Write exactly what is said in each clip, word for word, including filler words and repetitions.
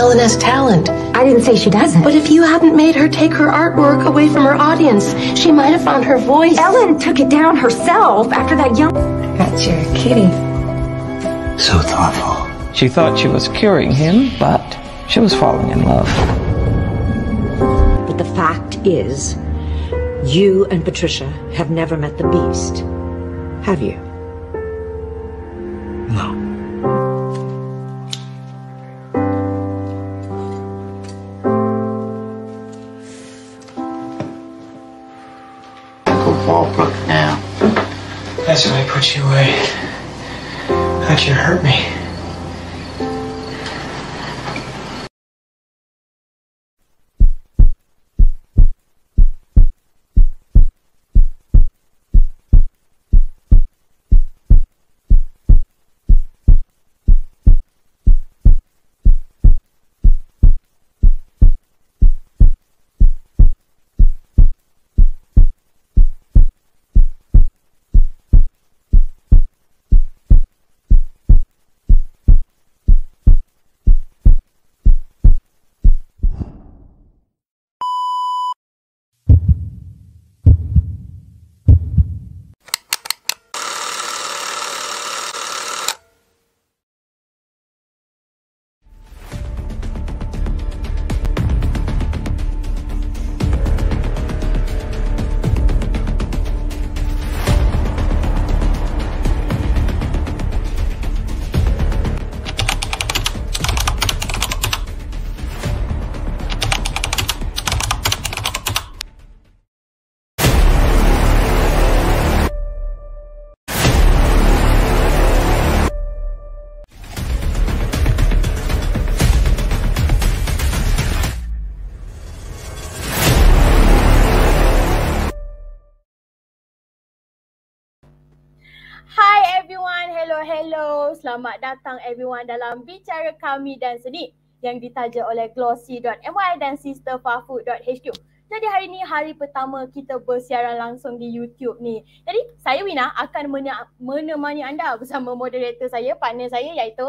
Ellen has talent. I didn't say she doesn't. But if you hadn't made her take her artwork away from her audience, she might have found her voice. Ellen took it down herself after that young... Got your kitty. So thoughtful. She thought she was curing him, but she was falling in love. But the fact is, you and Patricia have never met the Beast, have you? No. Uncle Walbrook now. That's why I put you away. How'd you hurt me? Hi everyone, hello hello. Selamat datang everyone dalam Bicara Kami dan Seni yang ditaja oleh glossy dot m y dan sister fafood dot h q. Jadi hari ni hari pertama kita bersiaran langsung di YouTube ni. Jadi saya Wina akan menemani anda bersama moderator saya, partner saya iaitu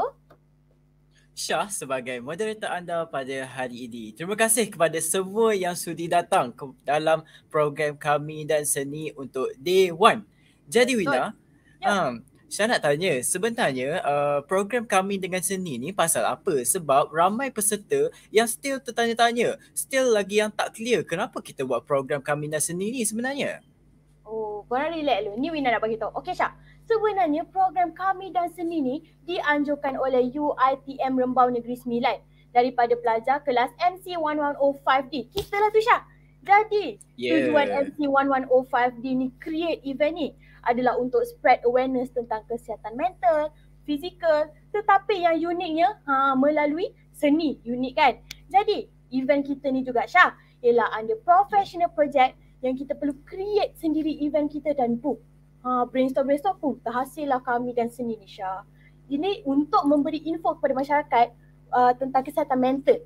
Syah sebagai moderator anda pada hari ini. Terima kasih kepada semua yang sudi datang ke dalam program Kami dan Seni untuk Day One. Jadi Wina, Ya. Um, saya nak tanya, sebenarnya uh, program Kami dengan Seni ni pasal apa? Sebab ramai peserta yang still tertanya-tanya, still lagi yang tak clear kenapa kita buat program Kami dan Seni ni sebenarnya. Oh, korang relax dulu. Ni Wina nak bagi tahu. Okey Syah, sebenarnya program Kami dan Seni ni dianjurkan oleh U I T M Rembau Negeri Sembilan daripada pelajar kelas M C one one oh five D. Kita lah tu Syah. Jadi, yeah. tujuan M C one one oh five D ni create event ni adalah untuk spread awareness tentang kesihatan mental, fizikal, tetapi yang uniknya ha, melalui seni. Unik kan? Jadi, event kita ni juga Syah ialah under professional project yang kita perlu create sendiri event kita dan boom. Ha, brainstorm-brainstorm pun terhasillah Kami dan Seni ni Syah. Ini untuk memberi info kepada masyarakat uh, tentang kesihatan mental.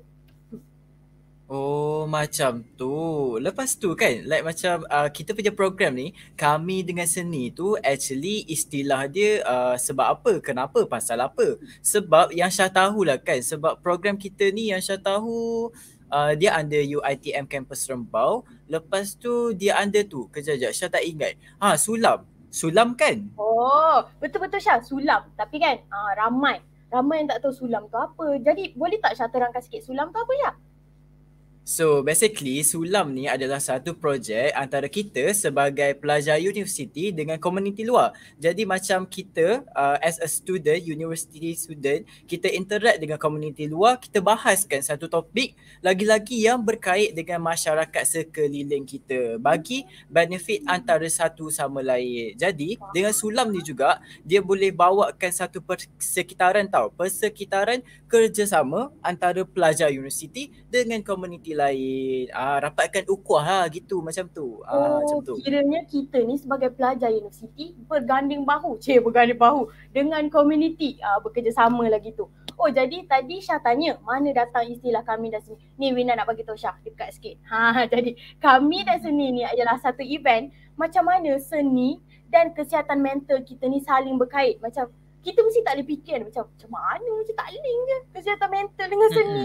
Oh, macam tu. Lepas tu kan, like macam uh, kita punya program ni, Kami dengan Seni tu actually istilah dia uh, sebab apa, kenapa, pasal apa. Sebab yang Syah tahulah kan, sebab program kita ni yang Syah tahu uh, dia under U I T M Campus Rembau. Lepas tu dia under tu, kejap-kejap Syah tak ingat. Ha, Sulam. Sulam kan? Oh, betul-betul Syah, Sulam. Tapi kan uh, ramai, ramai yang tak tahu Sulam tu apa. Jadi boleh tak Syah terangkan sikit Sulam tu apa Syah? So basically Sulam ni adalah satu projek antara kita sebagai pelajar universiti dengan komuniti luar. Jadi macam kita uh, as a student, university student, kita interact dengan komuniti luar, kita bahaskan satu topik lagi-lagi yang berkait dengan masyarakat sekeliling kita bagi benefit antara satu sama lain. Jadi dengan Sulam ni juga dia boleh bawakan satu persekitaran tau, persekitaran kerjasama antara pelajar universiti dengan komuniti lain. Ah, rapatkan ukhuwah lah gitu, macam tu. Ah, oh, macam tu. Kiranya kita ni sebagai pelajar universiti berganding bahu, cik berganding bahu dengan komuniti, ah, bekerjasama lah gitu. Oh, jadi tadi Syah tanya mana datang istilah Kami dan Seni. Ni Wina nak bagi tahu Syah dekat sikit. Ha, jadi Kami dan Seni ni adalah satu event macam mana seni dan kesihatan mental kita ni saling berkait. Macam kita mesti tak boleh fikir macam macam mana macam tak link je kesihatan mental dengan seni kan.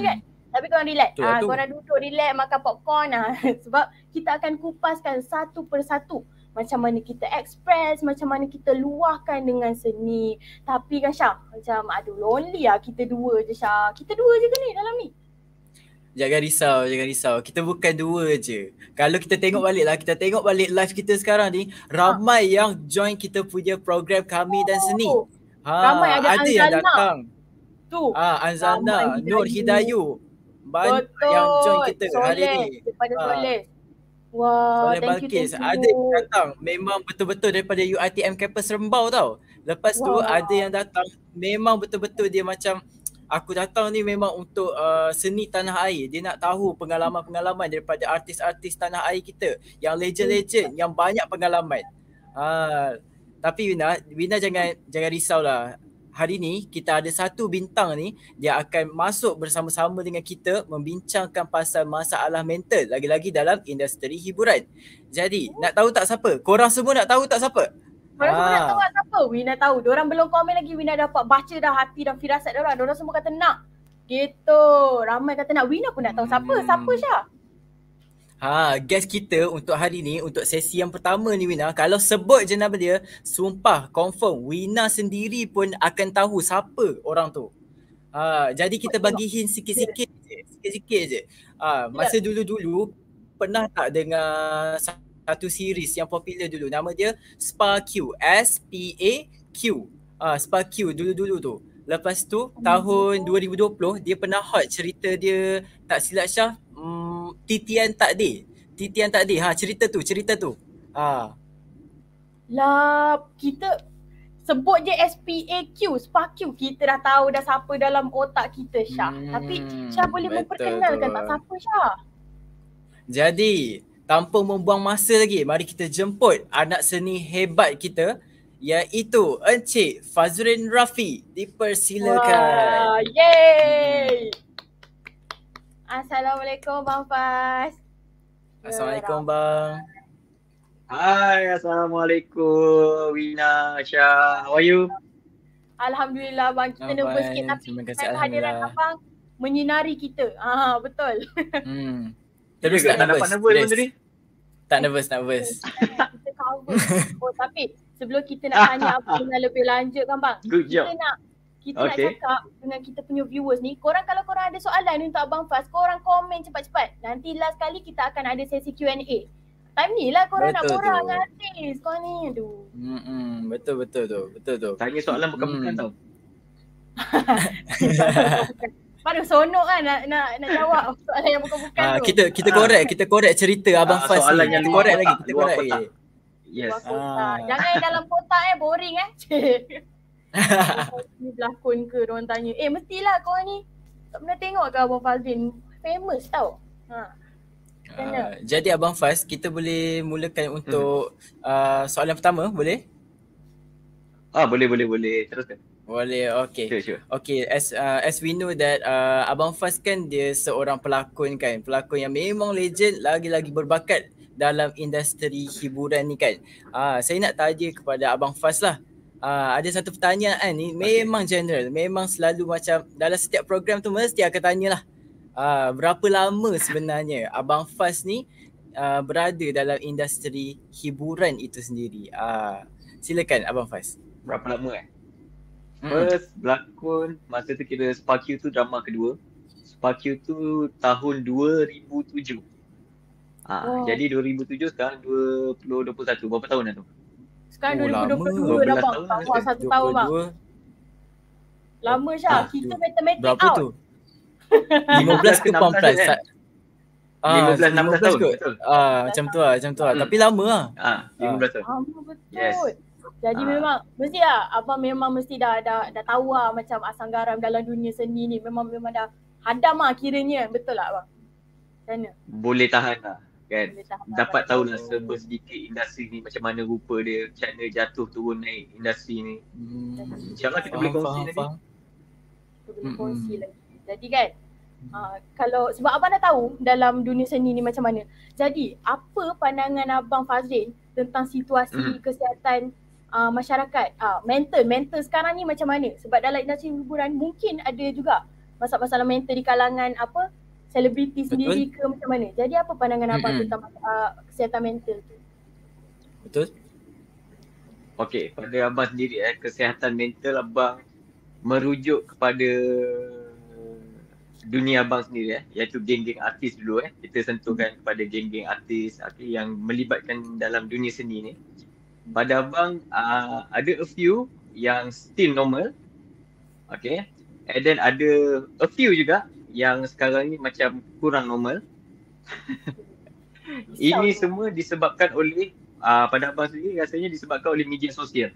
Tapi korang relax. Betul, Ah, betul. korang duduk relax makan popcorn ah. Sebab kita akan kupaskan satu persatu macam mana kita express, macam mana kita luahkan dengan seni. Tapi kan Syah, macam aduh lonely lah kita dua je Syah. Kita dua je ke ni dalam ni? Jangan risau, jangan risau. Kita bukan dua je. Kalau kita tengok balik lah, kita tengok balik live kita sekarang ni, ramai yang join kita punya program Kami dan Seni. Oh, Ha, ramai ada yang Anzana. datang. Tu. Ah, Anzana, Ramai Nur Hidayu. Hidayu. Banyak Betul. yang join kita hari Soleh, ni. daripada Ah. Soleh. Wah, Soleh thank you, Balkis. thank you. Ada yang datang memang betul-betul daripada U I T M Campus Rembau tau. Lepas tu Wow. ada yang datang memang betul-betul dia macam aku datang ni memang untuk uh, seni tanah air. Dia nak tahu pengalaman-pengalaman daripada artis-artis tanah air kita yang legend-legend, yang banyak pengalaman. Uh, tapi Wina, Wina jangan jangan risaulah. Hari ni kita ada satu bintang ni, dia akan masuk bersama-sama dengan kita membincangkan pasal masalah mental lagi-lagi dalam industri hiburan. Jadi, nak tahu tak siapa? Korang semua nak tahu tak siapa? Korang semua nak Ah. tahu tak siapa? Wina tahu. Diorang belum komen lagi. Wina dapat baca dah hati dan firasat diorang. Diorang semua kata nak. Gitu. Ramai kata nak. Wina pun nak tahu siapa. Hmm. Siapa Syah? Ha, guest kita untuk hari ni, untuk sesi yang pertama ni Wina, kalau sebut je nama dia, sumpah confirm Wina sendiri pun akan tahu siapa orang tu. Ha, jadi kita bagi hint sikit-sikit je, sikit-sikit je. Ha, masa dulu-dulu pernah tak dengar satu series yang popular dulu, nama dia Sparq, S P A Q. Ah, Sparq dulu-dulu tu. Lepas tu tahun dua ribu dua puluh dia pernah hot cerita dia, tak silap Syah, um, Titian Takdir. Titian Takdir. Ha, cerita tu, cerita tu. Ha. Lah, kita sebut je S P A Q, Sparq. Kita dah tahu dah siapa dalam otak kita Syah. Hmm, Tapi Syah boleh betul memperkenalkan tu. tak siapa Syah? Jadi, tanpa membuang masa lagi, mari kita jemput anak seni hebat kita, iaitu Encik Fazrin Rafi. Dipersilakan. Wah, yeay! Assalamualaikum Bang Faz. Assalamualaikum bang. Hai, Assalamualaikum Wina, Syah. How are you? Alhamdulillah bang, kita Oh, nervous baik. sikit tapi Terima kasih, dengan kehadiran Alhamdulillah. abang menyinari kita. Ah, betul. Hmm. Terus Juga tak tak nervous. dapat nervous Yes. benda ni? Tak nervous, nervous. Kita cover. Oh, tapi sebelum kita nak tanya apa dengan lebih lanjut kan bang, Good job. kita nak kita Okay. nak cakap dengan kita punya viewers ni, korang kalau korang ada soalan ni untuk Abang Faz, korang komen cepat-cepat. Nanti last kali kita akan ada sesi Q and A. Time ni lah korang nak Betul korang tu. dengan artis. Korang ni, aduh. Hmm, betul betul tu, betul tu. Tanya soalan bukan-bukan Hmm. tau. Baru sonok kan nak, nak, nak jawab soalan yang bukan-bukan Ah, tu. kita kita korek, kita korek cerita Abang Ah, Faz soalan ni. yang Kita luar korek kotak, lagi, kita luar korek kotak. lagi. Yes. Luar kotak. Ah. Jangan yang dalam kotak eh, boring eh. Ni berlakon ke diorang tanya. Eh mestilah korang ni tak pernah tengok ke Abang Fazrin? Famous tau. Ha. Ah, jadi Abang Faz, kita boleh mulakan untuk uh, soalan pertama, boleh? Ah, boleh, boleh, boleh. Teruskan. Boleh, okay. Sure, sure. Okay, as uh, as we know that uh, Abang Faz kan dia seorang pelakon kan. Pelakon yang memang legend, lagi-lagi berbakat dalam industri hiburan ni kan. Uh, saya nak tanya kepada Abang Faz lah. Uh, ada satu pertanyaan ni memang general. Memang selalu macam dalam setiap program tu mesti akan tanyalah. Uh, berapa lama sebenarnya Abang Faz ni uh, berada dalam industri hiburan itu sendiri? Uh, silakan Abang Faz. Berapa lama eh? Mm. First berlakon masa tu kira Sparq tu drama kedua. Sparq tu tahun dua ribu tujuh. Ah, Oh. jadi dua ribu tujuh sekarang dua ribu dua puluh satu. Berapa tahun dah tu? Sekarang Oh, dua ribu dua puluh dua lama. dah bang. dua belas tahun Tambah dah. satu tahun bang. dua puluh dua. Lama Syah. Ah, Kita du- matematik Berapa out. tu? lima belas ke enam belas empat belas? kan? Sa- Ah, lima belas, enam belas tahun, kot. betul. Ah, macam tu lah, macam tu lah. Hmm. Tapi lama lah. Ah, lima belas tahun. Lama betul. Yes. Jadi Ah. memang mesti lah abang memang mesti dah dah dah tahu lah macam asam garam dalam dunia seni ni. Memang memang dah hadam lah kiranya. Betul lah abang? Macam mana? Boleh tahan lah kan. Boleh tahan Dapat abang. tahu lah serba sedikit industri ni macam mana rupa dia, macam mana jatuh turun naik industri ni. Hmm. InsyaAllah kita Faham, boleh kongsi faham, nanti. faham. Kita boleh Mm-mm. kongsi lagi. Jadi kan uh, kalau sebab abang dah tahu dalam dunia seni ni macam mana. Jadi apa pandangan abang Fazrin tentang situasi Mm. kesihatan uh, masyarakat uh, mental mental sekarang ni macam mana? Sebab dalam industri hiburan mungkin ada juga masalah-masalah mental di kalangan apa selebriti sendiri ke macam mana? Jadi apa pandangan abang Mm-mm. tentang uh, kesihatan mental tu? Betul? Okey, pada abang sendiri eh, kesihatan mental abang merujuk kepada dunia abang sendiri eh, iaitu geng-geng artis dulu eh. Kita sentuhkan kepada geng-geng artis okay, yang melibatkan dalam dunia seni ni. Pada abang uh, ada a few yang still normal. Okay. And then ada a few juga yang sekarang ni macam kurang normal. Ini semua disebabkan oleh uh, pada abang sendiri rasanya disebabkan oleh media sosial.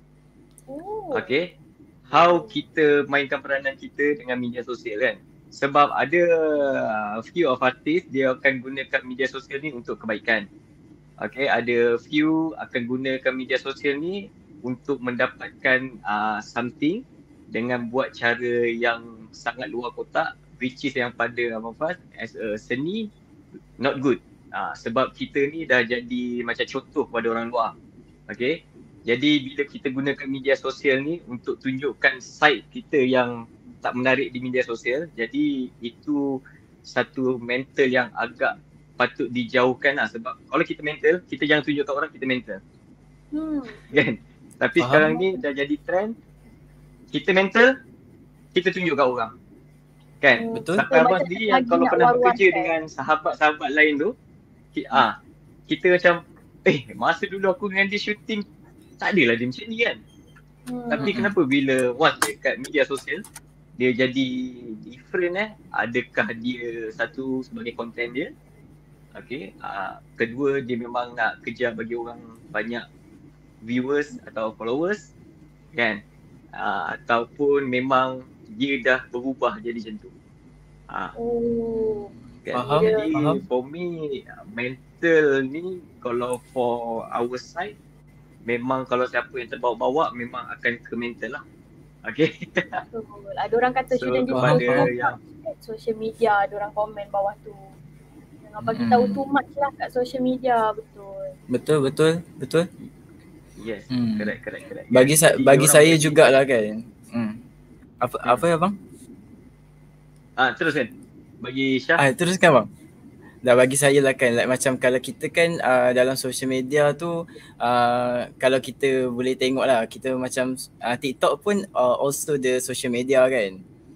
Oh. Okay. How kita mainkan peranan kita dengan media sosial kan. Sebab ada uh, few of artis dia akan gunakan media sosial ni untuk kebaikan. Okay, ada few akan gunakan media sosial ni untuk mendapatkan uh, something dengan buat cara yang sangat luar kotak, which is yang pada Abang Faz as a seni not good. Uh, sebab kita ni dah jadi macam contoh kepada orang luar. Okay, jadi bila kita gunakan media sosial ni untuk tunjukkan side kita yang tak menarik di media sosial, jadi itu satu mental yang agak patut dijauhkan lah. Sebab kalau kita mental, kita jangan tunjukkan orang kita mental. Hmm. Kan? Tapi Faham. sekarang ni dah jadi trend, kita mental, kita tunjukkan orang. Kan? Betul. Sampai So, abang macam sendiri lagi yang kalau nak pernah war-war bekerja kan? dengan sahabat-sahabat lain tu, ki, ah, kita macam, eh masa dulu aku dengan dia shooting, tak adalah dia macam ni kan. Hmm. Tapi kenapa bila once dekat media sosial, dia jadi different eh. Adakah dia satu sebagai content dia? Okay. Uh, kedua, dia memang nak kejar bagi orang banyak viewers atau followers. Kan? Uh, ataupun memang dia dah berubah jadi macam tu. Uh, Oh. kan? Faham, Jadi faham. for me, mental ni kalau for our side, memang kalau siapa yang terbawa-bawa memang akan ke mental lah. Okay. Betul. Ada orang kata So shouldn't kepada just yang kat social media, ada orang komen bawah tu. Jangan bagi Hmm. tahu too much lah kat social media, betul. Betul, betul, betul. yes, Hmm. correct, correct, correct. Bagi sa- Jadi bagi orang saya bagi- jugalah kan. Hmm. Apa Hmm. apa ya bang? Ah, terus kan. Bagi Syah. Ah, teruskan bang. Dah bagi saya lah kan, like macam kalau kita kan uh, dalam social media tu uh, kalau kita boleh tengok lah, kita macam uh, TikTok pun uh, also the social media kan.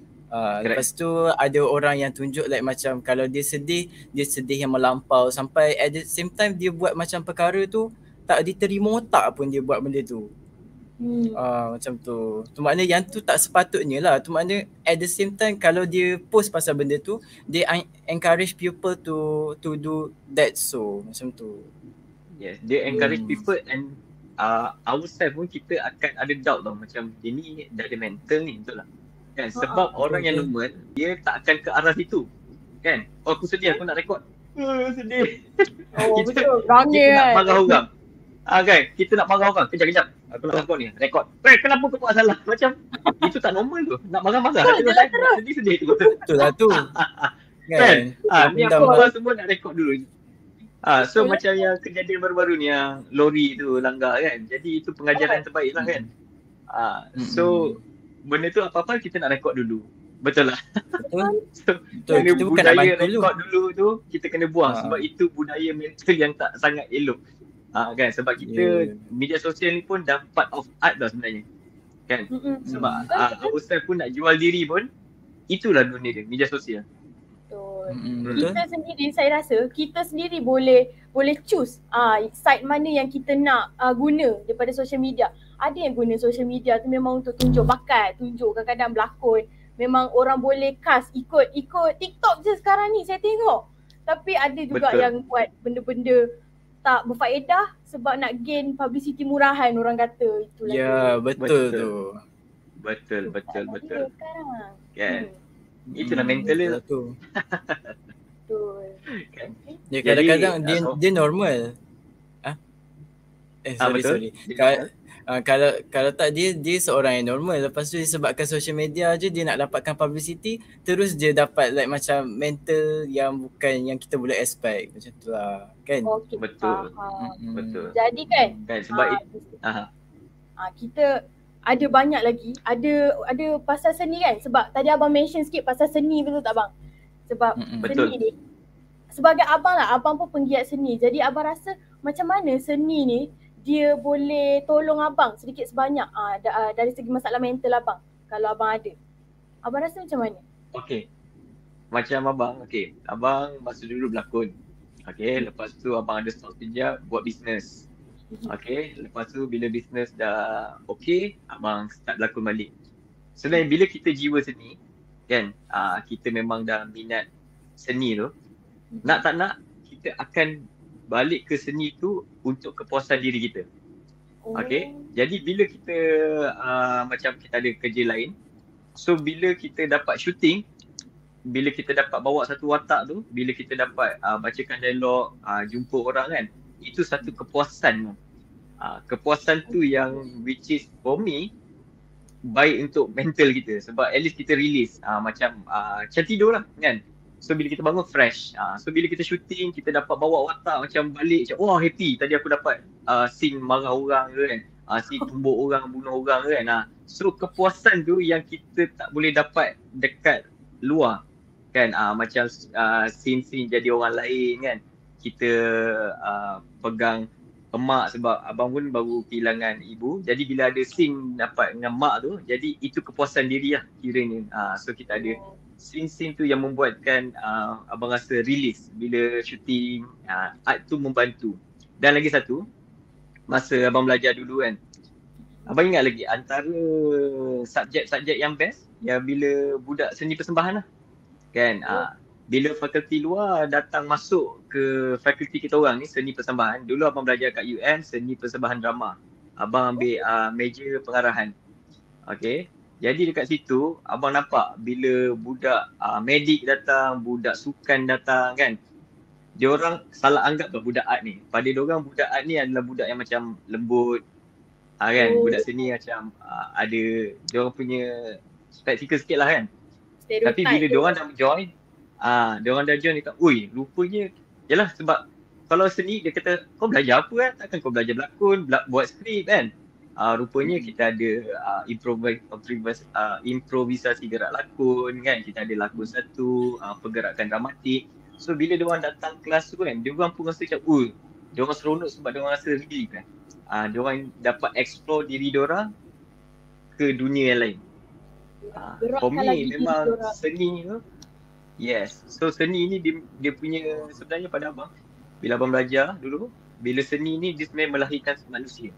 Uh, lepas tu ada orang yang tunjuk like macam kalau dia sedih, dia sedih yang melampau sampai at the same time dia buat macam perkara tu tak diterima otak pun dia buat benda tu. Hmm. Ah, macam tu. Tu makna yang tu tak sepatutnya lah. Tu makna at the same time kalau dia post pasal benda tu, dia en- encourage people to to do that so. Macam tu. Yes, dia encourage Hmm. people and uh, ourselves pun kita akan ada doubt tau macam dia ni dah ada mental ni, betul lah. Kan sebab Ah, orang yang betul. normal dia tak akan ke arah situ. Kan? Oh, aku sedih, aku nak rekod. Uh, sedih. Oh, kita, betul. Rangnya kita nak kan. marah orang. Ah kan, kita nak marah orang. Kejap kejap. Aku nak rekod ni, rekod. Eh, kenapa kau buat salah? Macam itu tak normal tu. Nak marah-marah. Betul, Terus nak sedih-sedih tu. Betul lah tu. Kan? Kan? Ah, ni Dendam apa lah. orang semua nak rekod dulu. Ah, so macam yang kejadian baru-baru ni yang lori tu langgar kan. Jadi itu pengajaran terbaik lah kan. Ah, so benda tu apa-apa kita nak rekod dulu. Betul lah. Betul. So, Betul. kena Kita bukan nak budaya bantu dulu. rekod dulu tu kita kena buang Ah. sebab itu budaya mental yang tak sangat elok. Ah kan sebab kita Yeah. media sosial ni pun dah part of art dah sebenarnya. Kan? Mm-mm. Sebab Betul, ah betul. Ustaz pun nak jual diri pun itulah dunia dia, media sosial. Betul. Mm-mm, betul. Kita sendiri, saya rasa kita sendiri boleh boleh choose ah site mana yang kita nak uh, guna daripada social media. Ada yang guna social media tu memang untuk tunjuk bakat, tunjuk kadang-kadang berlakon. Memang orang boleh cast ikut ikut TikTok je sekarang ni saya tengok. Tapi ada juga Betul. yang buat benda-benda tak berfaedah sebab nak gain publicity murahan orang kata itulah. Ya, betul, Betul. tu. Betul, betul, betul. Sekarang. Kan? Hmm, Itulah Hmm, mental dia. betul tu. betul. Kan? Dia Jadi, kadang-kadang dia uh, dia normal. Ah? Eh Ah, sorry betul. sorry. Dia Ka- uh, kalau kalau tak dia dia seorang yang normal, lepas tu disebabkan social media je dia nak dapatkan publicity, terus dia dapat like macam mental yang bukan yang kita boleh expect. Macam tu lah kan. Okey. Betul. Faham. Mm-mm. Betul. Jadi kan Kan sebab ah, itu ah, ah, kita ada banyak lagi, ada ada pasal seni kan, sebab tadi abang mention sikit pasal seni, betul tak bang? Sebab Mm-mm. seni Betul. ni, sebagai abang lah, abang pun penggiat seni. Jadi abang rasa macam mana seni ni dia boleh tolong abang sedikit sebanyak ah, da, ah, dari segi masalah mental abang kalau abang ada. Abang rasa macam mana? Okay. Macam abang, okay. Abang masa dulu berlakon. Okay, lepas tu abang ada stop sekejap buat bisnes. Okay, lepas tu bila bisnes dah okay, abang start berlakon balik. Sebenarnya bila kita jiwa seni, kan, uh, kita memang dah minat seni tu, nak tak nak kita akan balik ke seni tu untuk kepuasan diri kita. Okay, jadi bila kita uh, macam kita ada kerja lain, so bila kita dapat shooting, bila kita dapat bawa satu watak tu, bila kita dapat uh, bacakan dialog, uh, jumpa orang kan, itu satu kepuasan. Uh, kepuasan tu yang which is for me baik untuk mental kita sebab at least kita release uh, macam uh, macam tidur lah kan. So bila kita bangun fresh, uh, so bila kita shooting kita dapat bawa watak macam balik macam wah happy tadi aku dapat uh, scene marah orang ke kan, uh, scene tumbuk orang, bunuh orang ke kan. Uh. So kepuasan tu yang kita tak boleh dapat dekat luar kan, uh, macam uh, scene-scene jadi orang lain kan. Kita uh, pegang emak sebab abang pun baru kehilangan ibu. Jadi bila ada scene dapat dengan mak tu, jadi itu kepuasan diri lah kiranya. Uh, so kita ada scene-scene tu yang membuatkan uh, abang rasa release bila shooting. Uh, art tu membantu. Dan lagi satu, masa abang belajar dulu kan, abang ingat lagi antara subjek-subjek yang best yang bila budak seni persembahan lah kan. Uh, bila fakulti luar datang masuk ke fakulti kita orang ni seni persembahan. Dulu abang belajar kat U M seni persembahan drama. Abang ambil uh, major pengarahan. Okay. Jadi dekat situ abang nampak bila budak uh, medik datang, budak sukan datang kan. Dia orang salah anggap lah budak art ni. Pada dia orang budak art ni adalah budak yang macam lembut. Uh, kan. Oh. Budak seni macam uh, ada dia orang punya spectacle sikit lah kan. Stereotype. Tapi bila dia orang dah join, Ah, dia orang dah join dia kata, "Oi, rupanya yalah sebab kalau seni dia kata kau belajar apa kan? Takkan kau belajar berlakon, bela- buat skrip kan?" Ah, rupanya kita ada uh, improvis- improvis- uh, improvisasi gerak lakon kan. Kita ada lakon satu, uh, pergerakan dramatik. So bila dia orang datang kelas tu kan, dia orang pun rasa macam, "Oi, dia orang seronok sebab dia orang rasa relief kan." Ah, dia orang dapat explore diri dia orang ke dunia yang lain. Ah, for me memang seni tu. Yes, so seni ni dia, dia punya sebenarnya pada abang, bila abang belajar dulu, bila seni ni dia sebenarnya melahirkan manusia.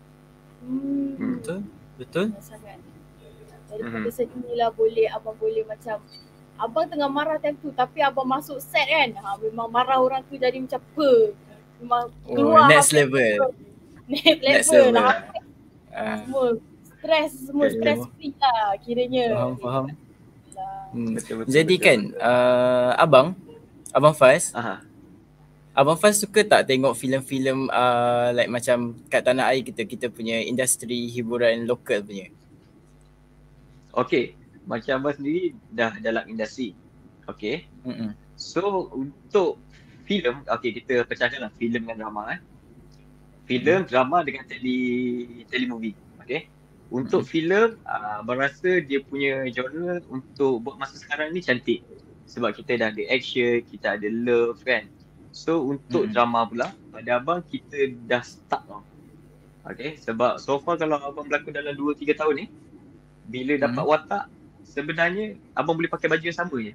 Hmm. Hmm. Betul, betul. Sangat. Daripada hmm. seni lah boleh, abang boleh macam, abang tengah marah time tu tapi abang masuk set kan, ha, memang marah orang tu jadi macam apa. Memang keluar. Oh, next level. Next level, next level lah. Uh. Semua stres, semua okay, stres free lah kiranya. Faham, faham. Hmm. Betul, betul, Jadi betul, kan betul. Uh, abang Abang Faz, Aha. Abang Faz suka tak tengok filem-filem uh, like macam kat tanah air kita, kita punya industri hiburan lokal punya? Okay, macam abang sendiri dah dalam industri. Okay. Mm-mm. So untuk filem, okay kita pecahkan lah filem dengan drama kan. Filem, hmm. drama dengan tele telemovie. Okay. Untuk hmm. filem, uh, abang rasa dia punya genre untuk buat masa sekarang ni cantik. Sebab kita dah ada action, kita ada love kan. So untuk hmm. drama pula, pada abang kita dah start tau. Okay, sebab so far kalau abang berlakon dalam dua tiga tahun ni, bila hmm. dapat watak, sebenarnya abang boleh pakai baju yang sama je.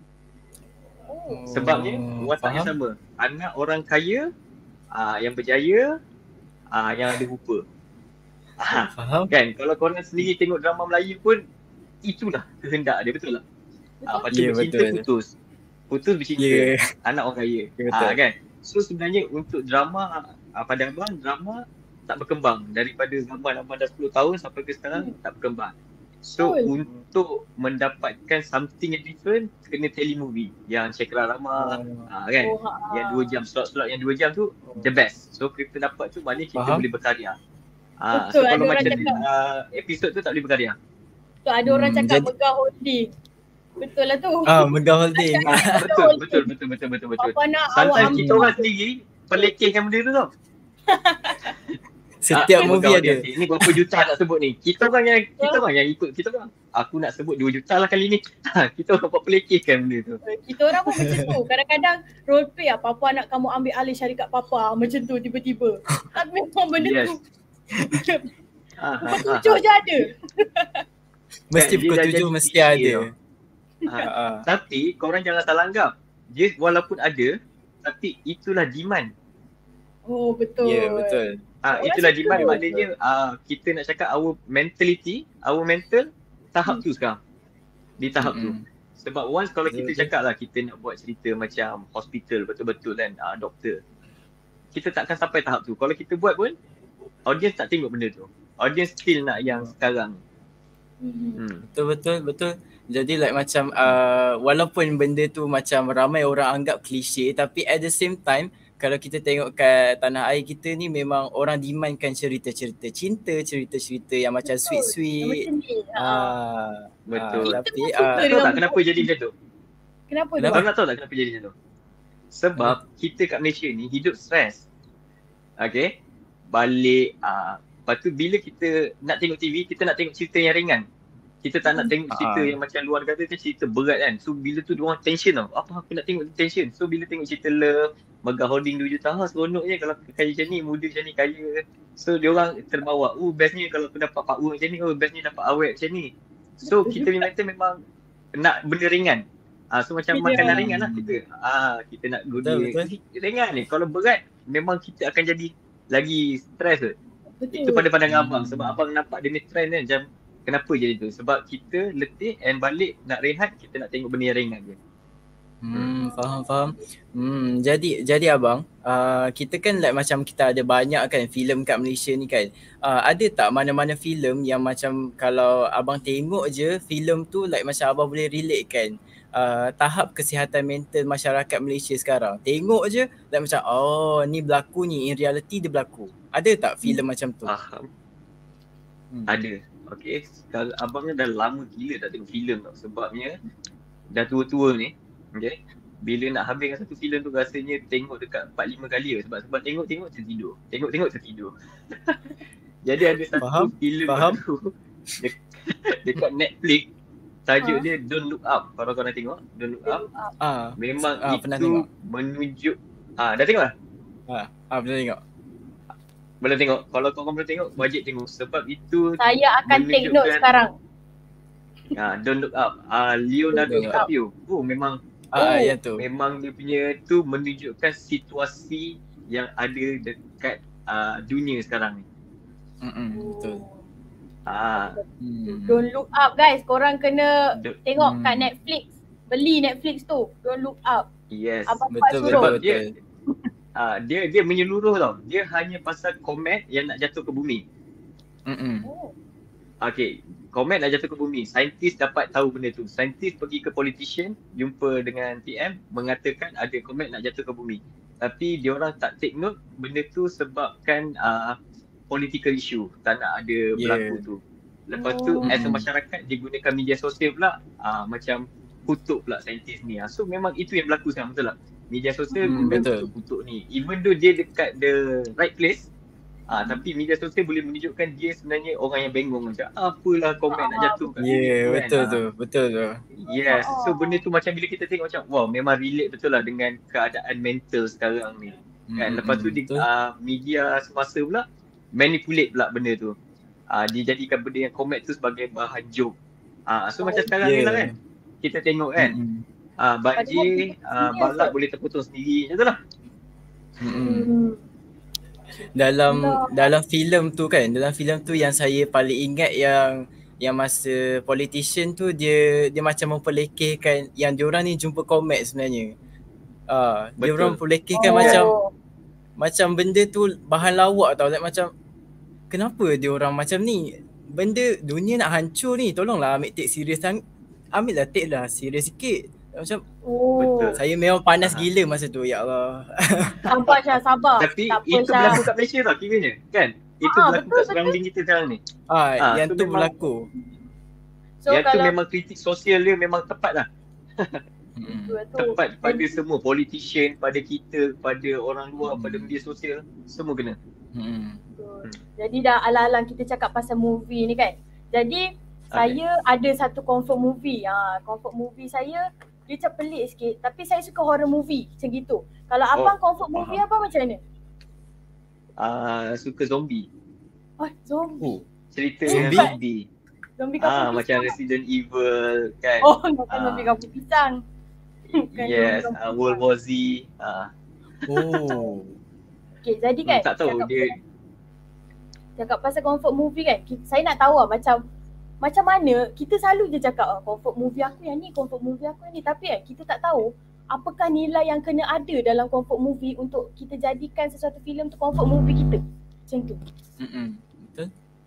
Oh. Sebabnya watak yang sama. Anak orang kaya, uh, yang berjaya, uh, yang ada rupa. Faham? Kan kalau korang sendiri tengok drama Melayu pun itulah kehendak dia, betul tak? Ah, macam yeah, bercinta betul. putus. Putus bercinta, yeah. anak orang kaya. Yeah, ah, kan? So sebenarnya untuk drama ah, pada abang drama tak berkembang daripada zaman abang dah sepuluh tahun sampai ke sekarang hmm. tak berkembang. So oh. untuk mendapatkan something yang different kena telemovie yang Cekra Rama oh. ah, kan? Oh, ha. Yang dua jam, slot-slot yang dua jam tu oh. the best. So kita dapat tu maknanya kita Faham? boleh berkarya. Ah, so kalau macam cakap, uh, episod tu tak boleh berkarya. Tu ada hmm, orang cakap jadi... megah holding. Betul lah tu. Ah, megah holding. betul, betul, betul, betul, betul, betul. Apa nak Sometimes kita orang sendiri pelekehkan benda tu tau. Setiap Ah, movie pegang ada. audience. Ini berapa juta nak sebut ni? Kita orang yang kita orang yang ikut kita orang. Aku nak sebut dua juta lah kali ni. Kita orang buat pelekehkan benda tu. Kita orang pun macam tu. Kadang-kadang role play lah. Papa nak kamu ambil alih syarikat papa. Macam tu tiba-tiba. Tapi memang benda Yes. tu. Ah, Pukul tujuh je ada. Mesti Kan, dia pukul dah tujuh jadi mesti cliche ada. tau. Ah, Ah. Tapi korang jangan salah anggap. Dia walaupun ada, tapi itulah demand. Oh betul. Ya, yeah, betul. Ah, Orang itulah suka. demand, maknanya ah, kita nak cakap our mentality, our mental tahap tu sekarang. Di tahap tu. Mm-mm. Sebab once kalau Betul, kita betul. cakap lah kita nak buat cerita macam hospital betul-betul kan, ah, doktor. Kita takkan sampai tahap tu. Kalau kita buat pun, audience tak tengok benda tu. Audience still nak yang sekarang. Mhm. Hmm. Betul betul betul. Jadi like macam uh, walaupun benda tu macam ramai orang anggap klise, tapi at the same time kalau kita tengok kat tanah air kita ni memang orang demandkan cerita-cerita cinta, cerita-cerita yang macam Yang sweet-sweet. macam ni. Ha. Ah, Betul. ah, tapi Kita pun ah, suka Tahu tak kenapa jadi macam tu? Kenapa Kenapa? tu? Kau nak tahu tak kenapa jadi macam tu? Sebab kita kat Malaysia ni hidup stres. Okay? Balik, ah, lepas tu bila kita nak tengok T V, kita nak tengok cerita yang ringan. Kita tak nak tengok cerita Ah. yang macam luar negara tu cerita berat kan. So bila tu diorang tension tau. Apa aku nak tengok tension. So bila tengok cerita love, megah holding dua juta, ha seronok je kalau kaya macam ni, muda macam ni, kaya. So diorang terbawa, oh bestnya kalau aku dapat power macam ni, oh bestnya dapat awet macam ni. So kita punya mental memang nak benda ringan. Ah, so macam Betul. makanan ringan lah kita. Ah, kita nak guna Betul, betul. ringan ni. Kalau berat memang kita akan jadi lagi stres tu. Betul. Itu pada pandangan abang. Sebab abang nampak dia ni trend kan macam kenapa jadi tu? Sebab kita letih and balik nak rehat, kita nak tengok benda yang ringan je. Hmm, faham faham. Hmm, jadi jadi abang, uh, kita kan like macam kita ada banyak kan filem kat Malaysia ni kan. Uh, ada tak mana-mana filem yang macam kalau abang tengok je filem tu like macam abang boleh relate kan uh, tahap kesihatan mental masyarakat Malaysia sekarang. Tengok je like macam oh ni berlaku ni, in reality dia berlaku. Ada tak filem macam tu? Faham? Hmm. Ada. Okay. Sekarang abang ni dah lama gila tak tengok filem tau. Sebabnya dah tua-tua ni. Okay. Bila nak habiskan satu filem tu rasanya tengok dekat empat lima kali lah. Sebab sebab tengok-tengok tertidur. Tengok-tengok tertidur. Jadi ada satu Faham, filem faham. baru dek, dekat Netflix. Tajuk Ha. dia Don't Look Up. Kalau korang tengok Don't Look Up. Ah, Memang Ah, pernah itu tengok. menunjuk. Ah, dah tengok lah? ah, ah betul tengok. Belum tengok. Kalau korang belum tengok, wajib tengok. Sebab itu Saya akan take note menunjukkan- sekarang. ah, Don't Look Up. Ah, Leonardo Don't Look Up. DiCaprio. Oh, memang Ah, Oh, yang tu. memang dia punya tu menunjukkan situasi yang ada dekat uh, dunia sekarang ni. Hmm, betul. Ah, Hmm. Don't Look Up guys. Korang kena do- tengok Hmm. kat Netflix. Beli Netflix tu. Don't Look Up. yes. Abang Fat Betul suruh. betul dia, betul. ah, dia dia menyeluruh tau. Dia hanya pasal komet yang nak jatuh ke bumi. Hmm. Oh. Okay, komet nak jatuh ke bumi. Saintis dapat tahu benda tu. Saintis pergi ke politician, jumpa dengan P M, mengatakan ada komet nak jatuh ke bumi. Tapi diorang tak take note benda tu sebabkan uh, political issue. Tak nak ada Yeah. berlaku tu. Lepas tu Oh. as a Mm-mm. masyarakat dia gunakan media sosial pula uh, macam kutuk pula saintis ni. Uh. So memang itu yang berlaku sekarang, betul tak? Media sosial Hmm, guna betul. untuk kutuk ni. Even though dia dekat the right place, Ah, tapi media sosial boleh menunjukkan dia sebenarnya orang yang bengong macam apalah komen nak jatuh kat Ya, yeah, situ kan. betul Ah, tu. Betul tu. Yes. So benda tu macam bila kita tengok macam wow memang relate betul lah dengan keadaan mental sekarang ni. Kan. Lepas tu di, betul. uh, media semasa pula manipulate pula benda tu. Ah, dijadikan benda yang komen tu sebagai bahan joke. Ah, so macam sekarang ni Yeah. lah kan. Kita tengok kan. Mm-mm. Ah, banjir, ah, balak Yes. boleh terputus sendiri. Macam tu lah. Mm-mm. Hmm. Dalam Allah. dalam filem tu kan, dalam filem tu yang saya paling ingat yang yang masa politician tu dia dia macam memperlekehkan yang diorang ni jumpa komet sebenarnya. Ah, dia Betul. orang memperlekehkan Oh. macam macam benda tu bahan lawak tau. Like macam kenapa dia orang macam ni? Benda dunia nak hancur ni. Tolonglah ambil take serius sang ambil lah take lah serius sikit. Macam Oh. Betul. saya memang panas Ah. gila masa tu, ya Allah. Sabar Syah, sabar. Tapi tak apa, itu Syah. berlaku kat Malaysia tau kiranya. Kan? Itu Ah, berlaku betul, kat surrounding kita sekarang ni. Ah, Ah, yang tu tu memang- berlaku. So Yang tu kalau memang kritik sosial dia memang tepat lah. Mm-mm. tu, tu. Tepat pada semua politician, pada kita, pada orang luar, Hmm. pada media sosial, semua kena. Hmm. Jadi dah alang-alang kita cakap pasal movie ni kan. Jadi okay. saya ada satu comfort movie. Ha, comfort movie saya dia macam pelik sikit tapi saya suka horror movie macam gitu. Kalau Oh, abang comfort movie faham. apa macam mana? Ah, suka zombie. Oh, zombie. Oh. Cerita Zombie? yang zombie. Zombie Ah, kapal macam pisang. Resident Evil kan. Oh, bukan Ah. zombie kapal pisang. Bukan Yes, zombie uh, kapal World pisang. War Z. Ah. Oh. Okay, jadi Hmm, kan tak tahu cakap, dia cakap pasal comfort movie kan, kita, saya nak tahu lah macam macam mana kita selalu je cakap oh, comfort movie aku yang ni, comfort movie aku yang ni. Tapi kan kita tak tahu apakah nilai yang kena ada dalam comfort movie untuk kita jadikan sesuatu filem tu comfort movie kita. Macam tu. Mm-mm. Betul?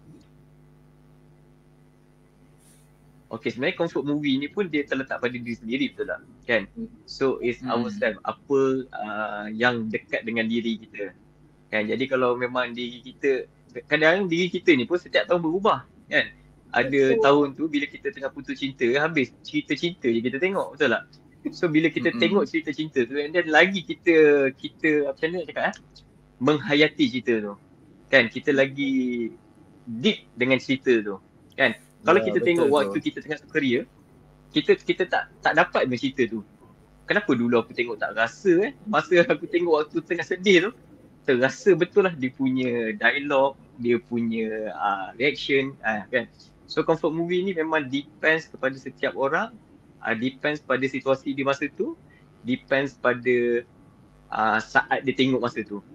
Okay, sebenarnya comfort movie ni pun dia terletak pada diri sendiri, betul tak? Kan? So it's Hmm. ourselves, apa uh, yang dekat dengan diri kita. Kan? Jadi kalau memang diri kita, kadang diri kita ni pun setiap tahun berubah. Kan? Ada Betul. tahun tu bila kita tengah putus cinta, habis cerita cinta je kita tengok, betul tak? So bila kita Mm-mm. tengok cerita cinta tu, and then lagi kita, kita macam mana nak cakap eh? Menghayati cerita tu. Kan? Kita lagi deep dengan cerita tu. Kan? Kalau Ya, kita betul tengok tu. waktu kita tengah sukaria, kita kita tak tak dapat dengan cerita tu. Kenapa dulu aku tengok tak rasa eh? Masa aku tengok waktu tengah sedih tu, terasa betul lah dia punya dialog, dia punya uh, reaction, uh, kan. So comfort movie ni memang depends kepada setiap orang, uh, depends pada situasi di masa tu, depends pada uh, saat dia tengok masa tu.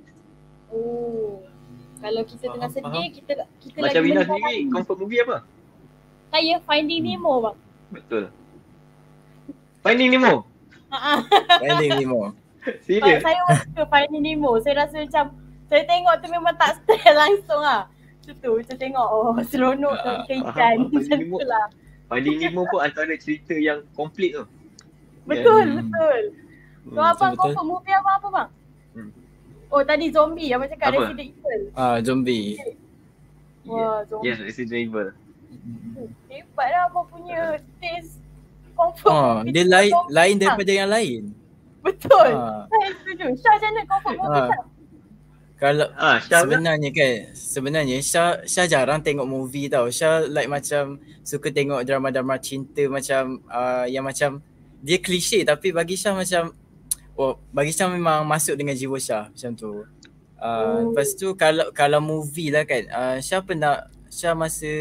Oh. Kalau kita Faham, tengah sedih, faham. kita kita Macam lagi Wina mendalami. sendiri, comfort movie apa? Saya Finding Nemo bang. Betul. Finding Nemo? Ha. Finding Nemo. Serius? Saya suka Finding Nemo. Saya rasa macam saya tengok tu memang tak stress langsung ah. Macam tu, macam tengok oh seronok tu Ah, ikan ikan faham. macam Finding tu Nemo. lah. Finding Nemo pun antara cerita yang komplit tu. Betul, Hmm. betul. So Hmm, abang betul. comfort movie apa apa bang? Hmm. Oh tadi zombie abang cakap Apa? Resident Evil. Ah, zombie. Wah, zombie. Yes, Resident Evil. Hebat lah abang punya taste comfort Ah, movie dia tu lain zombie. lain daripada yang lain. Betul. Ah. Saya setuju. Syah macam mana comfort movie Ah. Syah? Kalau Ah, Syah kan? sebenarnya kan, sebenarnya Syah Syah jarang tengok movie tau. Syah like macam suka tengok drama-drama cinta macam uh, yang macam dia klise tapi bagi Syah macam oh, bagi Syah memang masuk dengan jiwa Syah macam tu. Uh, Oh. Lepas tu kalau kalau movie lah kan, uh, Syah pernah Syah masa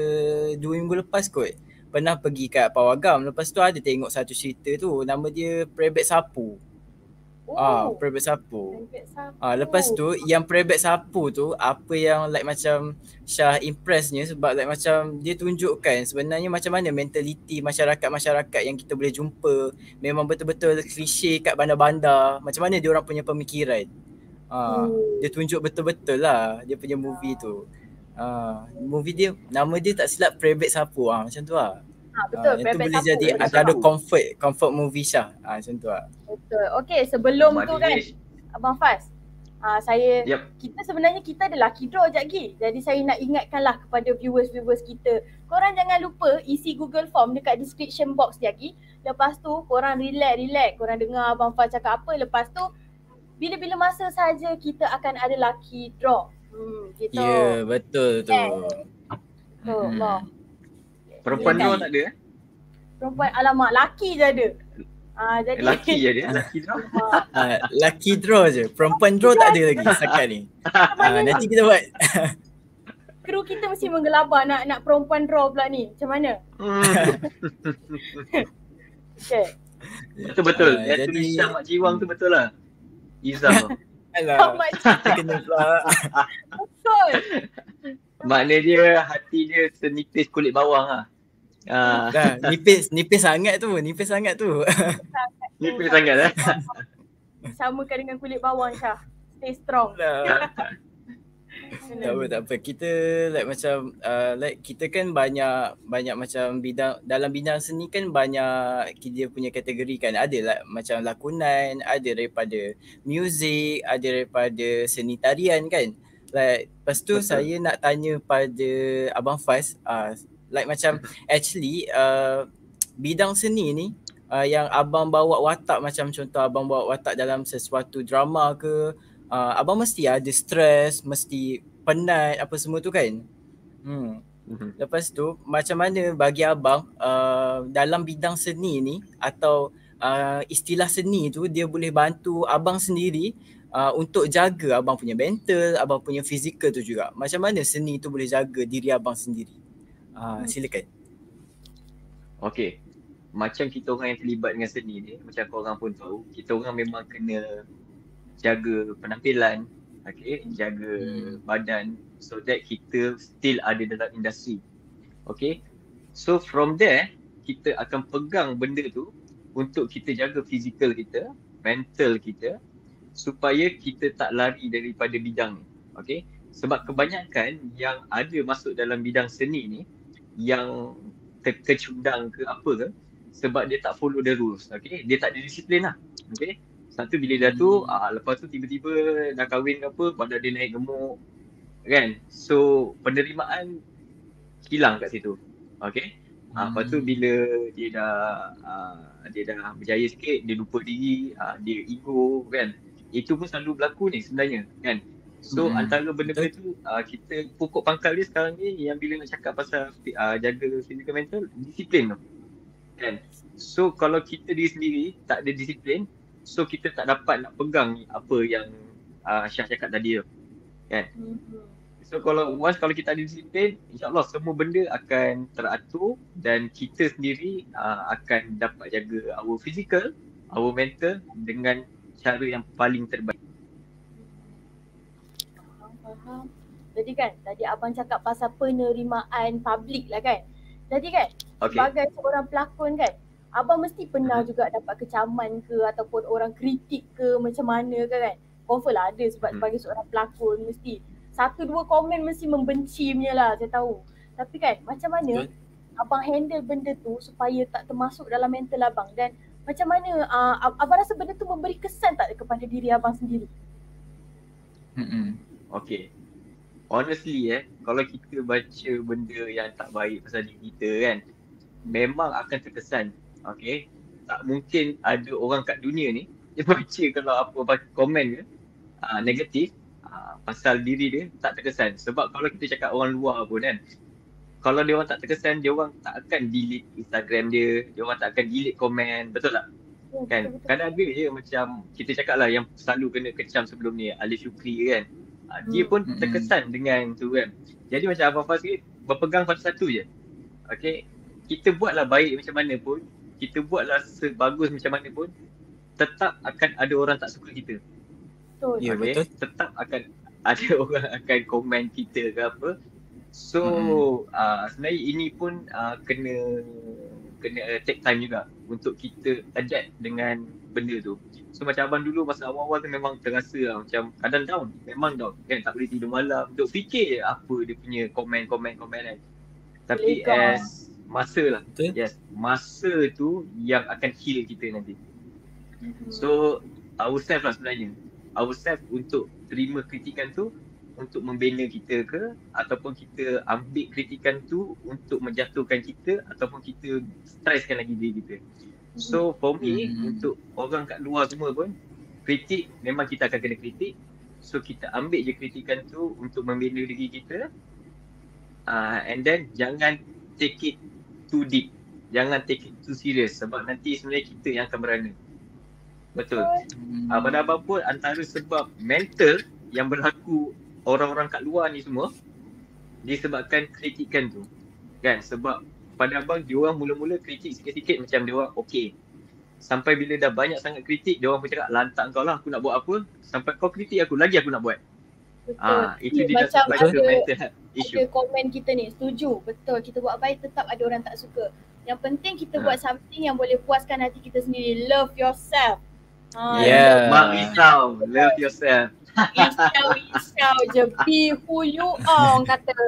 dua minggu lepas kot pernah pergi kat Pawagam. Lepas tu ada tengok satu cerita tu, nama dia Prebet Sapu. Oh. Ah, Prebet Sapu. Prebet Sapu. Ah, lepas tu yang Prebet Sapu tu apa yang like macam Syah impressnya sebab like macam dia tunjukkan sebenarnya macam mana mentaliti masyarakat-masyarakat yang kita boleh jumpa memang betul-betul klise kat bandar-bandar, macam mana dia orang punya pemikiran. Ah, Hmm. dia tunjuk betul-betul lah dia punya movie tu. Ah, movie dia nama dia tak silap Prebet Sapu ah macam tu lah. Ha, betul. Ah, yang tu Prebet boleh Sapu. jadi Prebet antara Sapu. comfort comfort movie Syah. Ah macam tu lah. Betul. Okey, sebelum tu Mak kan Dinesh. Abang Faz. Ah saya Yep. kita sebenarnya kita ada lucky draw sekejap lagi. Jadi saya nak ingatkanlah kepada viewers-viewers kita. Korang jangan lupa isi Google Form dekat description box sekejap lagi. Lepas tu korang relax-relax. Korang dengar Abang Faz cakap apa. Lepas tu bila-bila masa saja kita akan ada lucky draw. Hmm, gitu. Ya, yeah, betul tu. Yes. Tu, Mm-mm. bang. Perempuan Silakan. draw tak ada eh? Perempuan alamak laki je ada. Ah jadi Lelaki je dia, lelaki draw. Ah, lucky draw je. Perempuan draw tak ada lagi setakat ni. Ah, nanti kita buat. kru kita mesti menggelabah nak nak perempuan draw pula ni. Macam mana? Hmm. Okay. Betul-betul. Ah, Yang jadi- tulis Syah Mak Jiwang tu betul lah. Izam tu. Alah. Mak Kita kena pula. betul. Makna dia hati dia senipis kulit bawang lah. Ah, Dah, nipis, nipis sangat tu, nipis sangat tu. nipis sangat eh. Samakan dengan kulit bawang Syah. Stay strong. Dah. Tak apa, tak apa. Kita like macam uh, like kita kan banyak banyak macam bidang dalam bidang seni kan banyak dia punya kategori kan. Ada like macam lakonan, ada daripada muzik, ada daripada seni tarian kan. Like lepas tu Betul. saya nak tanya pada Abang Faz uh, like macam actually uh, bidang seni ni uh, yang abang bawa watak macam contoh abang bawa watak dalam sesuatu drama ke uh, abang mesti ada stres, mesti penat apa semua tu kan. Hmm. Mm-hmm. Lepas tu macam mana bagi abang uh, dalam bidang seni ni atau uh, istilah seni tu dia boleh bantu abang sendiri uh, untuk jaga abang punya mental, abang punya fizikal tu juga. Macam mana seni tu boleh jaga diri abang sendiri? Uh, silakan. Okay. Macam kita orang yang terlibat dengan seni ni, macam korang pun tahu, kita orang memang kena jaga penampilan, okay, jaga hmm. badan so that kita still ada dalam industri. Okay. So from there, kita akan pegang benda tu untuk kita jaga fizikal kita, mental kita supaya kita tak lari daripada bidang ni. Okay. Sebab kebanyakan yang ada masuk dalam bidang seni ni yang terkecundang ke apa ke, sebab dia tak follow the rules, okay? Dia tak ada disiplin lah, okay? Satu bila dah tu, hmm. ah, lepas tu tiba-tiba dah kahwin ke apa, badan dia naik gemuk, kan? So, penerimaan hilang kat situ, okay? Hmm. Ah, lepas tu bila dia dah ah, dia dah berjaya sikit, dia lupa diri, ah, dia ego, kan? Itu pun selalu berlaku ni sebenarnya, kan? So, hmm. antara benda-benda tu, ah, kita pokok pangkal dia sekarang ni yang bila nak cakap pasal ah, jaga physical mental, disiplin tu. Kan? So kalau kita diri sendiri tak ada disiplin, so kita tak dapat nak pegang ni apa yang uh, Syah cakap tadi tu. Kan? Mm-hmm. So kalau once kalau kita ada disiplin, insyaAllah semua benda akan teratur dan kita sendiri uh, akan dapat jaga our physical, our mental dengan cara yang paling terbaik. Faham. Jadi kan tadi abang cakap pasal penerimaan public lah kan. Jadi kan, okay. sebagai seorang pelakon kan, abang mesti pernah hmm. juga dapat kecaman ke ataupun orang kritik ke macam mana ke kan. Confirm lah ada sebab hmm. sebagai seorang pelakon mesti satu dua komen mesti membenci punya lah, saya tahu. Tapi kan macam mana hmm. abang handle benda tu supaya tak termasuk dalam mental abang, dan macam mana uh, abang rasa benda tu memberi kesan tak kepada diri abang sendiri? Hmm. Okay. Honestly eh, kalau kita baca benda yang tak baik pasal diri kita kan, memang akan terkesan. Okay. Tak mungkin ada orang kat dunia ni dia baca kalau apa komen ke uh, negatif uh, pasal diri dia tak terkesan. Sebab kalau kita cakap orang luar pun kan, kalau dia orang tak terkesan, dia orang tak akan delete Instagram dia, dia orang tak akan delete komen, betul tak? Ya, kan? Kadang ada je macam kita cakap lah yang selalu kena kecam sebelum ni, Alif Shukri kan. Uh, dia pun hmm. terkesan dengan tu kan. Jadi macam Abang Faz sikit, berpegang pada satu je. Okay, kita buatlah baik macam mana pun, kita buatlah sebagus macam mana pun, tetap akan ada orang tak suka kita. Betul. Ya, okay? Betul. Tetap akan ada orang akan komen kita ke apa. So hmm. uh, sebenarnya ini pun uh, kena kena uh, take time juga untuk kita adapt dengan benda tu. So macam abang dulu masa awal-awal tu memang terasa lah, macam kadang down, memang down kan, tak boleh tidur malam, duk fikir apa dia punya komen-komen-komen kan. Tapi Leka. as masa lah, Betul? yes, masa tu yang akan heal kita nanti. Mm-hmm. So ourselves lah sebenarnya, ourselves untuk terima kritikan tu untuk membina kita ke, ataupun kita ambil kritikan tu untuk menjatuhkan kita ataupun kita streskan lagi diri kita. So for me, hmm. untuk orang kat luar semua pun, kritik memang kita akan kena kritik. So kita ambil je kritikan tu untuk membina diri kita, uh, and then jangan take it too deep, jangan take it too serious, sebab nanti sebenarnya kita yang akan merana. Betul. hmm. uh, Pada abang pun antara sebab mental yang berlaku orang-orang kat luar ni semua disebabkan kritikan tu kan. Sebab pada abang, dia orang mula-mula kritik sikit-sikit macam dia orang okey. Sampai bila dah banyak sangat kritik, dia orang pun cakap, lantak kau lah, aku nak buat apa. Sampai kau kritik aku, lagi aku nak buat. Betul. Ah, itu ya, dia macam dah ada, mental issue. Ada komen kita ni, setuju. Betul, kita buat baik tetap ada orang tak suka. Yang penting kita ha. buat something yang boleh puaskan hati kita sendiri. Love yourself. Ha, yeah. Mak risau, love yourself. Risau, risau je. Be who you are, orang kata.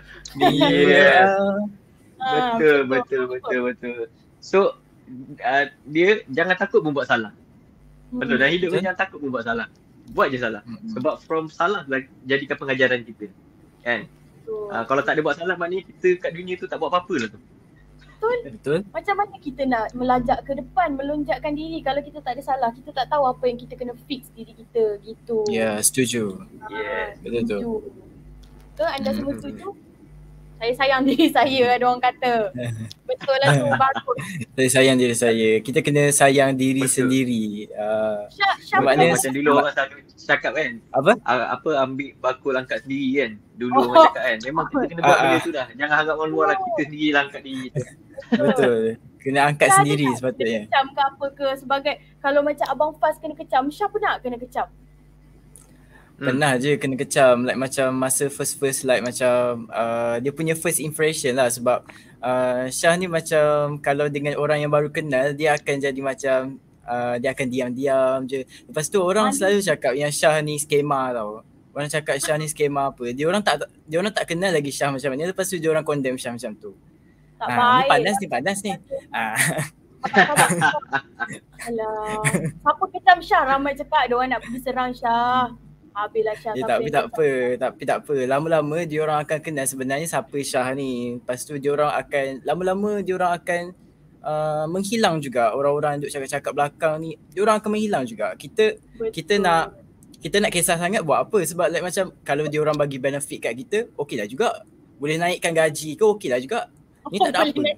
Yeah. Ha, betul, betul, betul, betul, betul. So, uh, dia jangan takut membuat salah. Hmm. Betul, dalam hidup dia jangan takut membuat salah. Buat je salah. Hmm. Sebab from salah jadikan pengajaran kita. Kan? Uh, kalau tak ada buat salah, maknanya kita kat dunia tu tak buat apa-apa lah tu. Betul? Betul. Macam mana kita nak melajak ke depan, melonjakkan diri kalau kita tak ada salah. Kita tak tahu apa yang kita kena fix diri kita gitu. Ya, yeah, setuju. Yes. Betul tu. Betul, anda semua setuju? Saya sayang diri saya, ada orang kata. Betul lah tu, bagus. Saya sayang diri saya. Kita kena sayang diri Betul. sendiri. Uh, Syak, Syak Maknanya- pernah- Macam dulu orang selalu cakap kan, apa? uh, apa ambil bakul angkat sendiri kan. Dulu Oh. orang cakap kan. Memang kita kena buat Ah, benda ah. tu dah. Jangan harap orang luar lah, kita sendiri lah angkat diri kita. Betul. Kena angkat Syak sendiri ada tak sepatutnya. kena kecam ke apa ke sebagai, kalau macam Abang Faz kena kecam, Syak pernah kena kecam? Hmm. Pernah je kena kecam, like macam masa first-first, like macam uh, dia punya first impression lah. Sebab uh, Syah ni macam kalau dengan orang yang baru kenal, dia akan jadi macam uh, dia akan diam-diam je. Lepas tu orang Manis. selalu cakap yang Syah ni skema tau. Orang cakap Syah ni skema apa. Dia orang tak dia orang tak kenal lagi Syah macam mana. Lepas tu dia orang condemn Syah macam tu. Tak Ah, ni baik. panas ni panas ni. Ah. Sabar, sabar. Alah. Siapa kecam Syah? Ramai cakap dia orang nak pergi serang Syah. Habislah Syah. Eh, siapa tapi yang tak kecam? apa, tapi tak apa. Lama-lama dia orang akan kenal sebenarnya siapa Syah ni. Lepas tu dia orang akan lama-lama dia orang akan uh, menghilang juga. Orang-orang duk cakap-cakap belakang ni, dia orang akan menghilang juga. Kita Betul. kita nak kita nak kisah sangat buat apa? Sebab like macam kalau dia orang bagi benefit kat kita, okeylah juga. Boleh naikkan gaji ke, okeylah juga. Ni tak ada Oh, apa. boleh.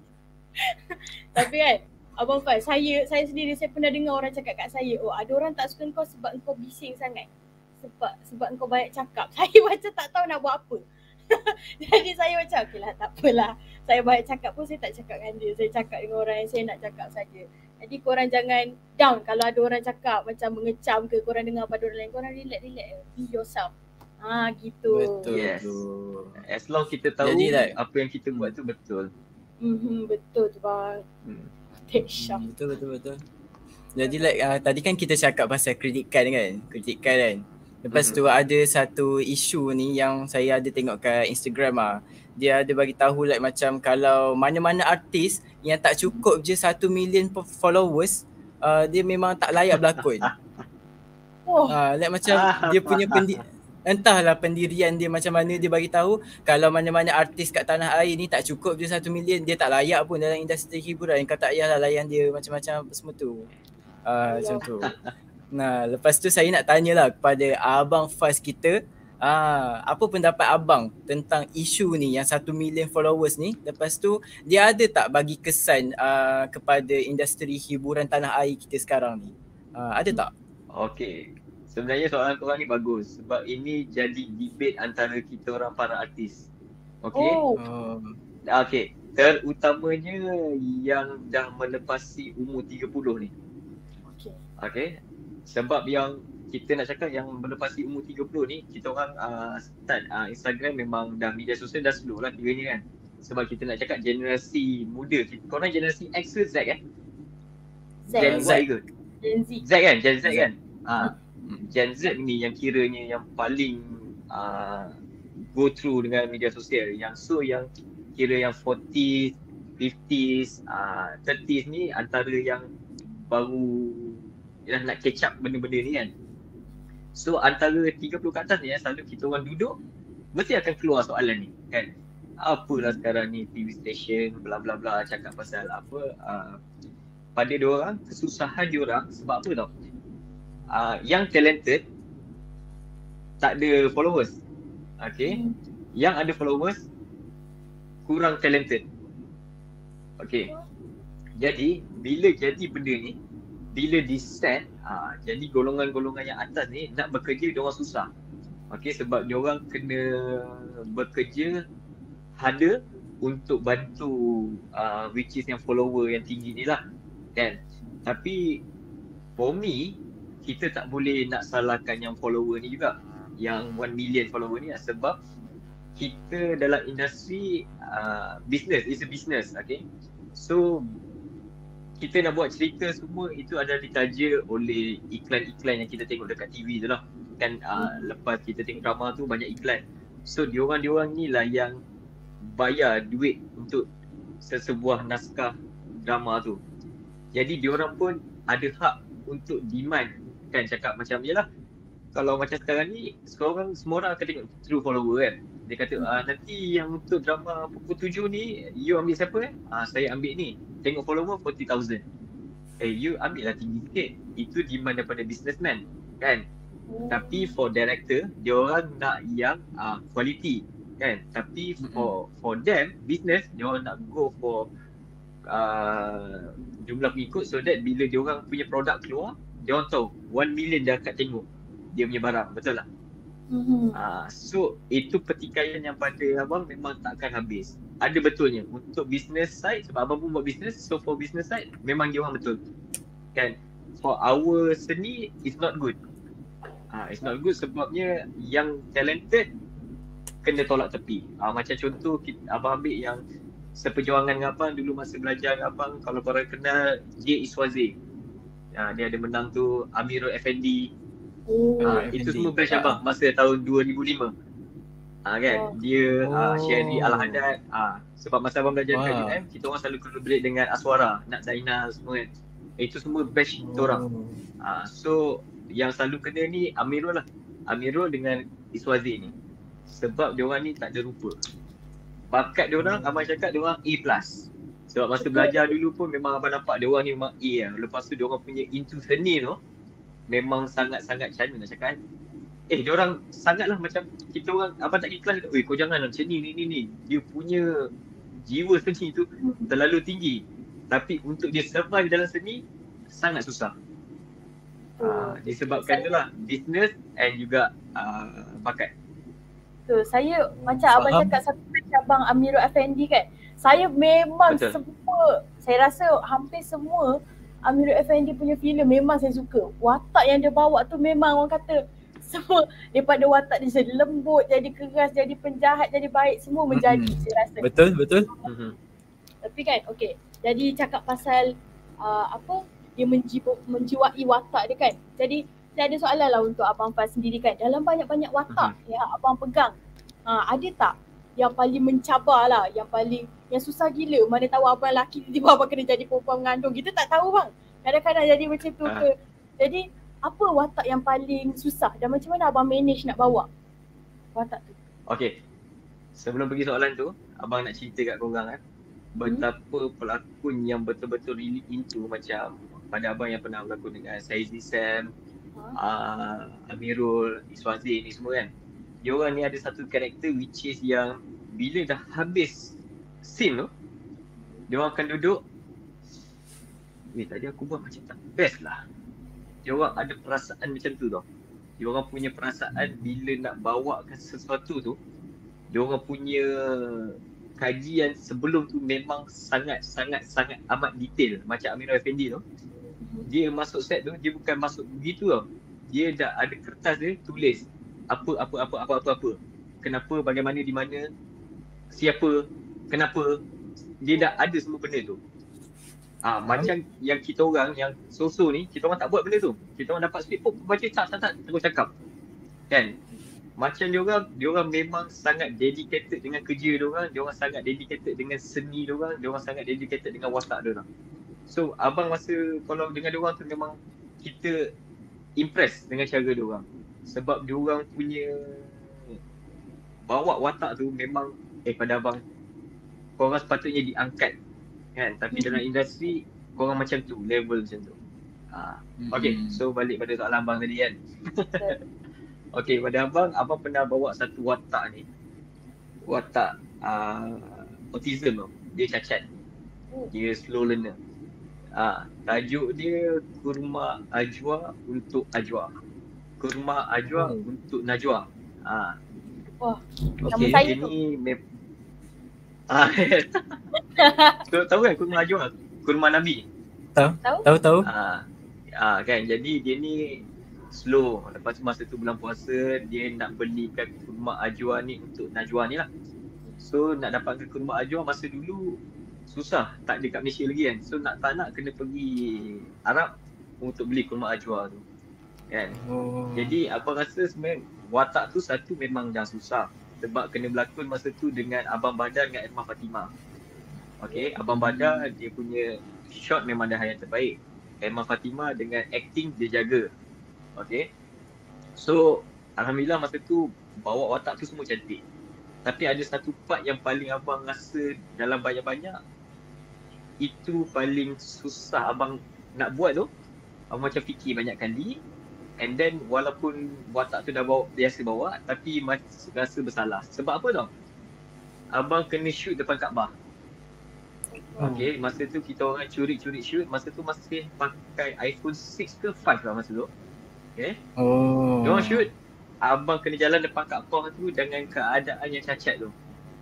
Tapi kan Abang Faz, saya saya sendiri saya pernah dengar orang cakap kat saya, oh ada orang tak suka kau sebab kau bising sangat. Sebab sebab kau banyak cakap. Saya macam tak tahu nak buat apa. Jadi saya macam okeylah tak apalah. Saya banyak cakap pun saya tak cakap dengan dia. Saya cakap dengan orang yang saya nak cakap saja. Jadi korang jangan down kalau ada orang cakap macam mengecam ke, korang dengar pada orang lain, korang relax-relax. Be yourself. Ah gitu. Betul Yes. tu. As long kita tahu Jadi, like- apa yang kita buat tu betul. Mhm, betul tu bang. Hmm. Take shot. Hmm, betul betul betul. Jadi like uh, tadi kan kita cakap pasal credit card kan, credit card kan. Lepas tu ada satu isu ni yang saya ada tengok kat Instagram ah. Dia ada bagi tahu like macam kalau mana-mana artis yang tak cukup je satu million followers, uh, dia memang tak layak berlakon. Oh, Ah, like macam dia punya pendi- entahlah pendirian dia macam mana, dia bagi tahu kalau mana-mana artis kat tanah air ni tak cukup je satu million, dia tak layak pun dalam industri hiburan. Kau tak payahlah layan dia macam-macam apa semua tu. Ah, macam tu. Nah, lepas tu saya nak tanyalah kepada Abang Faz kita, ah, apa pendapat abang tentang isu ni yang satu million followers ni? Lepas tu dia ada tak bagi kesan ah, kepada industri hiburan tanah air kita sekarang ni? Ah, ada tak? Okey. Sebenarnya soalan korang ni bagus sebab ini jadi debate antara kita orang para artis. Okey. oh. Oh. Okey. Terutamanya yang dah melepasi umur tiga puluh ni. Okay. Okey. Sebab yang kita nak cakap yang melepasi umur tiga puluh ni, kita orang uh, start uh, Instagram memang dah media sosial dah slow lah kiranya kan. Sebab kita nak cakap generasi muda. Korang generasi X ke Z kan? Z. Gen Z. Y ke? Gen Z. Z kan? Gen Z kan? Ah, Gen Z ni yang kiranya yang paling uh, go through dengan media sosial. Yang so yang kira yang forties, fifties, uh, thirties ni antara yang baru dah nak catch up benda-benda ni kan. So antara tiga puluh ke atas ni yang selalu kita orang duduk mesti akan keluar soalan ni kan. Apalah sekarang ni T V station bla bla bla cakap pasal apa uh, pada diorang, kesusahan diorang sebab apa tau? Uh, yang talented tak ada followers. Okay. Hmm. Yang ada followers kurang talented. Okay. Jadi bila jadi benda ni, bila di set, uh, jadi golongan-golongan yang atas ni nak bekerja diorang susah. Okay, sebab diorang kena bekerja harder untuk bantu uh, which is yang follower yang tinggi ni lah kan. Tapi for me, kita tak boleh nak salahkan yang follower ni juga, yang one million follower ni lah, sebab kita dalam industri uh, business, it's a business, okay. So kita nak buat cerita semua itu adalah ditaja oleh iklan-iklan yang kita tengok dekat T V tu lah kan. Uh, lepas kita tengok drama tu banyak iklan, so diorang-diorang ni lah yang bayar duit untuk sesebuah naskah drama tu. Jadi diorang pun ada hak untuk demand kan, cakap macam yelah kalau macam sekarang ni sekarang semua orang akan tengok true follower kan. Dia kata ah, nanti yang untuk drama pukul tujuh ni you ambil siapa eh? Ah, saya ambil ni. Tengok follower forty thousand. Eh you ambil lah tinggi sikit. Itu demand daripada businessman kan. Hmm. Tapi for director dia orang nak yang uh, quality kan. Tapi for hmm. for them business dia orang nak go for uh, jumlah pengikut so that bila dia orang punya produk keluar dia orang tahu one million dah kat tengok dia punya barang. Betul tak? Mm-hmm. Uh, so itu pertikaian yang pada abang memang takkan habis. Ada betulnya untuk business side sebab abang pun buat business. So for business side memang dia orang betul kan. For our seni it's not good. uh, It's not good sebabnya yang talented kena tolak tepi. uh, Macam contoh kita, abang ambil yang seperjuangan dengan abang dulu masa belajar dengan abang. Kalau korang kenal J. Iswazi, uh, dia ada menang tu Amirul Effendi. Oh, uh, itu semua batch abang masa tahun dua ribu lima. Ah uh, kan oh. Dia uh, Sherry Al-Haddad. Ah uh, sebab masa abang belajar wow. kat U M kita orang selalu collaborate dengan Aswara, Nat Zainal semua kan. Itu semua batch kita oh. orang. Ah uh, so yang selalu kena ni Amirul lah. Amirul dengan Iswazi ni. Sebab dia orang ni tak ada rupa. Bakat dia orang abang cakap dia orang A plus. Sebab masa belajar dulu pun memang abang nampak dia orang ni memang A lah. Lepas tu dia orang punya into seni tu memang sangat-sangat macam mana nak cakap kan. Eh dia orang sangatlah macam kita orang abang tak pergi kelas, "Oi kau jangan macam ni ni ni ni." Dia punya jiwa seni tu terlalu tinggi. Tapi untuk dia survive dalam seni sangat susah. Ah uh, disebabkan itulah business and juga uh, bakat. Tu saya macam Faham. abang cakap satu macam abang Amirul Effendi kan. Saya memang Betul. semua saya rasa hampir semua Amirul Effendi punya filem memang saya suka. Watak yang dia bawa tu memang orang kata semua daripada watak dia jadi lembut, jadi keras, jadi penjahat, jadi baik, semua menjadi mm-hmm. saya rasa. Betul, betul. Mm-hmm. Tapi kan okey. Jadi cakap pasal uh, apa dia menjiwa, menjiwai watak dia kan. Jadi saya ada soalan lah untuk Abang Faz sendiri kan. Dalam banyak-banyak watak mm-hmm. yang abang pegang, uh, ada tak yang paling mencabar lah, yang paling yang susah gila? Mana tahu abang lelaki tiba-tiba abang kena jadi perempuan mengandung. Kita tak tahu bang. Kadang-kadang jadi macam tu ke. Jadi apa watak yang paling susah dan macam mana abang manage nak bawa watak tu? Okay. Sebelum pergi soalan tu, abang nak cerita kat korang kan. Betapa hmm. pelakon yang betul-betul really into macam pada abang yang pernah berlakon dengan Saizi Sam, huh? uh, Amirul, Iswazi ni semua kan. Diorang ni ada satu karakter which is yang bila dah habis scene tu, diorang akan duduk, "Eh tadi aku buat macam tak best lah." Diorang ada perasaan macam tu tau. Diorang punya perasaan bila nak bawakan sesuatu tu, diorang punya kajian sebelum tu memang sangat-sangat-sangat amat detail. Macam Amirul Effendi tu, dia masuk set tu, dia bukan masuk begitu tau. Dia dah ada kertas dia tulis apa apa apa apa apa apa. Kenapa, bagaimana, di mana, siapa, kenapa. Dia dah ada semua benda tu. Ah, hmm. Macam yang kita orang yang so-so ni, kita orang tak buat benda tu. Kita orang dapat speak pop, baca tak tak tak terus cakap. Kan? Macam dia orang, dia orang memang sangat dedicated dengan kerja dia orang, dia orang sangat dedicated dengan seni dia orang, dia orang sangat dedicated dengan watak dia orang. So, abang masa kalau dengan dia orang tu memang kita impress dengan cara dia orang. Sebab dia orang punya bawa watak tu memang eh pada abang korang sepatutnya diangkat kan, tapi mm-hmm. dalam industri korang macam tu, level macam tu. Ha. Mm-hmm. Okay, so balik pada soalan abang tadi kan. Okay, pada abang, abang pernah bawa satu watak ni, watak uh, autism tu, dia cacat, dia slow learner. Ah, tajuk dia Kurma Ajwa untuk Ajwa. Kurma Ajwa hmm. untuk Najwa. Ah. Wah, okay, dia ni me- ah. Kau tahu kan kurma Ajwa? Kurma Nabi. Tahu? Tahu tahu. Ah. Ah kan, jadi dia ni slow. Lepas tu masa tu bulan puasa dia nak belikan kurma Ajwa ni untuk Najwa ni lah. So nak dapatkan kurma Ajwa masa dulu susah, tak ada kat Malaysia lagi kan. So nak tak nak kena pergi Arab untuk beli kurma Ajwa tu kan. Oh. Jadi abang rasa sebenarnya watak tu satu memang dah susah sebab kena berlakon masa tu dengan Abang Badar dengan Irma Fatimah. Okay, Abang Badar dia punya shot memang dah yang terbaik. Irma Fatimah dengan acting dia jaga. Okay, so alhamdulillah masa tu bawa watak tu semua cantik. Tapi ada satu part yang paling abang rasa dalam banyak-banyak itu paling susah abang nak buat tu. Abang macam fikir banyak kali, and then walaupun watak tu dah bawa, biasa bawa, tapi masih rasa bersalah. Sebab apa tau? Abang kena shoot depan Kaabah. Okay, masa tu kita orang curi-curi shoot. Masa tu masih pakai iPhone six ke five lah masa tu. Okay. Oh. Diorang shoot, abang kena jalan depan Kaabah tu dengan keadaan yang cacat tu.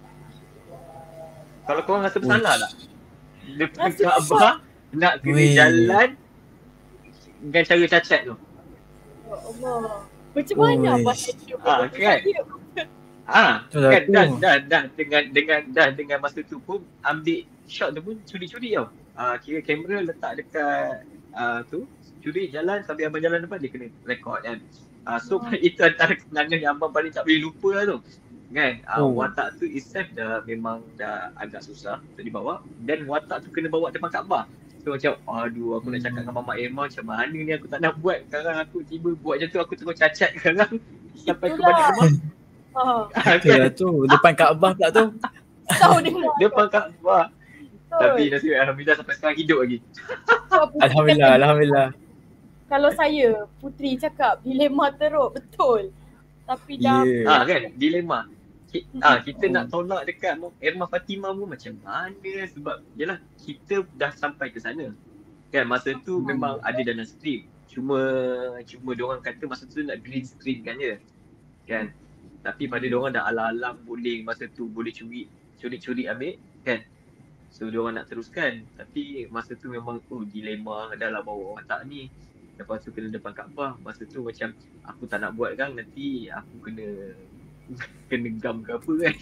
Kalau korang rasa bersalah tak? Depan Rasa Kaabah nak kena Weh. jalan dengan cara cacat tu. Ya Allah. Macam mana Oi. abang achieve Ah, benda tu kan? tadi? Ah, Itulah kan tu. dah, dah, dah dengan dengan dah dengan masa tu pun ambil shot tu pun curi-curi tau. Ah, kira kamera letak dekat ah tu, curi jalan sambil abang jalan depan dia kena record kan. Ah, so Hmm. itu antara kenangan yang abang paling tak boleh lupa lah tu. Kan? Ah, Oh. watak tu itself dah memang dah agak susah untuk dibawa, dan watak tu kena bawa depan Kaabah. So macam aduh aku nak cakap dengan Mama Emma macam mana ni, aku tak nak buat. Sekarang aku tiba buat macam tu, aku terus cacat sekarang sampai ke Itulah. balik rumah. Ah, Ah, Itulah kan? tu. Depan Kaabah pula tu. tahu dengar. Depan Kaabah. Betul. Tapi nasib Alhamdulillah sampai sekarang hidup lagi. Apa putri Alhamdulillah, kata, Alhamdulillah. Kalau saya, Putri cakap dilema teruk, betul. Tapi dah Ya. Ah kan, dilema. Ki, ah kita nak tolak dekat Irma Fatimah pun macam mana, sebab yalah kita dah sampai ke sana. Kan masa tu memang ada dalam skrip. Cuma cuma diorang kata masa tu nak green screen kan je. Kan. Tapi pada diorang dah alang-alang boleh masa tu boleh curi curi-curi ambil kan. So diorang nak teruskan, tapi masa tu memang oh dilema, dah lah bawa watak ni. Lepas tu kena depan Kaabah. Masa tu macam aku tak nak buat kan, nanti aku kena kena gam ke apa kan.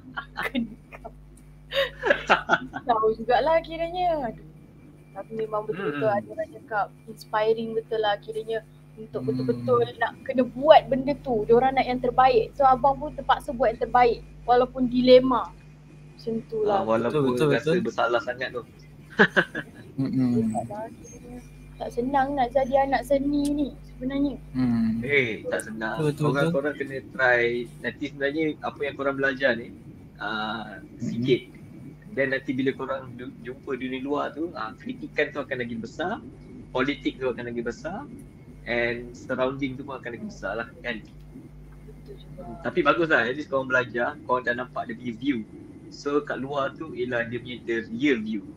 tahu jugalah kiranya. Aduh. Tapi memang betul-betul Hmm. ada orang cakap inspiring betul lah kiranya untuk Hmm. betul-betul nak kena buat benda tu. Diorang nak yang terbaik. So abang pun terpaksa buat yang terbaik walaupun dilema. Macam tu Ah, lah. walaupun Betul, betul, rasa betul. bersalah sangat tu. Mm-mm. Tak, kiranya tak senang nak jadi anak seni ni sebenarnya. Hmm. Eh, tak senang. Betul, betul, Korang, betul. korang kena try. Nanti sebenarnya apa yang korang belajar ni uh, sikit. Dan nanti bila korang du- jumpa dunia luar tu, uh, kritikan tu akan lagi besar, politik tu akan lagi besar, and surrounding tu pun akan lagi besar lah kan. Betul juga. Tapi bagus lah, at least korang belajar, korang dah nampak dia punya view. So kat luar tu ialah dia punya the real view.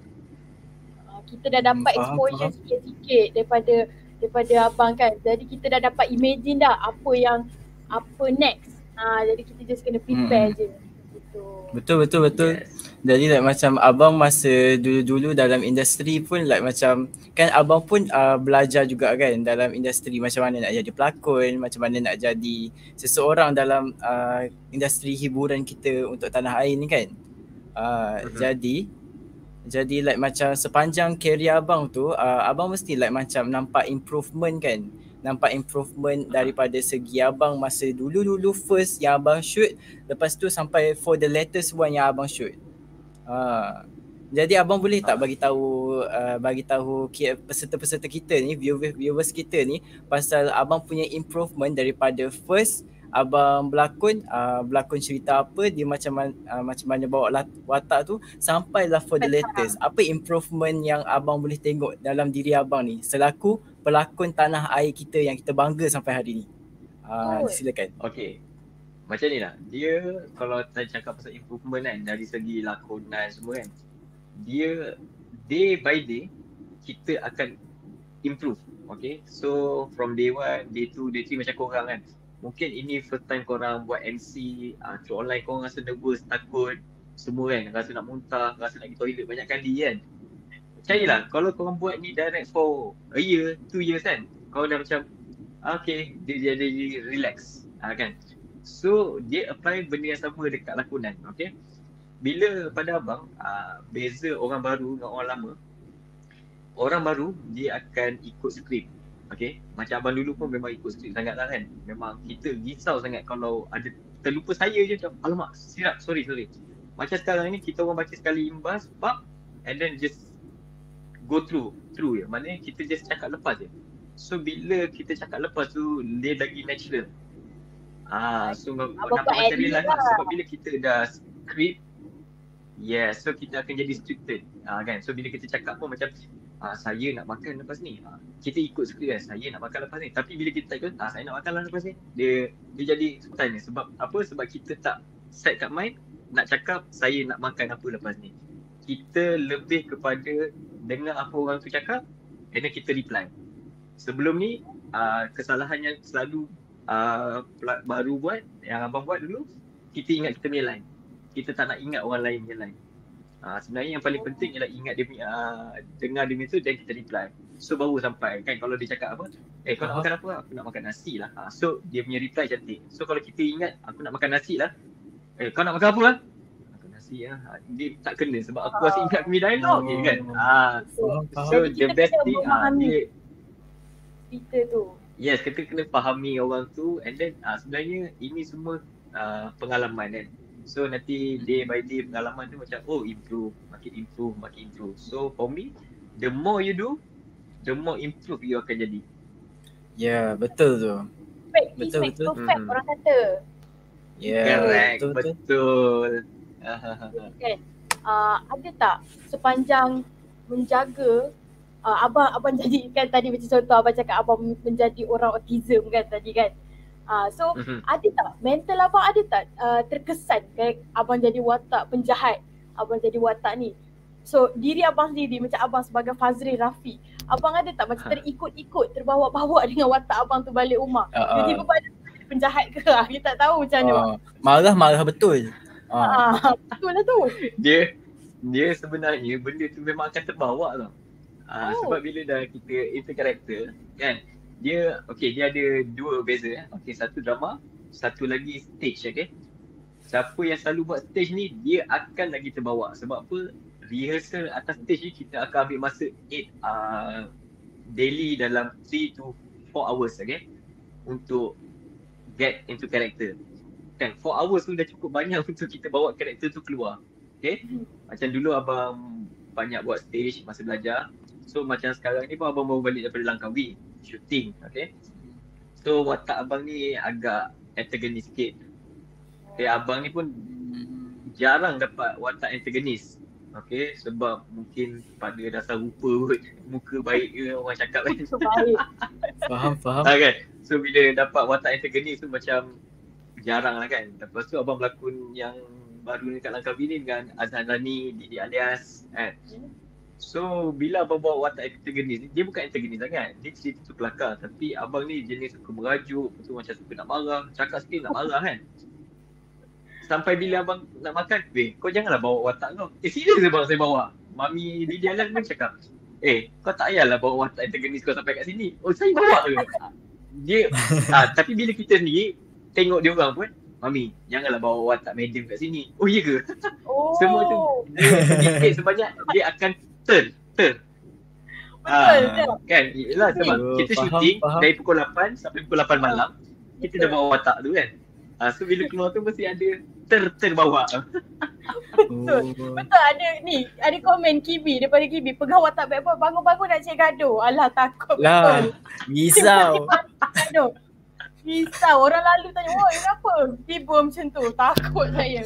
Ah, kita dah dapat Hmm, faham, exposure faham. sikit-sikit daripada daripada abang kan. Jadi kita dah dapat imagine dah apa yang apa next. Ah, jadi kita just kena prepare Hmm. je. Gitu. Betul, betul, betul. Yes. Jadi like macam abang masa dulu-dulu dalam industri pun like macam kan abang pun uh, belajar juga kan dalam industri macam mana nak jadi pelakon, macam mana nak jadi seseorang dalam uh, industri hiburan kita untuk tanah air ni kan. Uh, Mhm. Jadi jadi like macam sepanjang kerjaya abang tu uh, abang mesti like macam nampak improvement kan. Nampak improvement daripada segi abang masa dulu-dulu first yang abang shoot, lepas tu sampai for the latest one yang abang shoot. Ha. Jadi abang boleh tak bagi tahu uh, bagi tahu ki- peserta-peserta kita ni, viewers viewers kita ni pasal abang punya improvement daripada first abang berlakon uh, berlakon cerita apa, dia macam man, uh, macam mana bawa lat- watak tu sampailah for the latest. Apa improvement yang abang boleh tengok dalam diri abang ni selaku pelakon tanah air kita yang kita bangga sampai hari ni. Uh, Oh. silakan. Okay. Macam ni lah. Dia kalau kita cakap pasal improvement kan dari segi lakonan semua kan. Dia day by day kita akan improve. Okay. So from day one, day two, day three macam korang kan. Mungkin ini first time korang buat M C, uh, through online korang rasa nervous, takut, semua kan. Rasa nak muntah, rasa nak pergi toilet banyak kali kan. Percayalah, kalau korang buat ni direct for a year, two years kan. Korang dah macam, okay, dia jadi relax. Uh, kan. So dia apply benda yang sama dekat lakonan, okay. Bila pada abang, uh, beza orang baru dengan orang lama. Orang baru dia akan ikut skrip, okay. Macam abang dulu pun memang ikut skrip sangat lah kan. Memang kita risau sangat kalau ada terlupa saya je macam, alamak silap, sorry sorry. Macam sekarang ni kita orang baca sekali imbas, bab, and then just go through, through je. Maknanya kita just cakap lepas je. So bila kita cakap lepas tu, dia lagi natural. Ah, so Abang nampak buat macam edit real life lah. lah. Sebab bila kita dah script, yes, so kita akan jadi scripted. Ah, kan? So bila kita cakap pun macam ah, saya nak makan lepas ni. Ah, kita ikut script kan, saya nak makan lepas ni. Tapi bila kita type ah, saya nak makan lah lepas ni, dia dia jadi spontan ni. Sebab apa? Sebab kita tak set kat mind nak cakap saya nak makan apa lepas ni. Kita lebih kepada dengar apa orang tu cakap and then kita reply. Sebelum ni uh, kesalahan yang selalu uh, baru buat, yang abang buat dulu, kita ingat kita punya line. Kita tak nak ingat orang lain punya line. Uh, sebenarnya yang paling penting ialah ingat dia punya, uh, dengar dia punya tu dan kita reply. So baru sampai kan, kalau dia cakap apa, eh kau nak makan apa? Aku nak makan nasi lah. Uh, so dia punya reply cantik. So kalau kita ingat aku nak makan nasi lah, eh kau nak makan apa lah? Makan nasi lah. Uh, dia tak kena sebab aku masih ingat punya dialog je kan. Uh, so Jadi the kita best kena thing uh, memahami dia cerita tu. yes, kita kena fahami orang tu and then uh, sebenarnya ini semua uh, pengalaman kan. So nanti day by day pengalaman tu macam oh improve, makin improve, makin improve. So for me, the more you do, the more improve you akan jadi. Ya, yeah, betul tu. Practice Betul, makes betul. perfect Hmm. orang kata. Ya, yeah, Correct, betul betul. betul. Kan? Uh, ada tak sepanjang menjaga uh, abang abang jadi kan tadi macam contoh abang cakap abang menjadi orang autism kan tadi kan. Uh, so Mhm. ada tak mental abang ada tak uh, terkesan kan abang jadi watak penjahat, abang jadi watak ni. So diri abang sendiri macam abang sebagai Fazril Rafi, abang ada tak macam Ha. terikut-ikut, terbawa-bawa dengan watak abang tu balik rumah? Ah, Jadi ah. apa ada penjahat ke? Kita tak tahu macam mana. Ah, marah-marah betul. Ah. Ah, betul lah tu. Dia dia sebenarnya benda tu memang akan terbawa tau. Ah, Oh. sebab bila dah kita into character kan, dia okay dia ada dua beza eh. Okay, satu drama, satu lagi stage, okay. Siapa yang selalu buat stage ni dia akan lagi terbawa. Sebab apa? Rehearsal atas stage ni kita akan ambil masa eight uh, daily dalam three to four hours, okay, untuk get into character. Kan four hours tu dah cukup banyak untuk kita bawa karakter tu keluar. Okay. Macam dulu abang banyak buat stage masa belajar. So macam sekarang ni pun abang baru balik daripada Langkawi shooting. Okay. So watak abang ni agak antagonis sikit. Okay, abang ni pun jarang dapat watak antagonis. Okay, sebab mungkin pada dasar rupa kot, muka baik ke orang cakap kan. So baik. Faham, faham. Ah, kan? So bila dapat watak antagonis tu macam jarang lah kan. Lepas tu abang berlakon yang baru ni kat Langkawi ni dengan Azhan Rani, Didi Alias kan. So bila abang bawa watak antagonis, dia bukan antagonis sangat. Dia cerita tu kelakar, tapi abang ni jenis suka merajuk, betul macam suka nak marah, cakap sikit nak marah kan. Sampai bila abang nak makan, weh kau janganlah bawa watak kau. Eh serius abang saya bawa. Mami Didi Alias pun cakap, eh kau tak payahlah bawa watak antagonis kau sampai kat sini. Oh saya bawa ke? Dia, ah, tapi bila kita sendiri tengok dia orang pun, Mami, janganlah bawa watak medium kat sini. Oh iya ke? Oh. Semua tu dia sedikit sebanyak dia akan turn, turn. Betul, Ah, betul. kan? Yelah sebab Oh, kita faham, shooting faham. dari pukul lapan sampai pukul lapan malam, kita dah bawa watak tu kan. Ah, so bila keluar tu mesti ada ter terbawa. Betul. Betul ada ni, ada komen Kibi daripada Kibi, pegang watak bad boy, bangun-bangun nak cek gaduh. Alah takut Lah, betul. risau. Gaduh. Risau, orang lalu tanya, "Woi, kenapa?" Tiba macam tu, takut saya.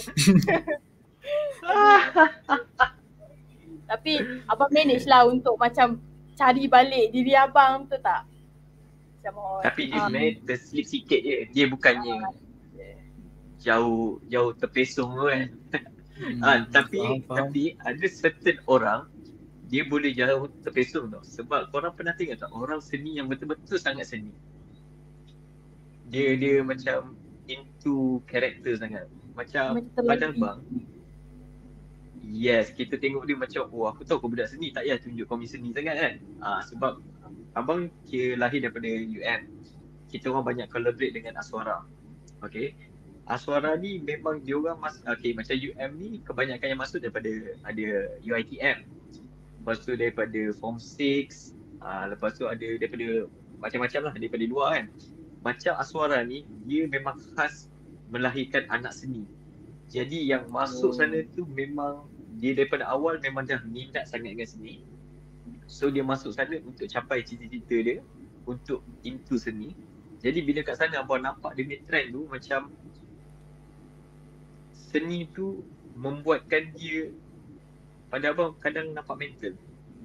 Tapi abang manage lah untuk macam cari balik diri abang, betul tak? Macam oh, Tapi dia ah, sebenarnya terslip sikit je. Dia bukannya jauh jauh terpesong tu kan. Ah, tapi faham, faham. tapi ada certain orang dia boleh jauh terpesong tau. Sebab korang pernah tengok tak orang seni yang betul-betul sangat seni. Dia dia macam into character sangat. Macam Macam terlatih. macam bang. Yes, kita tengok dia macam oh aku tahu kau budak seni, tak payah tunjuk kau seni sangat kan. Ah, sebab abang kira lahir daripada U M. Kita orang banyak collaborate dengan Aswara. Okay. Aswara ni memang dia orang mas okay, macam U M ni kebanyakan yang masuk daripada ada U I T M. Lepas tu daripada Form six, ah, lepas tu ada daripada macam-macam lah daripada luar kan. Macam Aswara ni dia memang khas melahirkan anak seni. Jadi yang masuk Oh. sana tu memang dia daripada awal memang dah minat sangat dengan seni. So dia masuk sana untuk capai cita-cita dia untuk into seni. Jadi bila kat sana abang nampak dia punya trend tu macam seni tu membuatkan dia pada abang kadang nampak mental.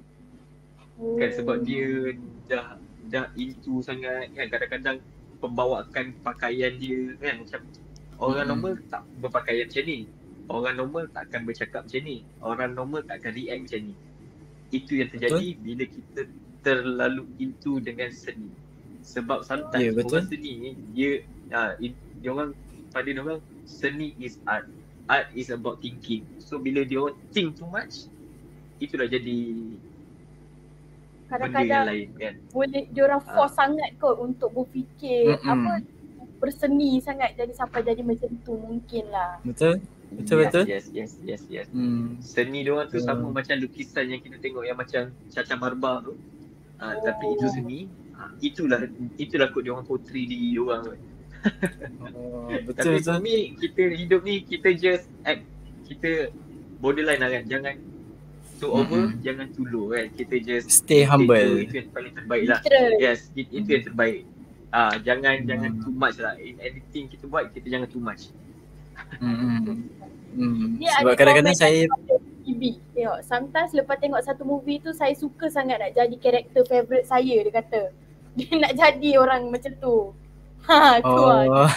Kan sebab dia dah dah into sangat kan, kadang-kadang pembawaan pakaian dia kan macam orang hmm. normal tak berpakaian macam ni. Orang normal tak akan bercakap macam ni. Orang normal tak akan react macam ni. Itu yang terjadi betul. Bila kita terlalu into dengan seni. Sebab sometimes yeah, orang seni ni dia uh, dia orang pada dia orang seni is art. Art is about thinking. So bila dia orang think too much, itulah jadi kadang-kadang benda yang lain kan. Boleh diorang force ha. sangat kot untuk berfikir mm-hmm. apa berseni sangat jadi sampai jadi macam tu mungkin lah. Betul. Betul betul. Yes yes yes yes. yes. Hmm. Seni diorang tu hmm. sama macam lukisan yang kita tengok yang macam Caca Marbar tu. Ha, oh. Tapi itu seni. Ha, itulah itulah kot diorang portray diri diorang kot. Oh, betul tapi betul. Tapi kita hidup ni kita just act, kita borderline lah kan. Jangan too over, mm-hmm. jangan too low kan. Kita just stay humble. Itu, itu yang paling terbaik lah. Yes, itu, itu yang terbaik. Ah, jangan mm. jangan too much lah. In anything kita buat, kita jangan too much. Hmm. Hmm. Sebab kadang-kadang saya T V tengok. Sometimes lepas tengok satu movie tu saya suka sangat nak jadi karakter favourite saya, dia kata. Dia nak jadi orang macam tu. Ha, tu oh. lah.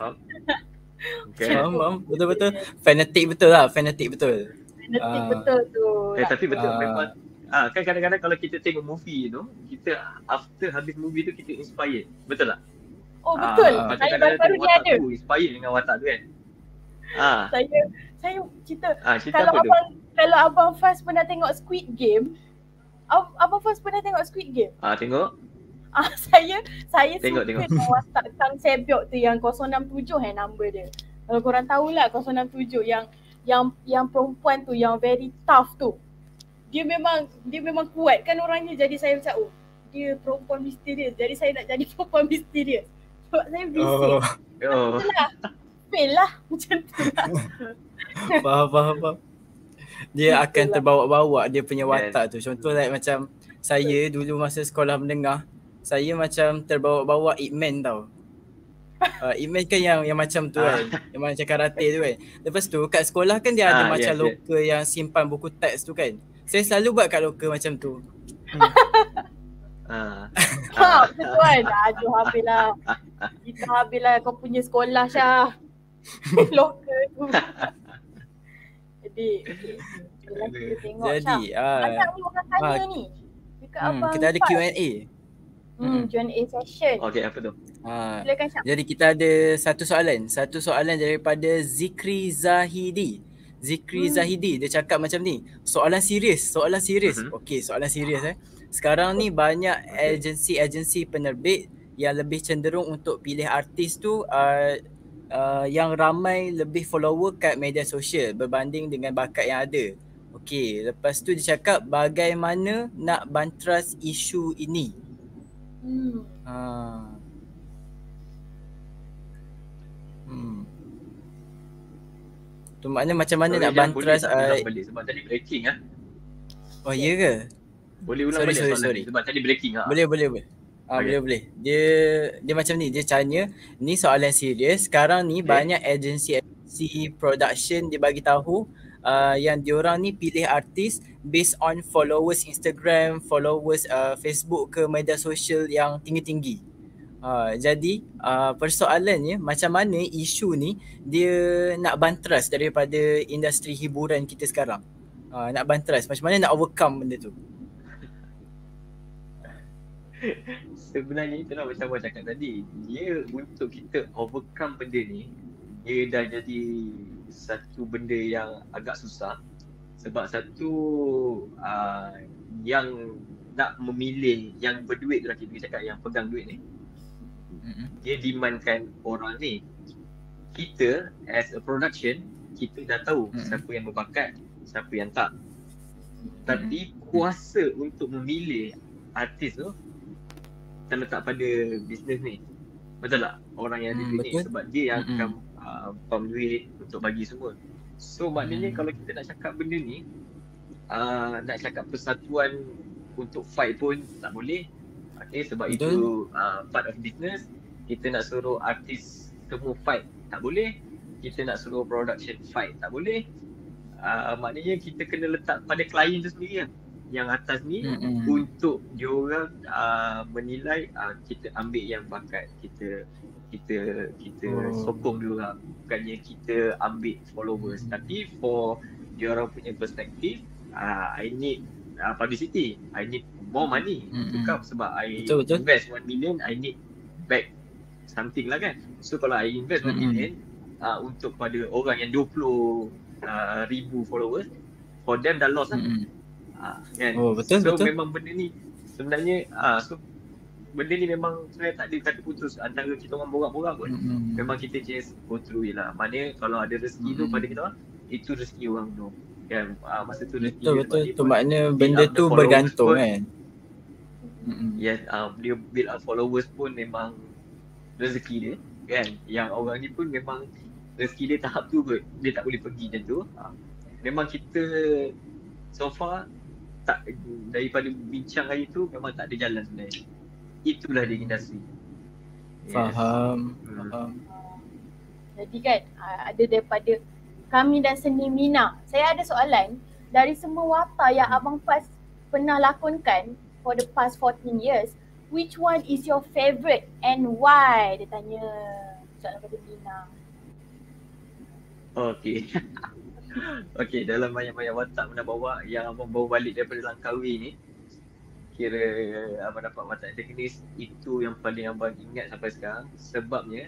Okay. Faham, betul-betul. Fanatik betul lah, fanatik betul. Fanatik uh. betul tu. Eh tapi betul uh. memang ah kan kadang-kadang kalau kita tengok movie tu, kita after habis movie tu kita inspired. Betul tak? Oh betul. Ah, saya baru-baru ni ada. Tu, inspired dengan watak tu kan. Ah. Saya saya cerita. Ah, cerita kalau apa abang tu? kalau abang Faz pernah tengok Squid Game, ab, abang Faz pernah tengok Squid Game? Ah tengok. Ah saya saya tengok, suka tengok. watak Kang Sebyok tu yang kosong enam tujuh eh number dia. Kalau korang tahulah kosong enam tujuh yang yang yang perempuan tu yang very tough tu. Dia memang dia memang kuat kan orangnya, jadi saya macam oh dia perempuan misterius. Jadi saya nak jadi perempuan misterius. Sebab saya bising. Oh. Oh. Itulah. Fail lah macam tu lah. Faham, faham, faham. Dia akan terbawa-bawa dia punya watak tu. Contoh like macam saya dulu masa sekolah menengah, saya macam terbawa-bawa Ip Man tau. Uh, Ip Man kan yang yang macam tu kan. Yang macam karate tu kan. Lepas tu kat sekolah kan dia ada ah, macam yes, loker yes. yang simpan buku teks tu kan. Saya selalu buat kat loker macam tu. Ah. Ha, betul kan? Aduh habislah. Kita habislah kau punya sekolah Syah. Loker tu. Jadi okay. Kita tengok Jadi, Syah. uh, Banyak ni orang tanya uh, ni. Dekat hmm, abang kita ada Q and A. Hmm, Q and A session. Okey, apa tu? Ha, Silakan Syah. jadi kita ada satu soalan. Satu soalan daripada Zikri Zahidi. Zikri hmm. Zahidi dia cakap macam ni. Soalan serius, soalan serius. Uh-huh. Okey, soalan serius eh. Sekarang ni banyak agensi-agensi penerbit yang lebih cenderung untuk pilih artis tu uh, uh, yang ramai lebih follower kat media sosial berbanding dengan bakat yang ada. Okey, lepas tu dia cakap bagaimana nak bantras isu ini. Hmm. Ha. Hmm. Tu maknanya macam mana sorry, nak bantras uh, balik sebab tadi breaking ah. Oh ya ke? Boleh ulang sorry, balik sorry, soalan sorry. ni sebab tadi breaking ah. Boleh boleh boleh. Ah okay. boleh boleh. Dia dia macam ni, dia tanya, ni soalan serius. Sekarang ni okay. banyak agensi-agensi production dia bagi tahu uh, yang diorang ni pilih artis based on followers Instagram, followers uh, Facebook ke media sosial yang tinggi-tinggi. Uh, jadi uh, persoalannya macam mana isu ni dia nak bantras daripada industri hiburan kita sekarang. Uh, nak bantras, macam mana nak overcome benda tu? Sebenarnya itulah macam abang cakap tadi. Dia untuk kita overcome benda ni, dia dah jadi satu benda yang agak susah. Sebab satu uh, yang nak memilih yang berduit tu lah, kita cakap yang pegang duit ni, mm-hmm. dia demandkan orang ni. Kita as a production, kita dah tahu mm-hmm. siapa yang berbakat, siapa yang tak. Mm-hmm. Tapi kuasa untuk memilih artis tu terletak pada bisnes ni. Betul tak? Orang yang ada duit ni, sebab dia yang mm-hmm. akan uh, pump duit untuk bagi semua. So maknanya hmm. kalau kita nak cakap benda ni, uh, nak cakap persatuan untuk fight pun tak boleh. Okay, sebab betul. Itu uh, part of business. Kita nak suruh artis semua fight, tak boleh. Kita nak suruh production fight, tak boleh. Uh, maknanya kita kena letak pada klien tu sendiri lah. Yang atas ni mm-hmm. untuk diorang uh, menilai uh, kita ambil yang bakat, kita kita kita oh. sokong diorang, bukannya kita ambil followers. Mm-hmm. Tapi for diorang punya perspektif, uh, I need uh, publicity, I need more money mm-hmm. to come sebab I betul, betul. invest one million, I need back something lah kan. So kalau I invest one mm-hmm. million uh, untuk pada orang yang dua puluh ribu followers, for them dah lost mm-hmm. lah. Ha, kan? Oh betul so, betul. So memang benda ni sebenarnya ah so benda ni memang sebenarnya tak ada kata putus antara kita orang borak-borak pun. Mm-hmm. Memang kita just go through it lah. Maknanya kalau ada rezeki mm-hmm. tu pada kita orang, itu rezeki orang tu. Kan ah, masa tu rezeki betul betul tu maknanya benda tu bergantung pun, kan. Mm-hmm. Yes, uh, dia build up followers pun memang rezeki dia kan. Yang orang ni pun memang rezeki dia tahap tu kot. Dia tak boleh pergi macam tu. Ha. Memang kita so far tak, daripada bincang hari tu memang tak ada jalan sebenarnya. Itulah dia industri. Faham. Yes. Hmm. Faham. Jadi kan ada daripada kami dan seni Mina. Saya ada soalan, dari semua watak yang abang Faz pernah lakonkan for the past fourteen years, which one is your favourite and why? Dia tanya soalan pada Mina. Okay. Okay, dalam banyak-banyak watak pernah bawa yang abang bawa balik daripada Langkawi ni, kira abang dapat watak antagonis, itu yang paling abang ingat sampai sekarang. Sebabnya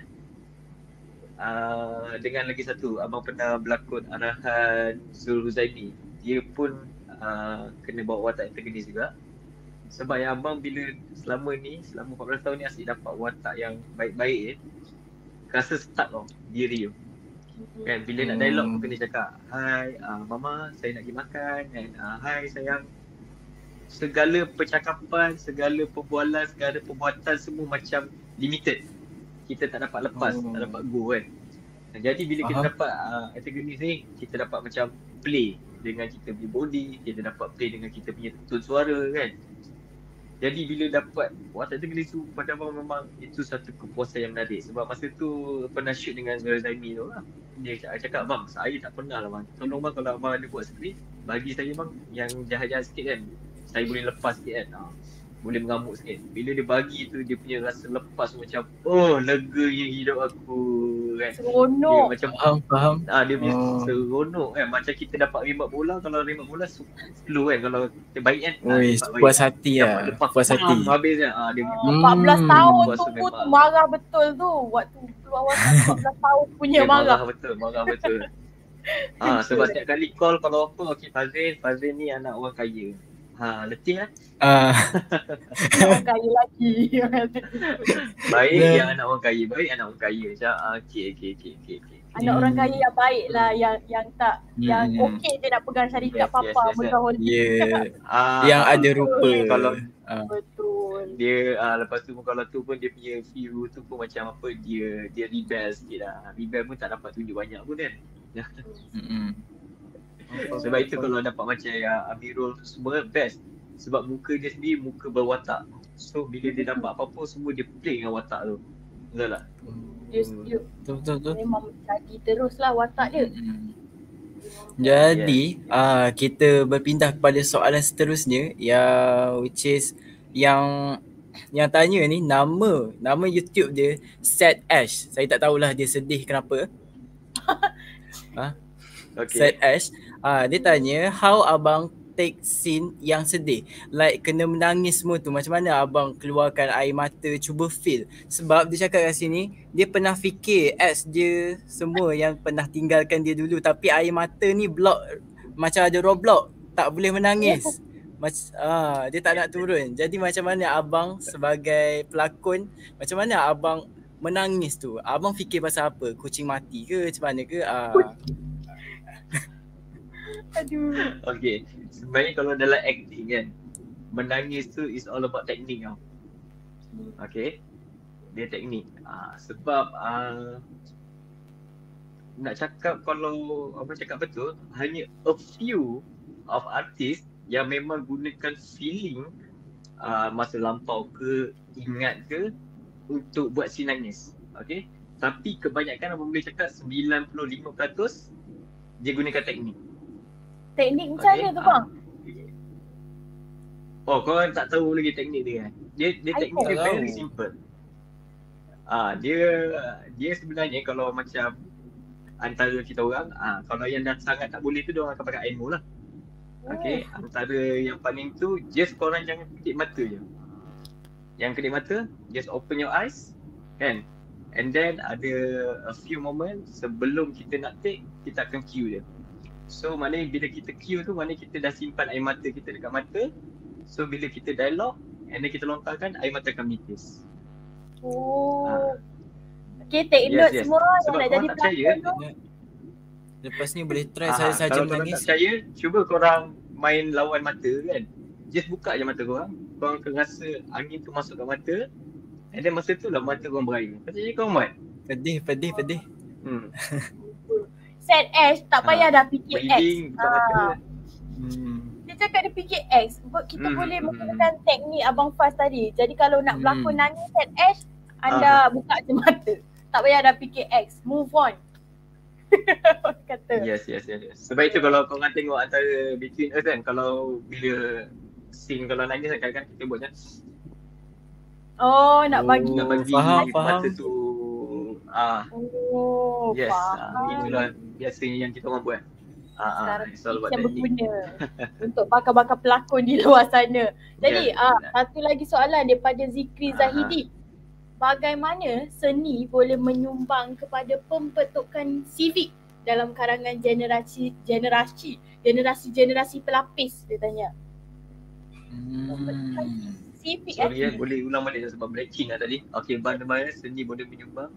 uh, dengan lagi satu, abang pernah berlakon arahan Zul Huzaimi. Dia pun uh, kena bawa watak antagonis juga. Sebab yang abang bila selama ni, selama empat belas tahun ni asyik dapat watak yang baik-baik eh, rasa stuck tau diri tu. Kan bila nak dialog pun kena cakap, hai uh, mama saya nak pergi makan, and uh, hai sayang. Segala percakapan, segala perbualan, segala perbuatan semua macam limited. Kita tak dapat lepas, oh. tak dapat go kan. Jadi bila Aha. kita dapat uh, antagonis ni, kita dapat macam play dengan kita punya body, kita dapat play dengan kita punya tone suara kan. Jadi bila dapat watak antagonis tu, pada abang memang itu satu kepuasan yang menarik. Sebab masa tu pernah shoot dengan Zul Huzaimi tu lah. Dia cakap, bang saya tak pernah lah bang, tolong bang kalau abang ada buat skrip, bagi saya bang yang jahat-jahat sikit kan, saya boleh lepas sikit kan, ha, boleh mengamuk sikit. Bila dia bagi tu, dia punya rasa lepas macam, oh leganya hidup aku kan. Seronok. Dia macam faham, faham. Ah, dia punya oh. seronok kan. Macam kita dapat remote bola, kalau remote bola slow kan, kalau terbaik kan. Oi, ah, puas hati lah. Puas hati. Habis kan. Ah, dia uh, empat belas hmm. tahun tunggu tu marah betul tu. Waktu keluar watak empat belas tahun punya dia marah. Marah betul, marah betul. Ah, sebab setiap kali call kalau apa, okey Fazrin, Fazrin ni anak orang kaya. Ha, letih lah. Ah. Orang kaya lagi. Baik yang anak orang kaya, baik anak orang kaya. Macam ah, okey okey okey okey okey. Anak hmm. orang kaya yang baik lah, yang yang tak hmm. yang okey je nak pegang syarikat yes, papa yes, yes, yes. Yeah. ah, yang ada rupa. Kalau ah. betul. Dia ah, lepas tu kalau tu pun dia punya view tu pun macam apa, dia dia rebel sikit lah. Rebel pun tak dapat tunjuk banyak pun kan. Hmm. Sebab itu kalau dapat macam ya, Amirul semua best. Sebab muka dia sendiri muka berwatak. So bila dia dapat apa-apa semua dia play dengan watak tu. Betul tak? Dia dia betul betul. Memang jadi teruslah watak dia. Hmm. Jadi yeah. uh, kita berpindah kepada soalan seterusnya yang which is yang yang tanya ni nama nama YouTube dia Sad Ash. Saya tak tahulah dia sedih kenapa. Ha? Okay. Sad Ash. Ah, dia tanya how abang take scene yang sedih, like kena menangis semua tu, macam mana abang keluarkan air mata, cuba feel. Sebab dia cakap kat sini dia pernah fikir ex dia semua yang pernah tinggalkan dia dulu, tapi air mata ni block macam ada roadblock, tak boleh menangis. Mac- ah, dia tak nak turun. Jadi macam mana abang sebagai pelakon, macam mana abang menangis tu? Abang fikir pasal apa? Kucing mati ke macam mana ke? Ah. Aduh. Okay, sebenarnya kalau dalam acting kan, menangis tu is all about teknik tau. Okay, dia teknik. Ah, sebab ah, nak cakap kalau apa cakap betul, hanya a few of artist yang memang gunakan feeling ah, masa lampau ke, ingat ke, untuk buat scene nangis. Okay. Tapi kebanyakan abang boleh cakap sembilan puluh lima peratus dia gunakan teknik. Teknik macam Okay. mana tu bang? Oh, korang tak tahu lagi teknik dia kan? Dia, dia I teknik dia tak very tahu. simple. Ah, dia dia sebenarnya kalau macam antara kita orang, ah kalau yang dah sangat tak boleh tu dia orang akan pakai eye mo lah. Okay, antara yang paling tu just korang jangan kedip mata je. Yang kedip mata, just open your eyes, kan? And then ada a few moment sebelum kita nak take, kita akan cue dia. So maknanya bila kita cue tu, maknanya kita dah simpan air mata kita dekat mata. So bila kita dialog, and then kita lontarkan, air mata akan menipis. Oh. Ah. Okay, take Yes, note yes. semua yang Sebab nak korang jadi tak percaya, pelakon tu. Lepas ni boleh try Ah, saja-saja kalau korang tak menangis. percaya, cuba korang main lawan mata kan. Just buka je mata korang. Korang akan rasa angin tu masuk kat mata. And then masa tu lah mata korang berair. Percaya korang Mat? Pedih, pedih, pedih. Hmm. Set Ash tak payah dah fikir X. Breathing buka mata. Ah. Hmm. Dia cakap dia fikir X. Bo- Kita Hmm, boleh hmm, menggunakan teknik Abang Faz tadi. Jadi kalau nak Hmm. berlakon nangis Set Ash, anda buka je mata. Tak payah dah fikir X. Move on. Kata. Yes, yes, yes, yes. Sebab itu kalau korang tengok antara Between Us kan, kalau bila scene kalau nangis kan kadang-kadang kita buat macam Oh, nak Oh, bagi. nak bagi faham, mata faham. tu ah Oh, yes, faham. ah, itulah biasanya yang kita orang buat. Ah, ah, Sekarang it's all about yang technique. berguna untuk bakal-bakal pelakon di luar sana. Jadi, Yes, ah, benar. satu lagi soalan daripada Zikri Ah, Zahidi. Bagaimana seni boleh menyumbang kepada pembentukan sivik dalam karangan generasi generasi generasi-generasi pelapis, dia tanya. Pembentukan Hmm. sivik Sorry eh. ya, boleh ulang balik sebab breaking lah tadi. Okey, bagaimana seni boleh menyumbang?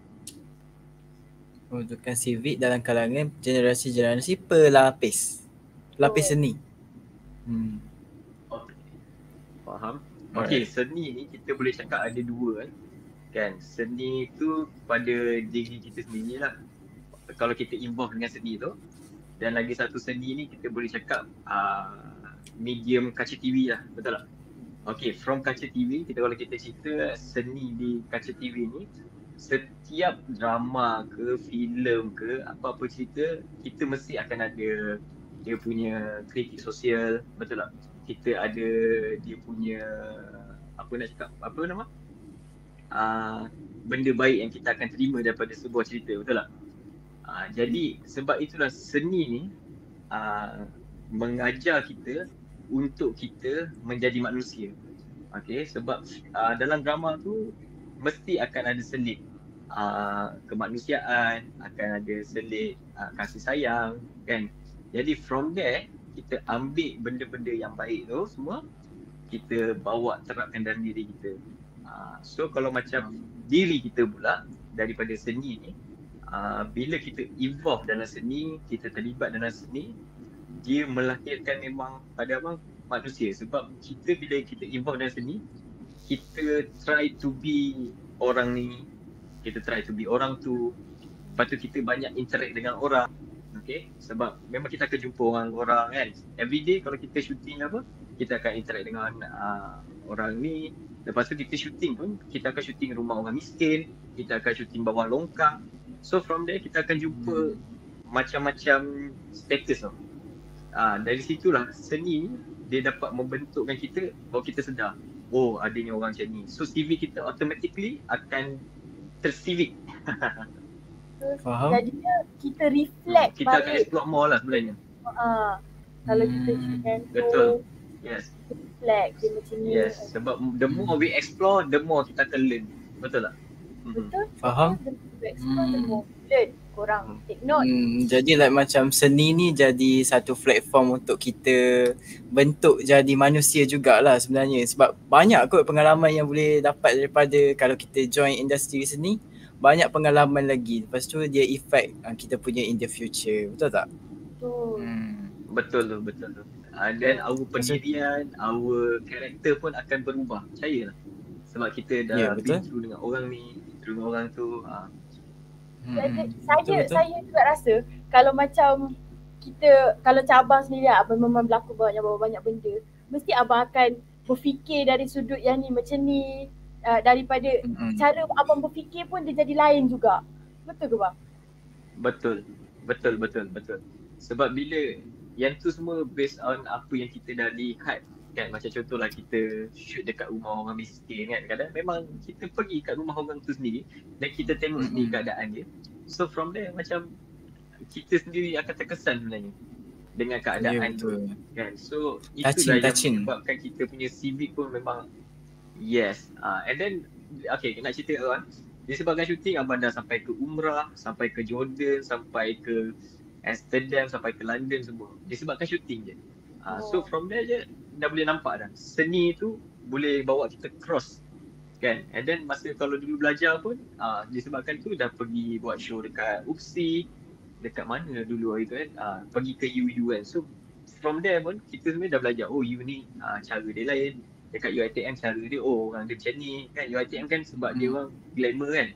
Pembentukan sivik dalam kalangan generasi-generasi pelapis. Pelapis Oh. seni. Hmm. Okey. Faham? Okey, seni ni kita boleh cakap ada dua kan. Kan, seni tu pada diri kita sendirilah. Kalau kita involve dengan seni tu. Dan lagi satu seni ni kita boleh cakap uh, medium kaca T V lah, betul tak? Okay, from kaca T V, kita kalau kita cerita seni di kaca T V ni, setiap drama ke, filem ke, apa-apa cerita, kita mesti akan ada dia punya kritik sosial, betul tak? Kita ada dia punya, apa nak cakap, apa nama? Uh, benda baik yang kita akan terima daripada sebuah cerita, betul tak? Uh, jadi sebab itulah seni ni uh, mengajar kita untuk kita menjadi manusia. Okay, sebab uh, dalam drama tu mesti akan ada selit uh, kemanusiaan, akan ada selit uh, kasih sayang kan. Jadi from there kita ambil benda-benda yang baik tu semua kita bawa terapkan dalam diri kita. Uh, so kalau macam diri kita pula daripada seni ni, uh, bila kita evolve dalam seni, kita terlibat dalam seni, dia melahirkan memang pada abang manusia. Sebab kita bila kita evolve dalam seni, kita try to be orang ni, kita try to be orang tu, lepas tu kita banyak interact dengan orang. Okay, sebab memang kita akan jumpa orang-orang kan. Everyday kalau kita shooting apa, kita akan interact dengan uh, orang ni. Lepas tu kita shooting pun, kita akan shooting rumah orang miskin, kita akan shooting bawah longkang. So from there kita akan jumpa hmm. macam-macam status tau. Ah, dari situlah seni dia dapat membentukkan kita bahawa kita sedar, oh adanya orang macam ni. So C V kita automatically akan tercivic. Faham? Jadinya kita reflect Kita akan balik. explore more lah sebenarnya. Uh, kalau Hmm, kita shoot betul. Yes. reflect dia macam ni. Yes. Sebab the more we explore, the more kita akan learn. Betul tak? Mhm. Betul. Faham? The more we explore, the Hmm. more we learn. Korang take note. Hmm, jadi like macam seni ni jadi satu platform untuk kita bentuk jadi manusia jugalah sebenarnya. Sebab banyak kot pengalaman yang boleh dapat daripada kalau kita join industri seni. Banyak pengalaman lagi. Lepas tu dia effect uh, kita punya in the future. Betul tak? Betul. Hmm. Betul tu, betul tu. And then our pendirian, our character pun akan berubah. Percayalah. Sebab kita dah Ya, yeah, betul. been through dengan orang ni, through dengan orang tu. Ha. Jadi, Hmm. saya Betul, betul. saya juga rasa kalau macam kita, kalau macam abang sendiri lah, abang memang berlakon banyak banyak benda, mesti abang akan berfikir dari sudut yang ni macam ni. uh, daripada Mm-mm. cara abang berfikir pun dia jadi lain juga. Betul ke bang? Betul. Betul, betul, betul. Sebab bila yang tu semua based on apa yang kita dah lihat kan. Macam contohlah kita shoot dekat rumah orang miskin kan. Kadang memang kita pergi kat rumah orang tu sendiri dan kita tengok sendiri keadaan dia. So from there macam kita sendiri akan terkesan sebenarnya dengan keadaan Ya, tu betul. kan. So Touching, itulah yang touching. menyebabkan kita punya C V pun memang yes. Uh, and then okay, nak cerita kan. Disebabkan syuting abang dah sampai ke Umrah, sampai ke Jordan, sampai ke Amsterdam, sampai ke London semua. Disebabkan syuting je. Uh, so from there je dah boleh nampak dah. Seni tu boleh bawa kita cross kan. And then masa kalau dulu belajar pun uh, disebabkan tu dah pergi buat show dekat U P S I, dekat mana dulu hari tu kan, uh, pergi ke U U kan. So from there pun kita sebenarnya dah belajar, oh U ni uh, cara dia lain. Dekat U I T M cara dia, oh orang dia macam ni kan. U I T M kan sebab dia orang glamour kan.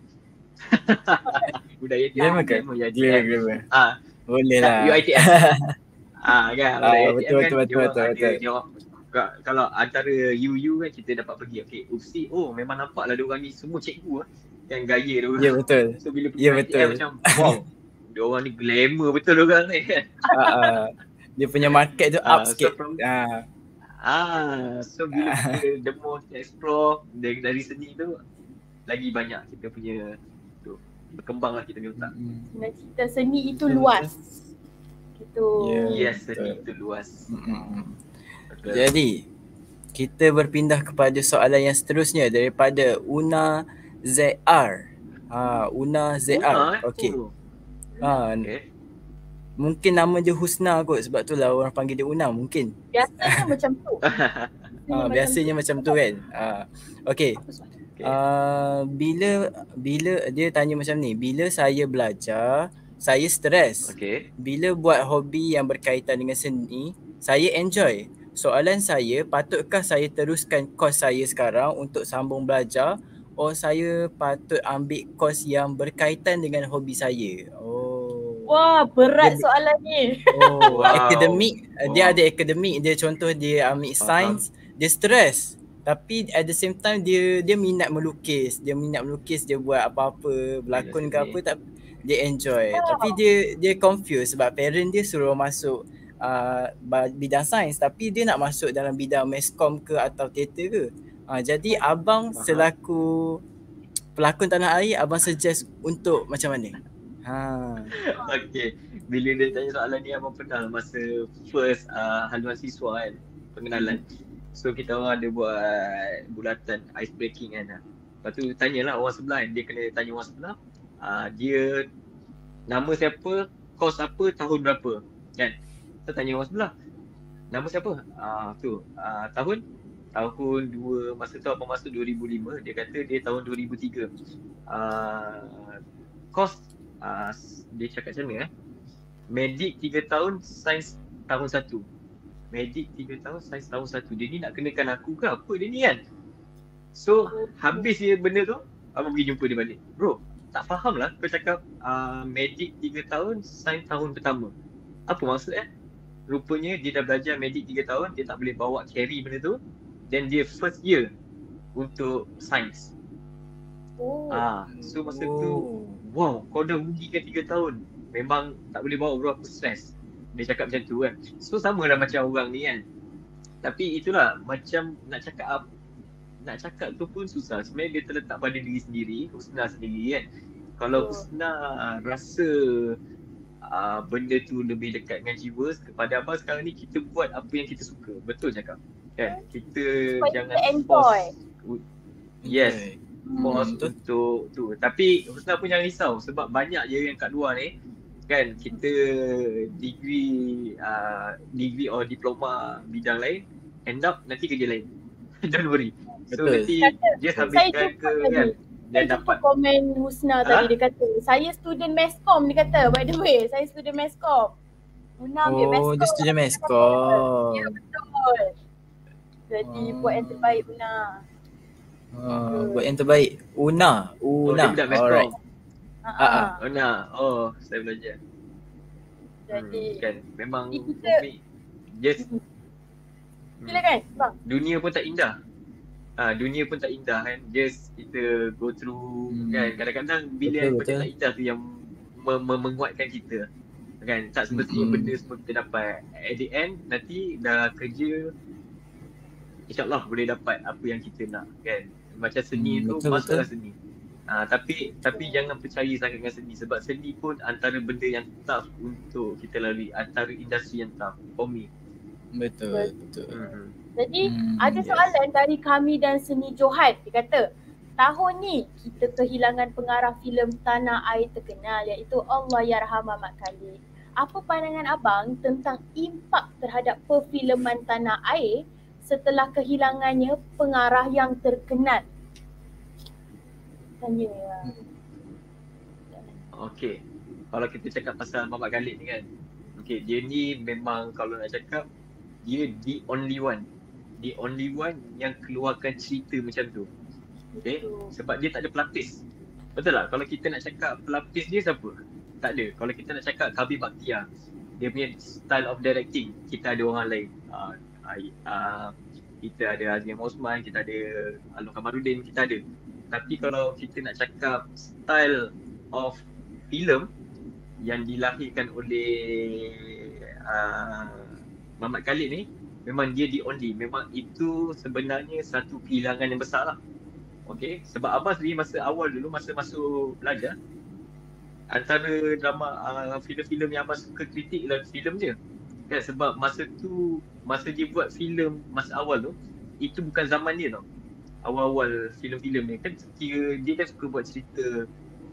Budaya dia Glamour kan? glamour U I T M. Glamour, glamour. Ah, Boleh tak, lah. U I T M. Ah kan, Ah, budaya U I T M betul, kan betul, dia orang betul, ada, betul. dia orang ka- kalau antara U U kan kita dapat pergi okay U P S I, oh memang nampak lah dia orang ni semua cikgu lah yang gaya dia orang. Ya, betul. So bila pergi Ya, U I T M betul. macam wow, dia orang ni glamour betul dia orang ni kan. Ah, ah. Dia punya market tu Ah, up so sikit. from- Ah. Ah, so bila kita the more kita explore dari, dari seni tu lagi banyak kita punya tu berkembang lah kita punya otak. Nak cerita seni itu luas. Gitu. Ya. Yes, seni betul. tu luas. Mm-mm. Betul. Jadi kita berpindah kepada soalan yang seterusnya daripada Una Z R. Ha, Una Z R. Una, eh? Okey. Oh, Ha, okay. mungkin nama dia Husna kot, sebab tu lah orang panggil dia Una mungkin. Biasanya macam tu. Ha, biasanya macam tu kan. Ha, okey. Okay. Uh, bila bila dia tanya macam ni, bila saya belajar saya stres. Okay. Bila buat hobi yang berkaitan dengan seni, saya enjoy. Soalan saya, patutkah saya teruskan kos saya sekarang untuk sambung belajar, atau saya patut ambil kos yang berkaitan dengan hobi saya? Oh. Wah, berat Dia- soalan ni. Oh, Wow. akademik, dia Wow. ada akademik, dia contoh dia ambil sains, dia stres. Tapi at the same time dia dia minat melukis, dia minat melukis, dia buat apa-apa, berlakon ke seni. apa, tak dia enjoy. Tapi dia dia confused sebab parent dia suruh masuk uh, bidang sains tapi dia nak masuk dalam bidang meskom ke atau teater ke. Uh, jadi abang Faham. selaku pelakon tanah air, abang suggest untuk macam mana? Ha. Okay, bila dia tanya soalan ni abang pernah masa first uh, haluan siswa kan, pengenalan. So kita orang ada buat bulatan ice breaking kan. Lepas tu tanyalah orang sebelah kan, dia kena tanya orang sebelah. Uh, dia nama siapa, kos apa, tahun berapa kan. Kita tanya orang sebelah. Nama siapa? Ah uh, tu, uh, tahun tahun dua masa tu apa masuk dua ribu lima, dia kata dia tahun dua ribu tiga. Uh, kos uh, dia cakap macam mana eh? Medik tiga tahun, sains tahun satu. Medik tiga tahun, sains tahun satu. Dia ni nak kenakan aku ke apa dia ni kan? So habis dia benda tu, abang pergi jumpa dia balik. Bro, tak faham lah kau cakap uh, medik tiga tahun, sains tahun pertama. Apa maksud eh? Rupanya dia dah belajar medik tiga tahun, dia tak boleh bawa carry benda tu. Then dia first year untuk sains. Oh. Ah, so masa tu Oh. wow, kau dah rugikan tiga tahun. Memang tak boleh bawa bro, aku stress. Dia cakap macam tu kan. So sama lah macam orang ni kan. Tapi itulah macam nak cakap apa, nak cakap tu pun susah. Sebenarnya dia terletak pada diri sendiri, Husna sendiri kan. Kalau Husna rasa uh, benda tu lebih dekat dengan jiwa, kepada abang sekarang ni kita buat apa yang kita suka. Betul cakap kan. Kita Supaya jangan kita enjoy. force. Yes, Okay. force Betul. untuk tu. Tapi Husna pun jangan risau sebab banyak je yang kat luar ni kan, kita degree uh, degree or diploma bidang lain, end up nanti kerja lain. Don't worry. So Betul. nanti Kata, just saya habiskan jumpa ke tadi. kan dan Saya dapat. jumpa komen Husna Ha? tadi, dia kata saya student meskom, dia kata by the way saya student meskom. Una ambil Oh, meskom. dia student meskom. Ya betul. Jadi Oh. buat yang terbaik Una. Ah, buat yang terbaik. Una, Oh, Una. dia budak meskom. Alright. Ha Ah, ah. Oh nah, oh saya belajar. Jadi Hmm, kan memang Jadi kita- komik. Just silakan bang. dunia pun tak indah. uh, dunia pun tak indah kan. Just kita go through Hmm. kan. Kadang-kadang bila Betul, yang benda betul. tak indah tu yang me- me- menguatkan kita. Kan tak semestinya Mm-mm. benda semua kita dapat. At the end nanti dah kerja, InsyaAllah boleh dapat apa yang kita nak kan. Macam seni Hmm, tu betul, masuklah betul. seni. Ah, tapi tapi jangan percaya sangat dengan seni sebab seni pun antara benda yang tough untuk kita lalui, antara industri yang tough for me. Betul, betul. Hmm. Jadi Hmm, ada yes. soalan dari kami dan Seni Johan. Dia kata, tahun ni kita kehilangan pengarah filem tanah air terkenal iaitu Allahyarham Ahmad Khalid. Apa pandangan abang tentang impak terhadap perfilman tanah air setelah kehilangannya pengarah yang terkenal? Tanya ya. Okay. Kalau kita cakap pasal Muhammad Khalid ni kan. Okay, dia ni memang kalau nak cakap dia the only one. The only one yang keluarkan cerita macam tu. Okay, Betul. sebab dia tak ada pelapis. Betul tak? Kalau kita nak cakap pelapis dia siapa? Tak ada. Kalau kita nak cakap Kabir Bakhtiar, dia punya style of directing, kita ada orang lain. Uh, uh, kita ada Azmi Osman, kita ada Alun Kamarudin, kita ada. Tapi kalau kita nak cakap style of filem yang dilahirkan oleh uh, Muhammad Khalid ni, memang dia the only. Memang itu sebenarnya satu kehilangan yang besar lah. Okay, sebab Abang sendiri masa awal dulu, masa masuk belajar, antara drama, uh, filem-filem yang Abang suka kritik ialah filem je kan. Sebab masa tu, masa dia buat filem masa awal tu, itu bukan zaman dia tau. Awal-awal filem-filem ni kan, kira dia kan suka buat cerita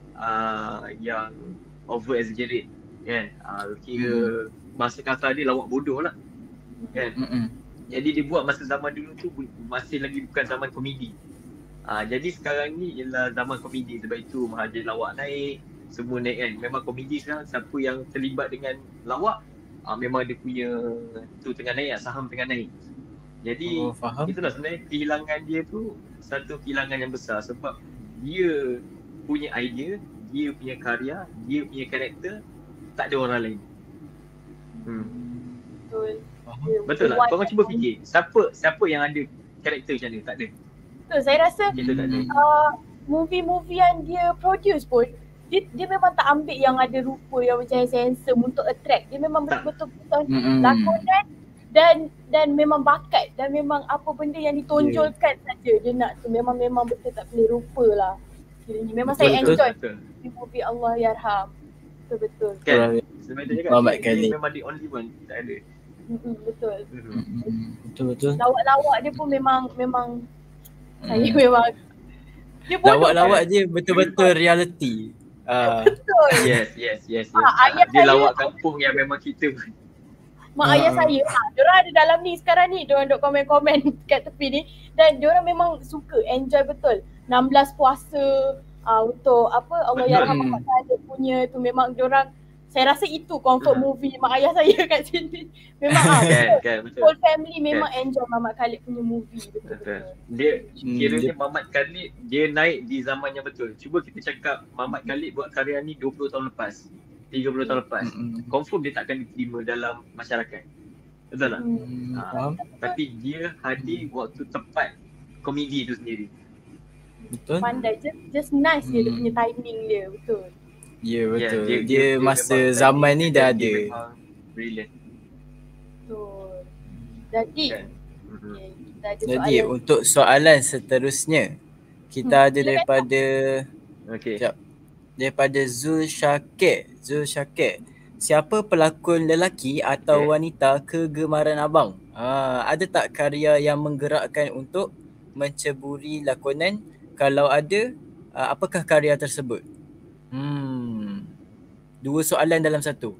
uh, yang over exaggerate kan. Uh, kira masa kasar dia lawak bodoh lah kan. Mm-mm. Jadi dia buat masa zaman dulu tu masih lagi bukan zaman komedi. Ah, jadi sekarang ni ialah zaman komedi, sebab itu Mahathir lawak naik, semua naik kan. Memang komedi sekarang, siapa yang terlibat dengan lawak, ah, memang dia punya tu tengah naik, saham tengah naik. Jadi Oh, faham. itulah sebenarnya kehilangan dia tu satu kehilangan yang besar sebab dia punya idea, dia punya karya, dia punya karakter, tak ada orang lain. Hmm. Betul. Faham. Dia Betul tak? Korang cuba fikir, siapa siapa yang ada karakter macam ni? Tak ada. Betul. Saya rasa Kita tak ada. uh, movie-movie yang dia produce pun, dia, dia memang tak ambil yang ada rupa yang macam handsome untuk attract. Dia memang Tak. betul-betul Mm-mm. lakonan dan dan memang bakat dan memang apa benda yang ditonjolkan yeah. saja dia nak tu. Memang memang betul tak pilih rupa lah. Kiranya memang Betul, saya betul. enjoy Betul. movie Allahyarham. Betul-betul. Kan? Sebenarnya cakap Muhammad dia, Khalid. dia memang the only one. Tak ada. Mm-mm, betul. Hmm. Mm-mm. Betul, betul. Lawak-lawak dia pun memang memang saya Mm. memang dia bodoh. Lawak-lawak je betul-betul reality. Ah, Betul. Yes, yes, yes. yes. Ah, ayat dia saya- lawak kampung yang memang kita Mak Ah, ayah ah. saya, ha, diorang ada dalam ni sekarang ni, diorang duk komen-komen kat tepi ni dan diorang memang suka, enjoy betul. enam belas puasa uh, untuk apa Allahyarham Betul. Ahmad Khalid punya tu memang diorang, saya rasa itu comfort Hmm. movie mak ayah saya kat sini. Memang ah, kan, betul. kan, betul. Whole family memang enjoy Muhammad Khalid punya movie Betul. betul-betul. Dia Hmm, kiranya dia- Muhammad Khalid dia naik di zaman yang betul. Cuba kita cakap Muhammad Khalid buat karya ni dua puluh tahun lepas, tiga puluh tahun lepas. Mm-mm. Confirm dia takkan diterima dalam masyarakat. Betul tak? Hmm. Mm, Ah. faham? Tapi dia hadir waktu tepat komedi tu sendiri. Betul? Pandai, just, just nice dia, dia Hmm. punya timing dia, betul. Ya, betul. dia- Dia, dia- dia masa memang zaman ni dah dia ada. memang brilliant. Betul. Jadi, Kan? Mhm. okay, kita ada Jadi soalan. untuk soalan seterusnya, kita Hmm, ada silakan. daripada Okay. Sekejap. daripada Zul Syakir. Zul Syakir. Siapa pelakon lelaki atau Okay. wanita kegemaran abang? Ha, ada tak karya yang menggerakkan untuk menceburi lakonan? Kalau ada, uh, apakah karya tersebut? Hmm. Dua soalan dalam satu.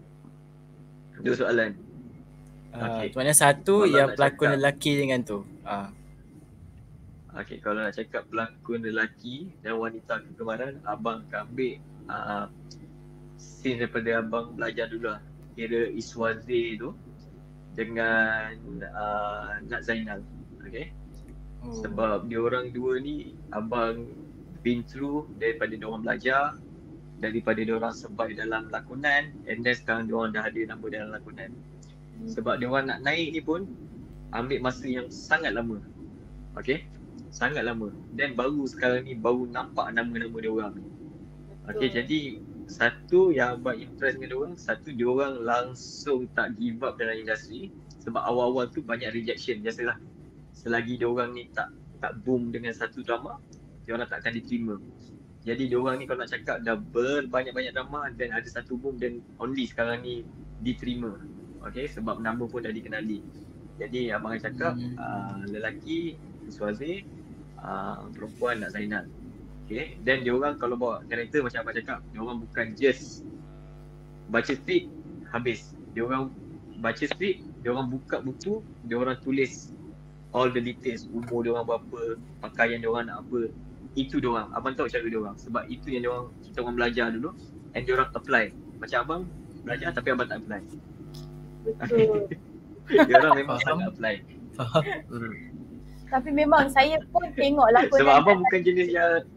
Dua soalan. Uh, Okey. Macam mana satu Kalau yang nak pelakon cakap- lelaki dengan tu. Ah. Okay, kalau nak cakap pelakon lelaki dan wanita kegemaran, abang akan ambil uh, scene daripada abang belajar dulu lah. Kira Iswazi tu dengan uh, Nat Zainal. Okay. Oh. Sebab dia orang dua ni abang been through daripada dia orang belajar, daripada dia orang survive dalam lakonan, and then sekarang dia orang dah ada nama dalam lakonan. Sebab dia orang nak naik ni pun ambil masa yang sangat lama. Okay. sangat lama. Dan baru sekarang ni baru nampak nama-nama dia orang. Okay, jadi satu yang abang impress dengan dia orang, satu dia orang langsung tak give up dalam industri. Sebab awal-awal tu banyak rejection, biasalah. Selagi dia orang ni tak tak boom dengan satu drama, dia orang tak akan diterima. Jadi dia orang ni kalau nak cakap dah berbanyak-banyak drama dan ada satu boom dan only sekarang ni diterima. Okay, sebab nama pun dah dikenali. Jadi abang akan cakap hmm. uh, lelaki Suazi, uh, perempuan Nak Zainal. Okay, dan dia orang kalau bawa karakter macam abang cakap, dia orang bukan just baca skrip habis. Dia orang baca skrip, dia orang buka buku, dia orang tulis all the details, umur dia orang berapa, pakaian dia orang nak apa. Itu dia orang. Abang tahu cara dia orang. Sebab itu yang dia orang, kita orang belajar dulu and dia orang apply. Macam abang belajar tapi abang tak apply. Betul. Dia orang memang sangat apply. Faham. Hmm. Tapi memang saya pun tengok lakonan. Sebab abang bukan jenis yang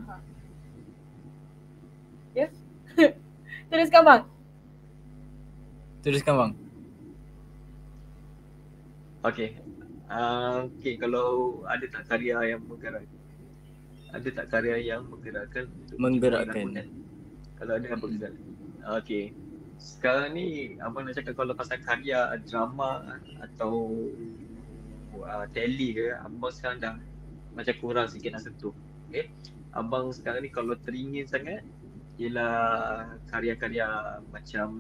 ya. Teruskan bang. Teruskan bang. Okay. Uh, okay, kalau ada tak karya yang menggerakkan? Ada tak karya yang menggerakkan? Menggerakkan. Kalau ada apa Rizal? Okay. Sekarang ni abang nak cakap kalau pasal karya drama atau uh, tele ke, abang sekarang dah macam kurang sikit nak sentuh. Okay. Abang sekarang ni kalau teringin sangat ialah karya-karya macam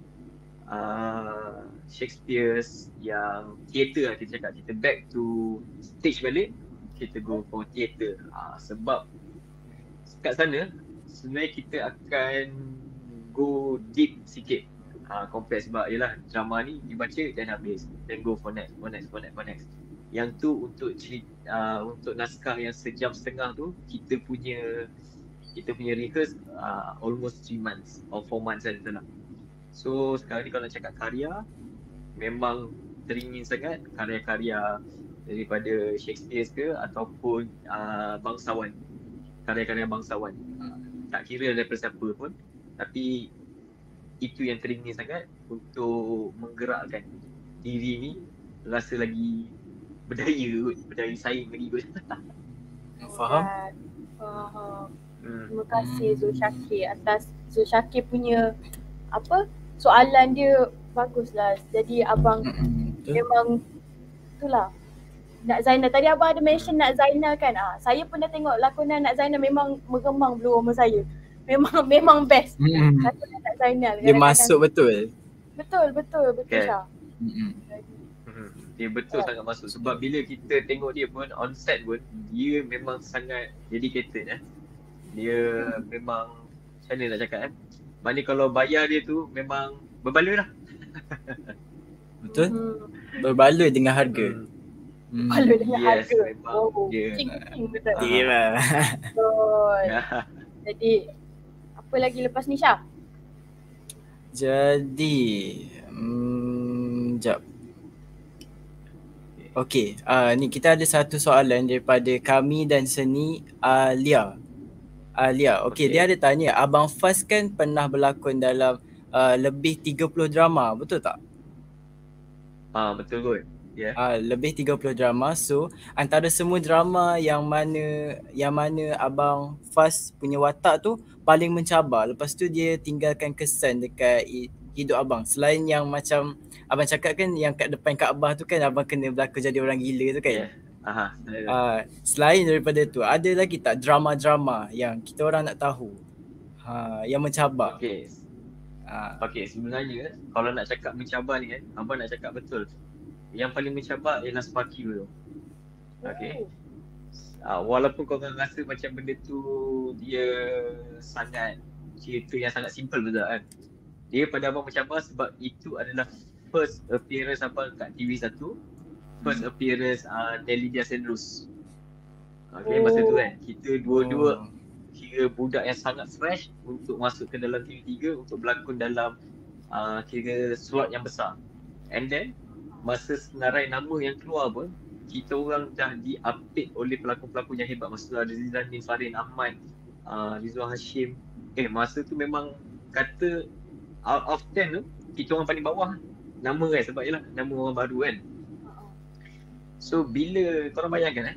uh, Shakespeare yang theater lah kita cakap. Kita back to stage balik, kita go for theater. uh, Sebab kat sana sebenarnya kita akan go deep sikit uh, compare. Sebab yelah drama ni dibaca dan habis, then go for next, for next, for next, for next. Yang tu untuk cerita, uh, untuk naskah yang sejam setengah tu kita punya kita punya rehearse uh, almost three months or four months lah lah. So sekarang ni kalau nak cakap karya, memang teringin sangat karya-karya daripada Shakespeare ke ataupun uh, bangsawan, karya-karya bangsawan. Uh, tak kira daripada siapa pun, tapi itu yang teringin sangat untuk menggerakkan diri ni rasa lagi berdaya kot, berdaya saing lagi kot. Faham? Faham. Hmm. Terima kasih Zul Syakir atas Zul Syakir punya apa soalan dia baguslah. Jadi abang Betul. memang itulah Nak Zainal. Tadi abang ada mention Nak Zainal kan. Ah, saya pun dah tengok lakonan Nak Zainal, memang meremang bulu roma saya. Memang memang best. Mm-hmm. Lakonan Nak Zainal. Dia masuk betul. Betul betul betul Okay. Syah. Mm-hmm. Hmm, dia betul sangat masuk. Sebab bila kita tengok dia pun on set pun, dia memang sangat dedicated eh. Dia memang macam mana nak cakap eh, mana kalau bayar dia tu memang berbala lah. Betul? Hmm. Berbala dengan harga. Hmm. Kalau dengan Yes, harga. memang Oh, dia- cing-cing betul. Tinggi lah. Betul. Jadi apa lagi lepas ni Syah? Jadi, hmm, jap. Okey, uh, ni kita ada satu soalan daripada kami dan seni Alia. Alia, okey, Okey. dia ada tanya, Abang Faz kan pernah berlakon dalam uh, lebih tiga puluh drama, betul tak? Ah, betul kot. Ya. Yeah. Uh, lebih tiga puluh drama. So, antara semua drama yang mana yang mana Abang Faz punya watak tu paling mencabar. Lepas tu dia tinggalkan kesan dekat i- hidup abang. Selain yang macam abang cakap kan yang kat depan Kaabah tu kan abang kena berlakon jadi orang gila tu kan. Yeah. Aha. Uh, selain daripada tu, ada lagi tak drama-drama yang kita orang nak tahu? Ha, yang mencabar. Okey. Uh, Okey, sebenarnya kalau nak cakap mencabar ni kan, abang nak cakap betul. Yang paling mencabar ialah Sparky tu. Okey. Uh, walaupun kau orang rasa macam benda tu dia sangat cerita yang sangat simple betul kan. Dia pada abang mencabar sebab itu adalah first appearance abang kat T V satu. First appearance uh, Nelly Dia Senrus. Okay, masa tu kan kita dua-dua oh. kira budak yang sangat fresh untuk masuk ke dalam T V tiga untuk berlakon dalam uh, kira slot yang besar. And then masa senarai nama yang keluar pun kita orang dah di-update oleh pelakon-pelakon yang hebat. Masa tu ada Zizanin, Farin, Ahmad, uh, Rizwan Hashim. Eh masa tu memang kata out of ten tu kita orang paling bawah nama kan, sebab yelah nama orang baru kan. So bila korang bayangkan eh,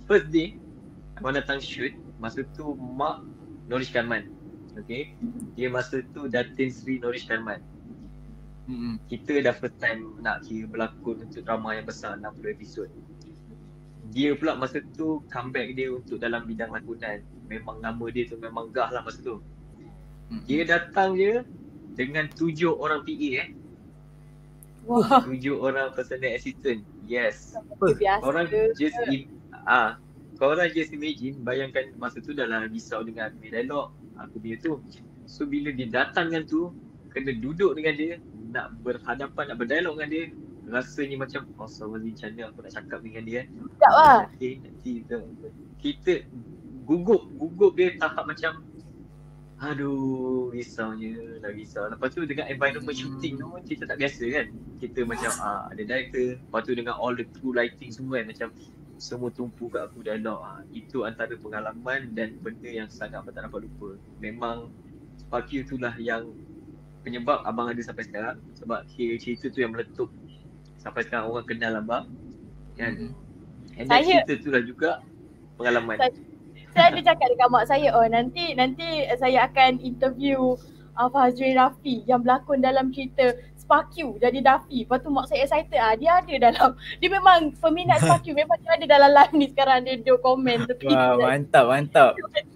first day abang datang shoot, masa tu Mak Norish Karman. Okay, dia masa tu Datin Sri Norish Karman. Mm-hmm. Kita dah first time nak kira berlakon untuk drama yang besar enam puluh episod. Dia pula masa tu comeback dia untuk dalam bidang lakonan. Memang nama dia tu memang gah lah masa tu. Mm-hmm. Dia datang je dengan tujuh orang P A eh. Wah. Tujuh orang personal assistant. Yes. Biasa. Korang just im- ah, korang just imagine, bayangkan masa tu dah lah risau dengan aku punya dialog, aku punya tu. So bila dia datang dengan tu, kena duduk dengan dia, nak berhadapan, nak berdialog dengan dia, rasanya macam, oh sorry macam mana aku nak cakap dengan dia kan. Tak lah. Okay, nanti kita, kita gugup, gugup dia tahap macam, aduh, risaunya, dah risau. Lepas tu dengan environment shooting tu, kita tak biasa kan. Kita macam, ah, ada director, lepas tu dengan all the crew lighting semua kan, macam semua tumpu kat aku dialog. Ah, itu antara pengalaman dan benda yang sangat abang tak dapat lupa. Memang Spark You itulah yang penyebab abang ada sampai sekarang. Sebab cerita tu yang meletup sampai sekarang orang kenal abang kan. Mm-hmm. And then cerita tu lah juga pengalaman. Saya, saya ada cakap dekat mak saya, oh nanti nanti saya akan interview uh, Fazrin Rafi yang berlakon dalam cerita Spark You jadi Daffy. Lepas tu mak saya excited, ah dia ada dalam, dia memang peminat Spark You, memang dia ada dalam live ni sekarang, dia dia komen tepi. Wah, mantap mantap.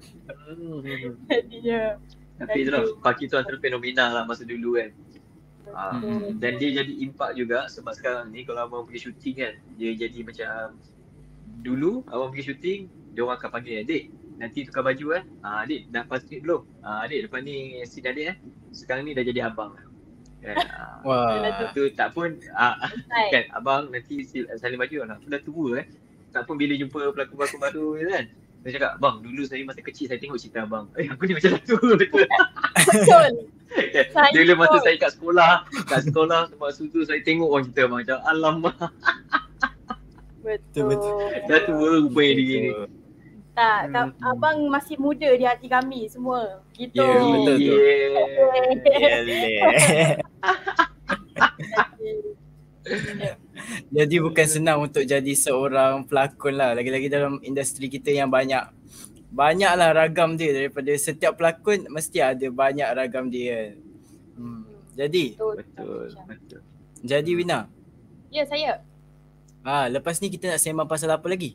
Jadinya tapi itulah Spark You tu antara fenomenal lah masa dulu kan. Ah, dan dia jadi impak juga sebab sekarang ni kalau abang pergi syuting kan, dia jadi macam dulu abang pergi syuting, dia orang akan panggil adik, nanti tukar baju kan. Ah, adik dah pas street belum? Ah, adik depan ni scene adik eh. Sekarang ni dah jadi abang lah. Kan? Ah, wah. Tu tak pun ah, kan abang nanti saling baju lah. Aku dah tua eh. Tak pun bila jumpa pelakon-pelakon baru kan. Dia cakap, bang dulu saya masa kecil saya tengok cerita abang. Eh aku ni macam dah tua betul. Betul. Dulu masa saya kat sekolah, kat sekolah masa tu saya tengok orang cerita abang macam alamak. Betul. Dah tua rupanya dia ni. Tak, hmm. abang masih muda di hati kami semua. Gitu. Ya, yeah, betul tu. Yeah. Jadi bukan senang untuk jadi seorang pelakon lah. Lagi-lagi dalam industri kita yang banyak banyaklah ragam dia. Daripada setiap pelakon mesti ada banyak ragam dia. Hmm. Jadi betul. Betul, betul. Jadi Wina. Ya, saya. Ha, lepas ni kita nak sembang pasal apa lagi?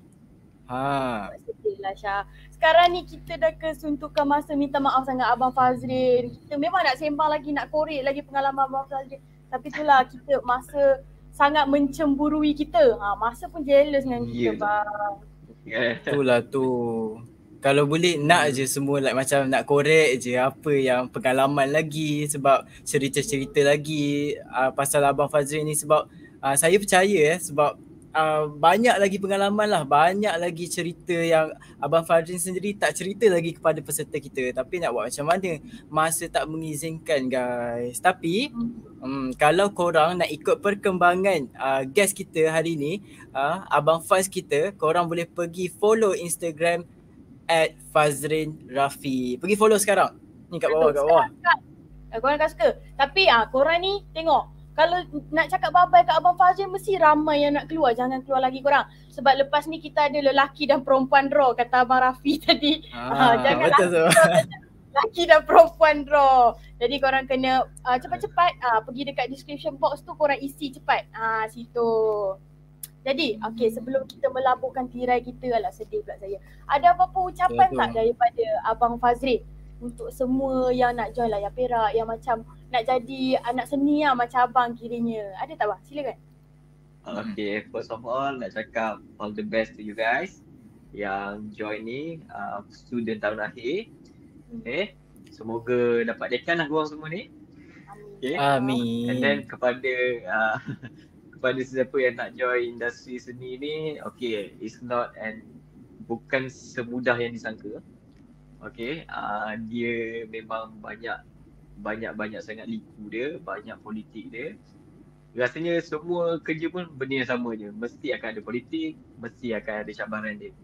Ha. Sedihlah Syah. Sekarang ni kita dah kesuntukan masa, minta maaf sangat Abang Fazrin. Kita memang nak sembang lagi, nak korek lagi pengalaman Abang Fazrin. Tapi itulah kita masa sangat mencemburui kita. Ha, masa pun jealous dengan kita, yeah. Bang. Yeah. Itulah tu. Kalau boleh nak je semua like macam nak korek je apa yang pengalaman lagi, sebab cerita-cerita lagi uh, pasal Abang Fazrin ni, sebab uh, saya percaya eh sebab Uh, banyak lagi pengalaman lah, banyak lagi cerita yang Abang Fazrin sendiri tak cerita lagi kepada peserta kita. Tapi nak buat macam mana, masa tak mengizinkan guys. Tapi um, kalau korang nak ikut perkembangan uh, guest kita hari ni, uh, Abang Faz kita, korang boleh pergi follow Instagram at Fazrin Rafi. Pergi follow sekarang. Ni kat bawah, kat bawah. Korang akan suka. Tapi ah, korang ni tengok, kalau nak cakap bye-bye kat Abang Fazrin, mesti ramai yang nak keluar. Jangan keluar lagi korang. Sebab lepas ni kita ada lelaki dan perempuan draw, kata Abang Rafi tadi. Ah, jangan lelaki, lelaki dan perempuan draw. Jadi korang kena uh, cepat-cepat uh, pergi dekat description box tu, korang isi cepat. Ah, situ. Jadi, okay, sebelum kita melabuhkan tirai kita, alah sedih pula saya. Ada apa-apa ucapan betul tak daripada Abang Fazrin untuk semua yang nak join Layar Perak, yang macam nak jadi anak seni lah macam abang kiranya. Ada tak bang? Silakan. Okay, first of all nak cakap all the best to you guys yang join ni, uh, student tahun akhir. Okay, semoga dapat dekan lah korang semua ni. Okay. Amin. And then kepada uh, kepada sesiapa yang nak join industri seni ni, okay, it's not and bukan semudah yang disangka. Okay, uh, dia memang banyak banyak-banyak sangat liku dia, banyak politik dia. Rasanya semua kerja pun benda yang sama je. Mesti akan ada politik, mesti akan ada cabaran dia.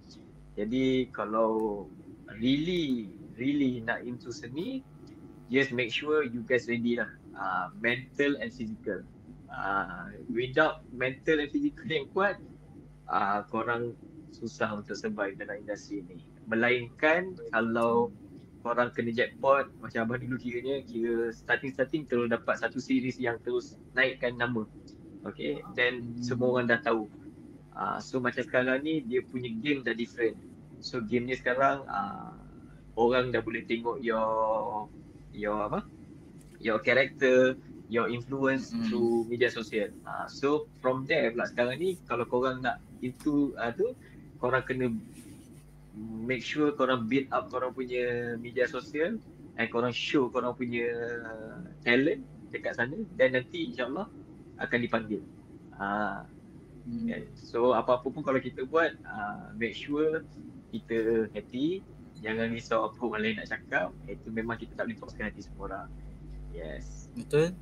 Jadi kalau really, really nak into seni, just make sure you guys ready lah. Uh, mental and physical. Uh, without mental and physical yang kuat, uh, korang susah untuk survive dalam industri ni. Melainkan kalau korang kena jackpot macam abang dulu kiranya, kira starting-starting terus dapat satu series yang terus naikkan nama. Okay, then semua orang dah tahu. Uh, so macam sekarang ni dia punya game dah different. So game ni sekarang uh, orang dah boleh tengok your your apa? Your character, your influence mm. through media sosial. Uh, so from there pula sekarang ni kalau korang nak itu uh, tu, korang kena make sure korang build up korang punya media sosial and korang show korang punya talent dekat sana, dan nanti insyaAllah akan dipanggil. Uh, hmm. okay. So apa-apa pun kalau kita buat, uh, make sure kita happy, jangan risau apa orang lain nak cakap. Itu memang kita tak boleh puaskan hati semua orang. Yes. Betul.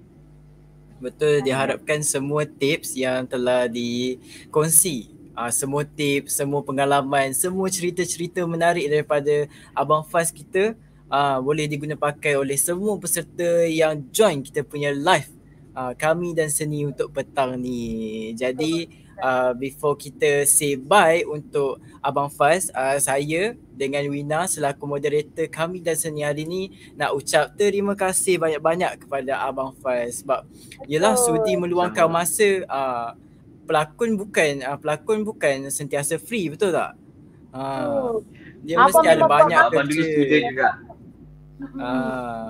Betul, diharapkan semua tips yang telah dikongsi, Uh, semua tips, semua pengalaman, semua cerita-cerita menarik daripada Abang Faz kita uh, boleh diguna pakai oleh semua peserta yang join kita punya live uh, Kami dan Seni untuk petang ni. Jadi uh, before kita say bye untuk Abang Faz, uh, saya dengan Wina selaku moderator Kami dan Seni hari ni nak ucap terima kasih banyak-banyak kepada Abang Faz sebab yelah sudi meluangkan masa. uh, Pelakon bukan uh, pelakon bukan sentiasa free, betul tak? Ha. Uh, dia apa mesti ada banyak abang dulu student juga. Ah.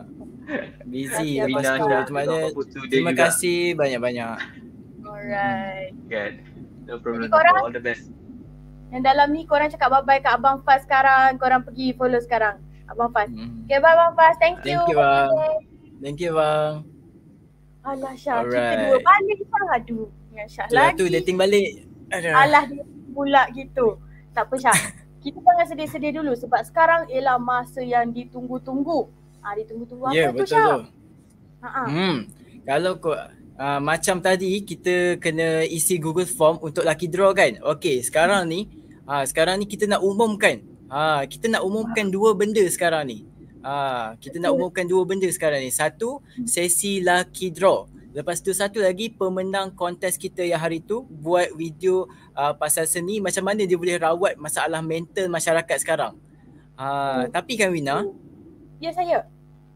Busy Wina lepas tu. Macam mana? Terima juga. kasih banyak-banyak. Alright. Good. No problem. Korang, all the best. Yang dalam ni korang cakap bye-bye kat Abang Faz sekarang. Korang pergi follow sekarang Abang Faz. Hmm. Okay, bye Abang Faz. Thank you. Thank you bang. Thank you bang. Alah Syah, kita dua balik bang. Aduh. Syah Itulah lagi. Tu dating balik. Aduh. Alah dia pula gitu. Tak apa Syah. Kita jangan sedih-sedih dulu sebab sekarang ialah masa yang ditunggu-tunggu. Ah ha, ditunggu-tunggu yeah, apa tu Syah? Syah? Ha Hmm. Kalau kau uh, macam tadi kita kena isi Google Form untuk lucky draw kan. Okey, sekarang ni ah uh, sekarang ni kita nak umumkan. Ah uh, kita nak umumkan dua benda sekarang ni. Ah uh, kita nak umumkan dua benda sekarang ni. Satu, sesi lucky draw. Lepas tu satu lagi pemenang kontes kita yang hari tu buat video uh, pasal seni, macam mana dia boleh rawat masalah mental masyarakat sekarang. Uh, oh. Tapi kan Wina? Ya saya.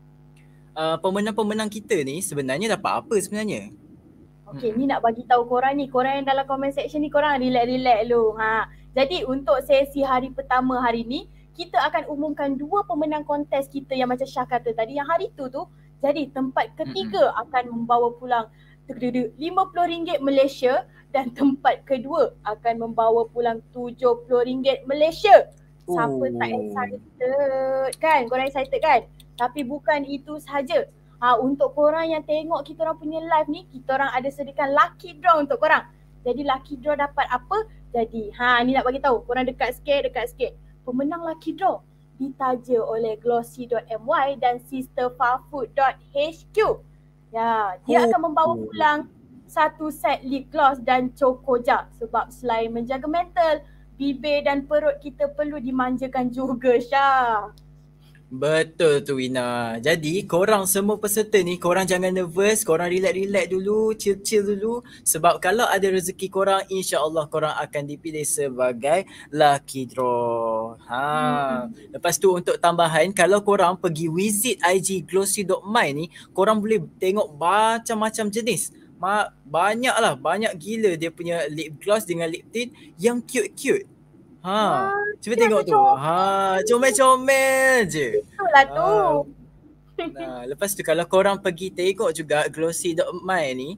Uh, pemenang-pemenang kita ni sebenarnya dapat apa sebenarnya? Okay, hmm. ni nak bagi tahu korang ni, korang yang dalam comment section ni korang relax-relax dulu. Ha. Jadi untuk sesi hari pertama hari ni, kita akan umumkan dua pemenang kontes kita yang macam Syah kata tadi yang hari tu tu. Jadi tempat ketiga mm-hmm. akan membawa pulang lima puluh ringgit Malaysia dan tempat kedua akan membawa pulang tujuh puluh ringgit Malaysia. Siapa oh. tak excited kan? Korang excited kan? Tapi bukan itu sahaja. Ha, untuk korang yang tengok kita orang punya live ni, kita orang ada sediakan lucky draw untuk korang. Jadi lucky draw dapat apa? Jadi ha ni nak bagi tahu. Korang dekat sikit, dekat sikit. Pemenang lucky draw ditaja oleh glossy dot my dan sister fafood dot h q. Ya, dia oh. akan membawa pulang satu set lip gloss dan Chocoja sebab selain menjaga mental, bibir dan perut kita perlu dimanjakan juga, Syah. Betul tu Wina. Jadi korang semua peserta ni, korang jangan nervous, korang relax-relax dulu, chill-chill dulu. Sebab kalau ada rezeki korang, insya-Allah korang akan dipilih sebagai lucky draw. Ha. Hmm. Lepas tu untuk tambahan, kalau korang pergi visit I G glossy dot my ni, korang boleh tengok macam-macam jenis. Ma- banyak lah, banyak gila dia punya lip gloss dengan lip tint yang cute-cute. Ha, ha, cuba tengok tu. Ha, comel-comel je. Itulah tu. Ha. Nah, lepas tu kalau korang pergi tengok juga glossy dot my ni,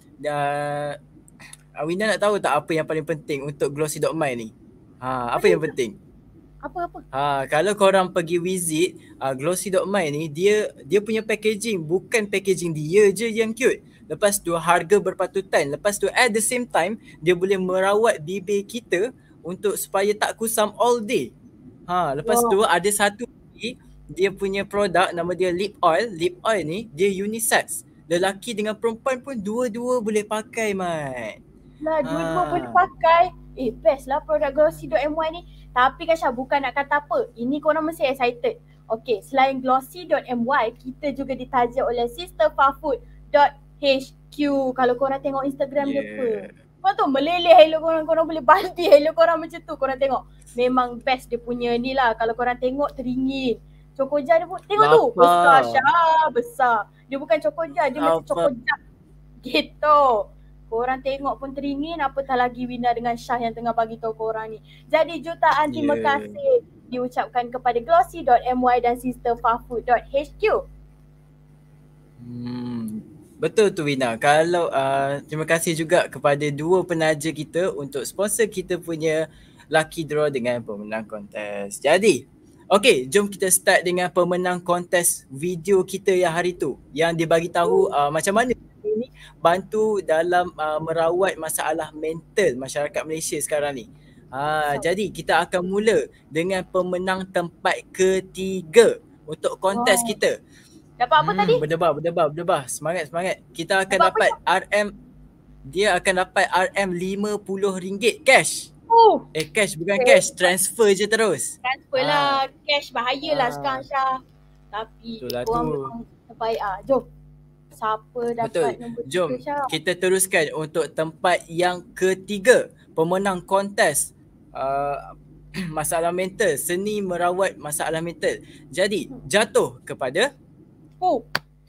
uh, Awina nak tahu tak apa yang paling penting untuk glossy dot my ni? Ha, apa yang penting? Apa-apa? Ha, kalau korang pergi visit uh, glossy dot my ni, dia dia punya packaging bukan packaging dia je yang cute. Lepas tu harga berpatutan. Lepas tu at the same time dia boleh merawat bibir kita untuk supaya tak kusam all day. Ha, lepas wow. tu ada satu lagi dia punya produk nama dia lip oil. Lip oil ni dia unisex. Lelaki dengan perempuan pun dua-dua boleh pakai, Mat. Lah, dua-dua ha. boleh pakai. Eh, best lah produk glossy dot my ni. Tapi Kasha bukan nak kata apa. Ini korang mesti excited. Okay, selain glossy dot my, kita juga ditaja oleh sister fafood dot h q. Kalau korang tengok Instagram yeah. dia pun. Kau tu meleleh elok korang, korang boleh banting elok korang macam tu. Korang tengok. Memang best dia punya ni lah. Kalau korang tengok teringin. Cokoja dia pun, tengok tu. Besar Syah, besar. Dia bukan cokoja, dia macam cokoja. Gitu. Korang tengok pun teringin, apatah lagi Wina dengan Syah yang tengah bagi tahu korang ni. Jadi jutaan terima yeah. kasih diucapkan kepada glossy dot m y dan sister fafood dot h q. Hmm, betul tu Wina. Kalau uh, terima kasih juga kepada dua penaja kita untuk sponsor kita punya lucky draw dengan pemenang kontes. Jadi, okey, jom kita start dengan pemenang kontes video kita yang hari tu yang dia bagi tahu uh, macam mana ini bantu dalam uh, merawat masalah mental masyarakat Malaysia sekarang ni. Ha, so, jadi kita akan mula dengan pemenang tempat ketiga untuk kontes wow. kita. Dapat apa hmm, tadi? Berdebar, berdebar, berdebar. Semangat, semangat. Kita akan dapat, dapat R M, dia akan dapat R M lima puluh ringgit cash. Uh. Eh cash bukan okay. cash, transfer je terus. Transfer ha. lah, cash bahayalah ha. sekarang Syah. Tapi korang memang terbaik ah. Jom. Siapa dapat Betul. nombor Jom tiga, Syah? Kita teruskan untuk tempat yang ketiga. Pemenang kontes uh, masalah mental, seni merawat masalah mental. Jadi jatuh kepada Oh.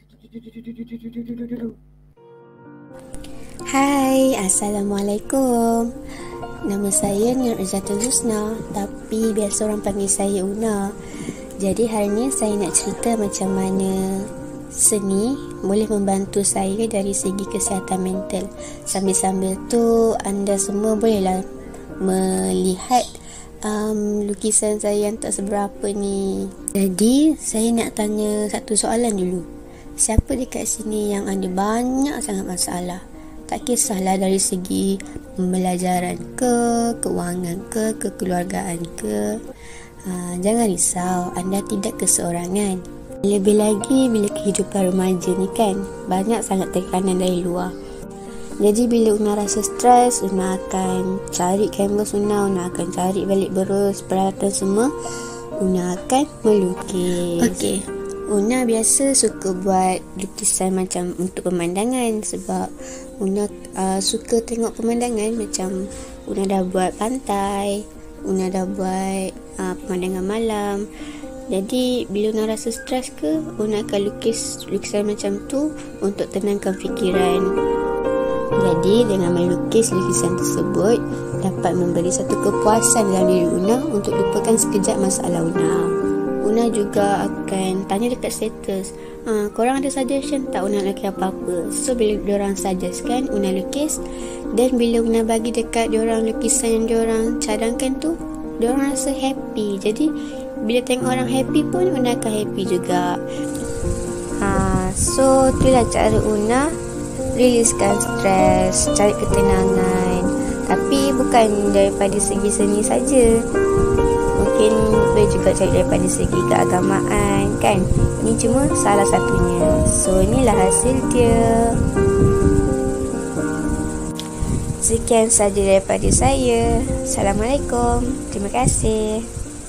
Hai, Assalamualaikum. Nama saya Nur Izzatul Husna, tapi biasa orang panggil saya Una. Jadi hari ni saya nak cerita macam mana seni boleh membantu saya dari segi kesihatan mental. Sambil-sambil tu anda semua bolehlah melihat um, lukisan saya yang tak seberapa ni. Jadi saya nak tanya satu soalan dulu. Siapa dekat sini yang ada banyak sangat masalah? Tak kisahlah dari segi pembelajaran ke, kewangan ke, kekeluargaan ke. Ha, jangan risau, anda tidak keseorangan. Lebih lagi bila kehidupan remaja ni kan, banyak sangat tekanan dari luar. Jadi bila Una rasa stres, Una akan cari kanvas Una, Una akan cari balik berus, peralatan semua. Una akan melukis. Okey, Una biasa suka buat lukisan macam untuk pemandangan sebab Una uh, suka tengok pemandangan. Macam Una dah buat pantai, Una dah buat uh, pemandangan malam. Jadi bila Una rasa stres ke, Una akan lukis lukisan macam tu untuk tenangkan fikiran. Jadi dengan melukis lukisan tersebut dapat memberi satu kepuasan dalam diri Una untuk lupakan sekejap masalah Una. Una juga akan tanya dekat status, ha, korang ada suggestion tak Una lukis apa-apa? So bila diorang suggest kan, Una lukis. Dan bila Una bagi dekat diorang lukisan yang diorang cadangkan tu, diorang rasa happy. Jadi bila tengok orang happy pun Una akan happy juga. ha, So itulah cara Una riliskan stres, cari ketenangan. Tapi bukan daripada segi seni saja, mungkin boleh juga cari daripada segi keagamaan kan. Ini cuma salah satunya. So inilah hasil dia. Sekian saja daripada saya. Assalamualaikum. Terima kasih.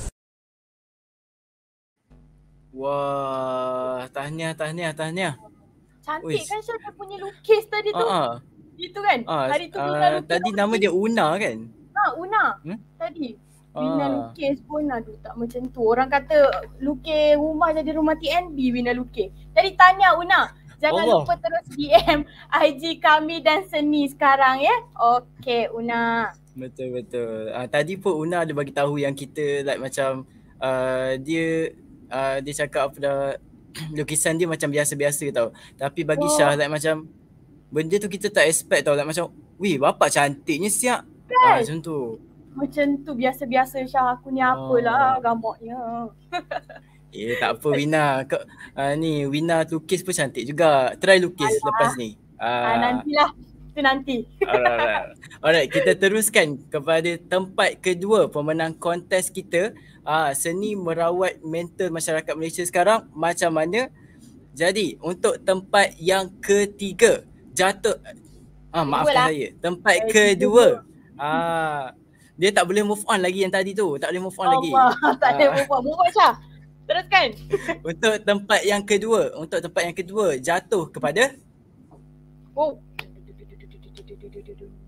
Wah, tahniah, tahniah, tahniah. Cantik Uish. kan Syah dia punya lukis tadi tu. Uh-uh. Itu kan? Uh, Hari tu uh, Wina lukis. Tadi nama dia Una kan? Ha, Una. Hmm? Tadi. Wina uh. lukis pun aduh tak macam tu. Orang kata lukis rumah jadi rumah T N B Wina lukis. Jadi tanya Una. Jangan Allah. lupa terus D M I G kami dan seni sekarang ya. Okey Una. Betul betul. Uh, tadi pun Una ada bagi tahu yang kita like macam uh, dia uh, dia cakap apa dah lukisan dia macam biasa-biasa tau. Tapi bagi oh. Syah like macam benda tu kita tak expect tau. Like macam wih bapak cantiknya siap. Kan? Ah, macam tu. Macam tu biasa-biasa Syah aku ni apalah oh. gambarnya. Eh tak apa Wina. Kau, uh, ni Wina lukis pun cantik juga. Try lukis Alah. lepas ni. Ah uh, nantilah. Itu nanti. Alright. Alright, kita teruskan kepada tempat kedua pemenang kontes kita. Ah, seni merawat mental masyarakat Malaysia sekarang macam mana? Jadi untuk tempat yang ketiga jatuh ah maafkan saya. Tempat eh, kedua. Ah dia tak boleh move on lagi yang tadi tu. Tak boleh move on oh, lagi. Tak boleh move on. Move on Syah. Teruskan. Untuk tempat yang kedua, untuk tempat yang kedua jatuh kepada Oh.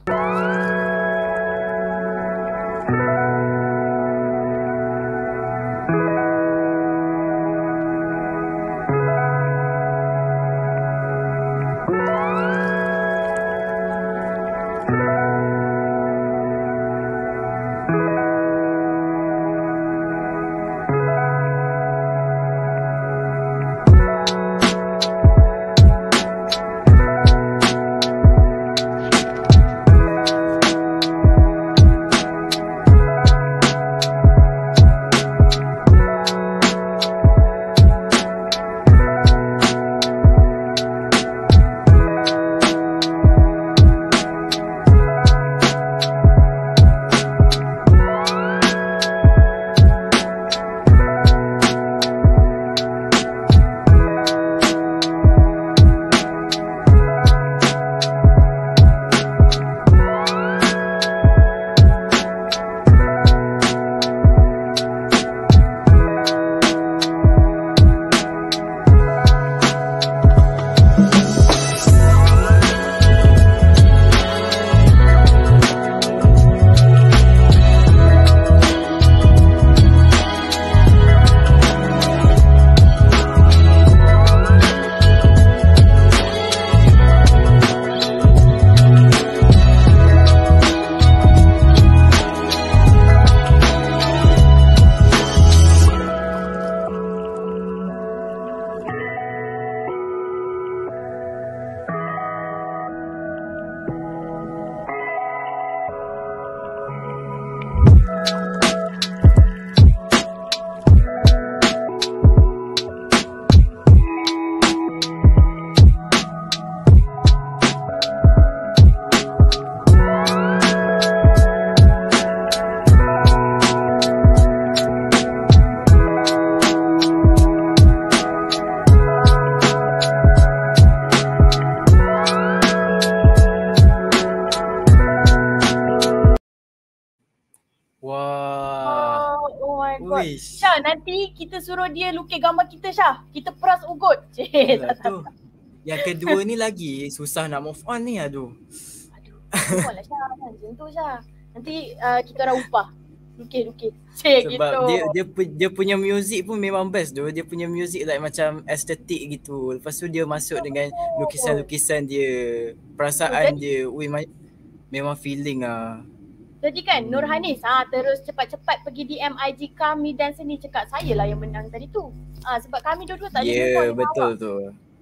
god. Syah, nanti kita suruh dia lukis gambar kita, Syah. Kita peras ugut. Cik, tak, tak, tak. Yang kedua ni lagi susah nak move on ni, aduh. Aduh, move on lah Syah. Macam tu Syah. Nanti uh, kita orang upah. Lukis-lukis. Cik, sebab gitu. dia, dia dia punya music pun memang best tu. Dia punya music like macam estetik gitu. Lepas tu dia masuk oh, dengan lukisan-lukisan dia. Perasaan oh, dia. Ui, memang feeling ah. Jadi kan Nur Hanis ha, terus cepat-cepat pergi D M I G kami dan seni cakap saya lah yang menang tadi tu. Ha, sebab kami dua-dua tak ada yeah, jumpa. Ya betul tu.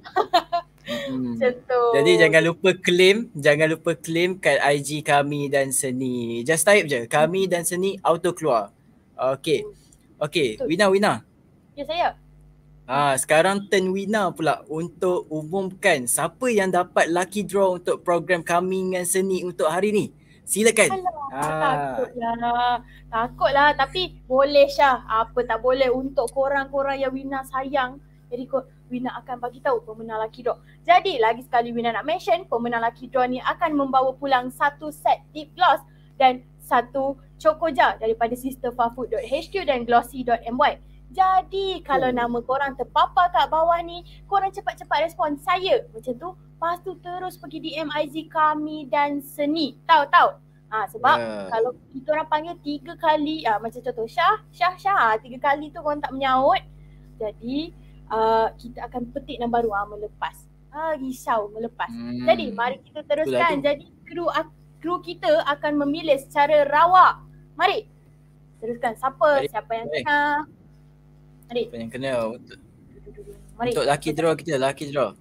hmm. Betul. Jadi jangan lupa claim, jangan lupa claim kat I G kami dan seni. Just type je kami dan seni auto keluar. Okay. Okay, betul. Wina, Wina. Ya saya. Ah, sekarang turn Wina pula untuk umumkan siapa yang dapat lucky draw untuk program kami dengan seni untuk hari ni. Silakan. Alah, ah. Takutlah. Takutlah tapi boleh Syah. Apa tak boleh untuk korang-korang yang Wina sayang. Jadi Wina akan bagi tahu pemenang lucky draw. Jadi lagi sekali Wina nak mention pemenang lucky draw ni akan membawa pulang satu set lip gloss dan satu chocoja daripada sister fafood dot h q dan glossy dot m y. Jadi kalau oh. nama korang terpapar kat bawah ni, korang cepat-cepat respon saya macam tu. Lepas tu terus pergi D M I G kami dan seni. Tahu-tahu. Ha, sebab yeah. kalau kita orang panggil tiga kali, ah, macam contoh Syah, Syah, Syah. Tiga kali tu korang tak menyaut. Jadi uh, kita akan petik nama baru, ah, melepas. Ah, risau melepas. Hmm. Jadi mari kita teruskan. Jadi kru, kru kita akan memilih secara rawak. Mari. Teruskan. Siapa? Mari. Siapa yang Mari. kena? Mari. Siapa yang kena? Untuk, Mari. untuk lucky draw kita, lucky draw.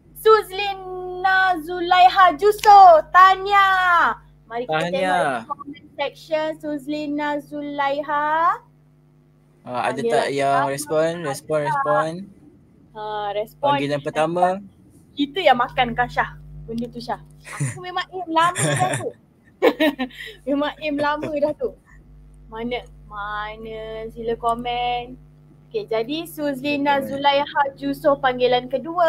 Suzlina Zulaiha Juso, Tanya. Mari kita Tanya. Tengok comment section Suzlina Zulaiha. Uh, ada tak yang respon, respon, respon? Ha, respon. Panggilan pertama. Kita yang makan kan Syah. Benda tu Syah. Aku memang aim lama dah tu. memang aim lama dah tu. Mana? Mana? Sila komen. Okay, jadi Suzlina Zulaiha Juso panggilan kedua.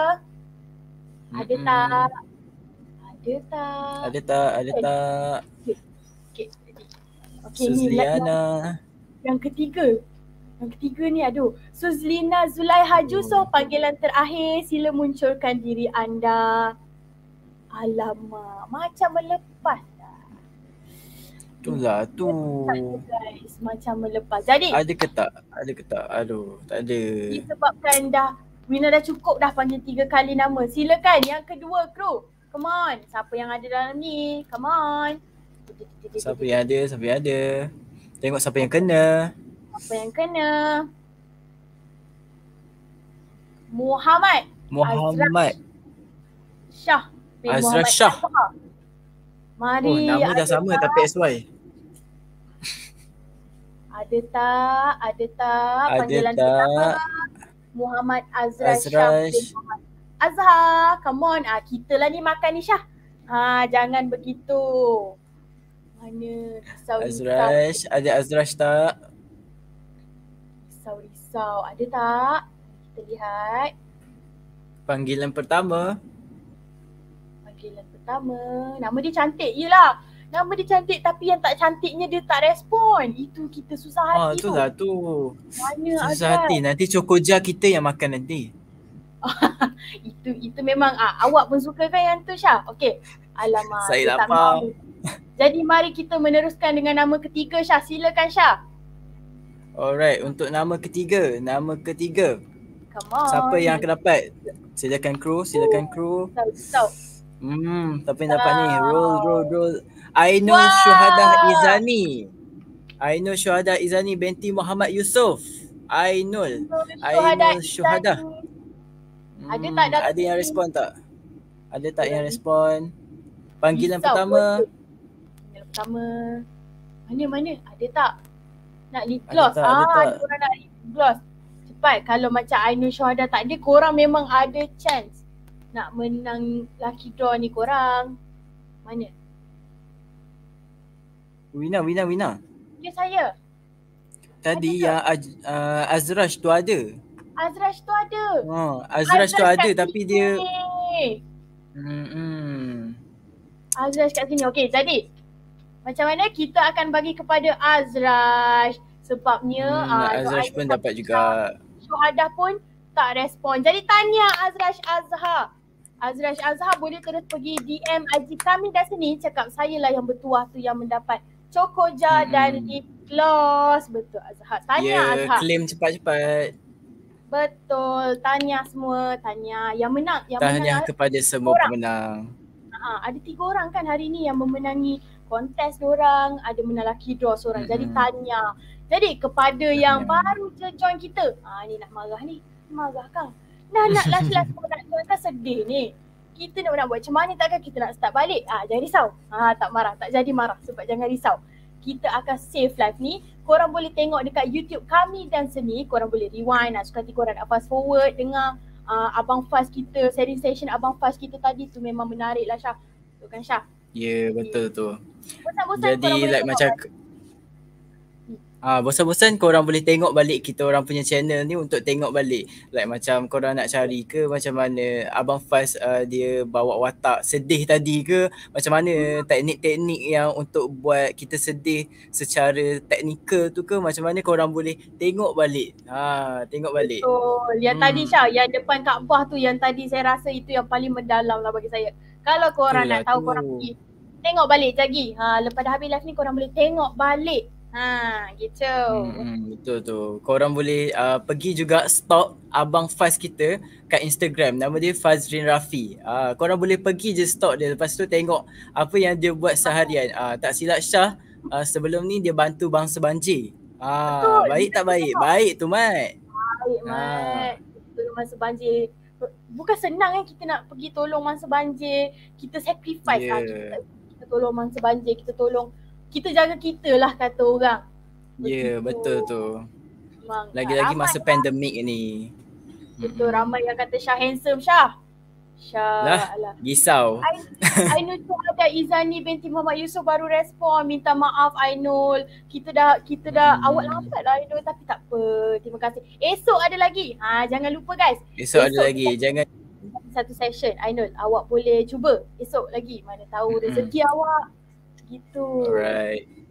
Ada mm-hmm. tak? Ada tak? Ada tak? Ada tak? Okay. Okay, Suzliana. Ni, yang ketiga. Yang ketiga ni aduh. Suzlina Zulaiha Juso oh. panggilan terakhir. Sila munculkan diri anda. Alamak. Macam melep- melepas. Itulah tu. Guys, macam melepas. Jadi Ada ke tak? Ada ke tak? Aduh, tak ada. disebabkan dah Wina dah cukup dah panggil tiga kali nama. Silakan yang kedua kru. Come on. Siapa yang ada dalam ni? Come on. Siapa yang ada, siapa yang ada. Tengok siapa yang kena. Siapa yang kena? Muhammad. Muhammad. Shah. bin Azrah Muhammad Shah. Azhar. Mari. Oh, nama dah sama tak? tapi S Y. Ada tak? Ada tak? Ada Panggilan tak? pertama. Muhammad Azrah Shah Azrah. bin Muhammad Azhar. Come on. Ah, kita lah ni makan ni Syah. Ha, jangan begitu. Mana risau Azrah. Ada Azrah tak? Risau risau. Ada tak? Kita lihat. Panggilan pertama. Panggilan pertama. Nama dia cantik. Yelah. Nama dia cantik tapi yang tak cantiknya dia tak respon. Itu kita susah Ah, hati tu tu. lah tu. Mana Susah Azrah? hati. Nanti cokoja kita yang makan nanti. Itu itu memang ah, awak pun suka kan yang tu Syah? Okey. Alamak. Saya dia tak lapar. mahu. Jadi mari kita meneruskan dengan nama ketiga Syah. Silakan Syah. Alright, untuk nama ketiga. Nama ketiga. Come on. Siapa yang akan dapat? Silakan kru, silakan kru. Tahu tahu. Hmm, siapa yang dapat ni? Roll, roll, roll. Ainul Wow. Syuhada Izani. Ainul Syuhada Izani binti Muhammad Yusof. Ainul. Ainul Syuhada. Hmm, Ada tak dalam ada yang ni? respon tak? Ada tak yang respon? Panggilan Risau pertama. betul. Panggilan pertama. Mana mana? Ada tak? Nak lip gloss? tak, ada ah, tak? ada orang nak lip gloss. Cepat. Kalau macam Ainul Syuhada tak ada, korang memang ada chance nak menang lucky draw ni korang. Mana? Wina, Wina, Wina. Dia saya. Tadi Ada yang Az- uh, Azraj tu ada. Azraj tu ada. Ha, Azraj tu ada kat tapi sini. dia hmm. Azraj kat sini. Okey, jadi macam mana kita akan bagi kepada Azraj sebabnya Hmm, ah, Azraj doa pun Azraj dapat juga. Syuhada pun tak respon. Jadi tanya Azraj Azhar. Azraj Azhar boleh terus pergi D M I G kami dah sini cakap saya lah yang bertuah tu yang mendapat Cokoja Hmm. dan lip gloss. Betul Azhar. Tanya Ya, Azhar. claim cepat-cepat. Betul. Tanya semua. Tanya. Yang menang. Yang Tahniah menang. kepada semua orang. pemenang. Ha, ada tiga orang kan hari ni yang memenangi kontes diorang. Ada menang lucky draw seorang. Jadi Mm-mm. tanya. Jadi kepada yang Tanya. baru je join kita. Ha, ni nak marah ni. Marah kan? Dah nak last-last pun nak join kan sedih ni. Kita nak, nak buat macam mana takkan kita nak start balik. Ah, jangan risau. Ha, tak marah. Tak jadi marah sebab jangan risau. Kita akan save live ni. Korang boleh tengok dekat YouTube kami dan seni. Korang boleh rewind. Nak suka hati korang nak fast forward. Dengar uh, Abang Faz kita. Sharing session Abang Faz kita tadi tu memang menarik lah Syah. Tu kan Syah? Ya, betul tu. Bosan-bosan Jadi korang boleh like tengok macam kan? Ah, bosan-bosan korang boleh tengok balik kita orang punya channel ni untuk tengok balik. Like macam korang nak cari ke macam mana Abang Faz uh, dia bawa watak sedih tadi ke, macam mana teknik-teknik yang untuk buat kita sedih secara teknikal tu ke, macam mana korang boleh tengok balik. Ha, tengok balik. Betul. Yang Hmm. tadi Syah, yang depan Kaabah tu yang tadi saya rasa itu yang paling mendalam lah bagi saya. Kalau korang Itulah nak tahu tu. korang pergi tengok balik lagi. Ha, lepas dah habis live ni korang boleh tengok balik. Ha, gitu. Hmm, betul tu. Korang boleh uh, pergi juga stalk Abang Faz kita kat Instagram. Nama dia Fazrin Rafi. Uh, korang boleh pergi je stalk dia. Lepas tu tengok apa yang dia buat seharian. Uh, tak silap Syah, uh, sebelum ni dia bantu bangsa banjir. Uh, Betul. baik tak baik? Tengok. Baik tu Mat. Baik, Mat. Tolong masa banjir. Bukan senang kan kita nak pergi tolong masa banjir. Kita sacrifice Ya. lah. Kita, kita tolong masa banjir. Kita tolong, kita jaga kita lah kata orang. Ya, yeah, betul tu. Memang. Lagi-lagi Ramai masa lah. pandemik ni. Betul, ramai yang kata Syah handsome Syah. Syah. Lah, Alah. risau. Ainul Syuhada Izani binti Muhammad Yusof baru respon, minta maaf Ainul. Kita dah kita dah Hmm. awak lambat lah Ainul, tapi tak apa. Terima kasih. Esok ada lagi. Ha, jangan lupa guys. Esok ada Esok lagi. kita- Jangan Satu session Ainul, awak boleh cuba esok lagi. Mana tahu Mm-mm. rezeki awak. Gitu. Alright.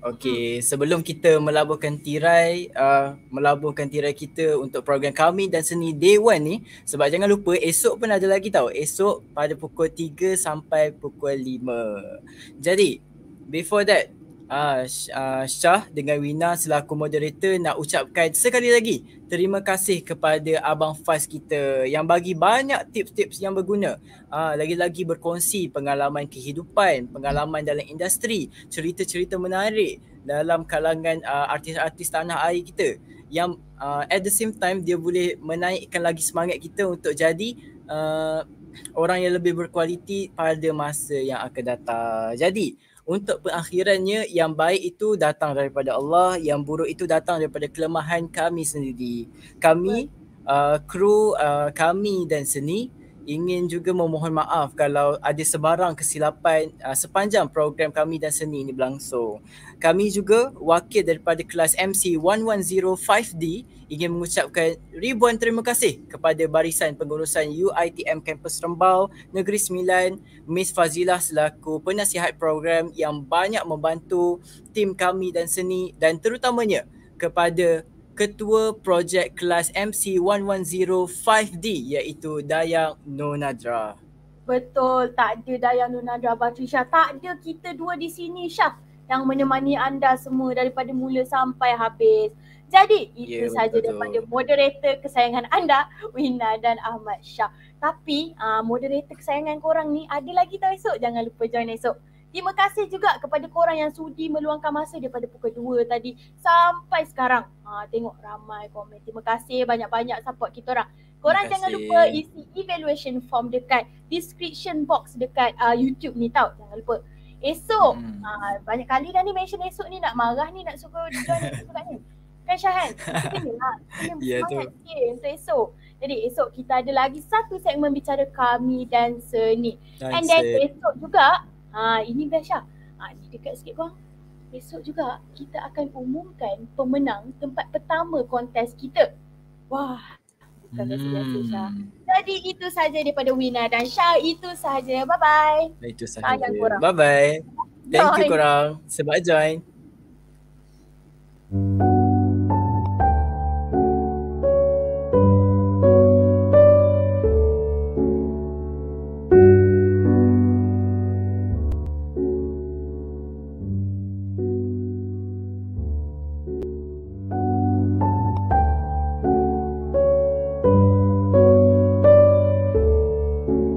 Okey, sebelum kita melabuhkan tirai, uh, melabuhkan tirai kita untuk program Kami dan Seni Day One ni, sebab jangan lupa esok pun ada lagi tau. Esok pada pukul tiga sampai pukul lima. Jadi, before that, uh, uh, Syah dengan Wina selaku moderator nak ucapkan sekali lagi terima kasih kepada Abang Faz kita yang bagi banyak tips-tips yang berguna. Uh, lagi-lagi berkongsi pengalaman kehidupan, pengalaman dalam industri, cerita-cerita menarik dalam kalangan uh, artis-artis tanah air kita yang uh, at the same time dia boleh menaikkan lagi semangat kita untuk jadi uh, orang yang lebih berkualiti pada masa yang akan datang. Jadi untuk perakhirannya, yang baik itu datang daripada Allah, yang buruk itu datang daripada kelemahan kami sendiri. Kami, uh, kru uh, Kami dan Seni ingin juga memohon maaf kalau ada sebarang kesilapan uh, sepanjang program Kami dan Seni ini berlangsung. Kami juga wakil daripada kelas M C one one zero five D ingin mengucapkan ribuan terima kasih kepada barisan pengurusan U I T M Kampus Rembau Negeri Sembilan, Miss Fazilah selaku penasihat program yang banyak membantu tim Kami dan Seni, dan terutamanya kepada Ketua Projek Kelas M C one one zero five D iaitu Dayang Nur Nadra. Betul, tak ada Dayang Nur Nadra Batrisya, tak ada kita dua di sini Syah yang menemani anda semua daripada mula sampai habis. Jadi itu yeah, saja daripada moderator kesayangan anda, Wina dan Ahmad Syah. Tapi uh, moderator kesayangan korang ni ada lagi tau esok, jangan lupa join esok. Terima kasih juga kepada korang yang sudi meluangkan masa daripada pukul dua tadi sampai sekarang. Ha, tengok ramai komen. Terima kasih banyak-banyak support kita orang. Korang jangan lupa isi evaluation form dekat description box dekat uh, YouTube ni tau. Jangan lupa. Esok, hmm. uh, banyak kali dah ni mention esok ni, nak marah ni, nak suruh join esok kat ni. Kan Syahan? Kita ni lah. Kena semangat sikit untuk esok. Jadi esok kita ada lagi satu segmen bicara Kami dan Seni. And then esok juga, Ha, ini best Syah. Ha, ni dekat sikit korang. Besok juga kita akan umumkan pemenang tempat pertama kontes kita. Wah, bukan biasa-biasa hmm. Syah. Jadi itu sahaja daripada Wina dan Syah. Itu sahaja. Bye-bye. Itu sahaja. Bye-bye. Thank you korang sebab join.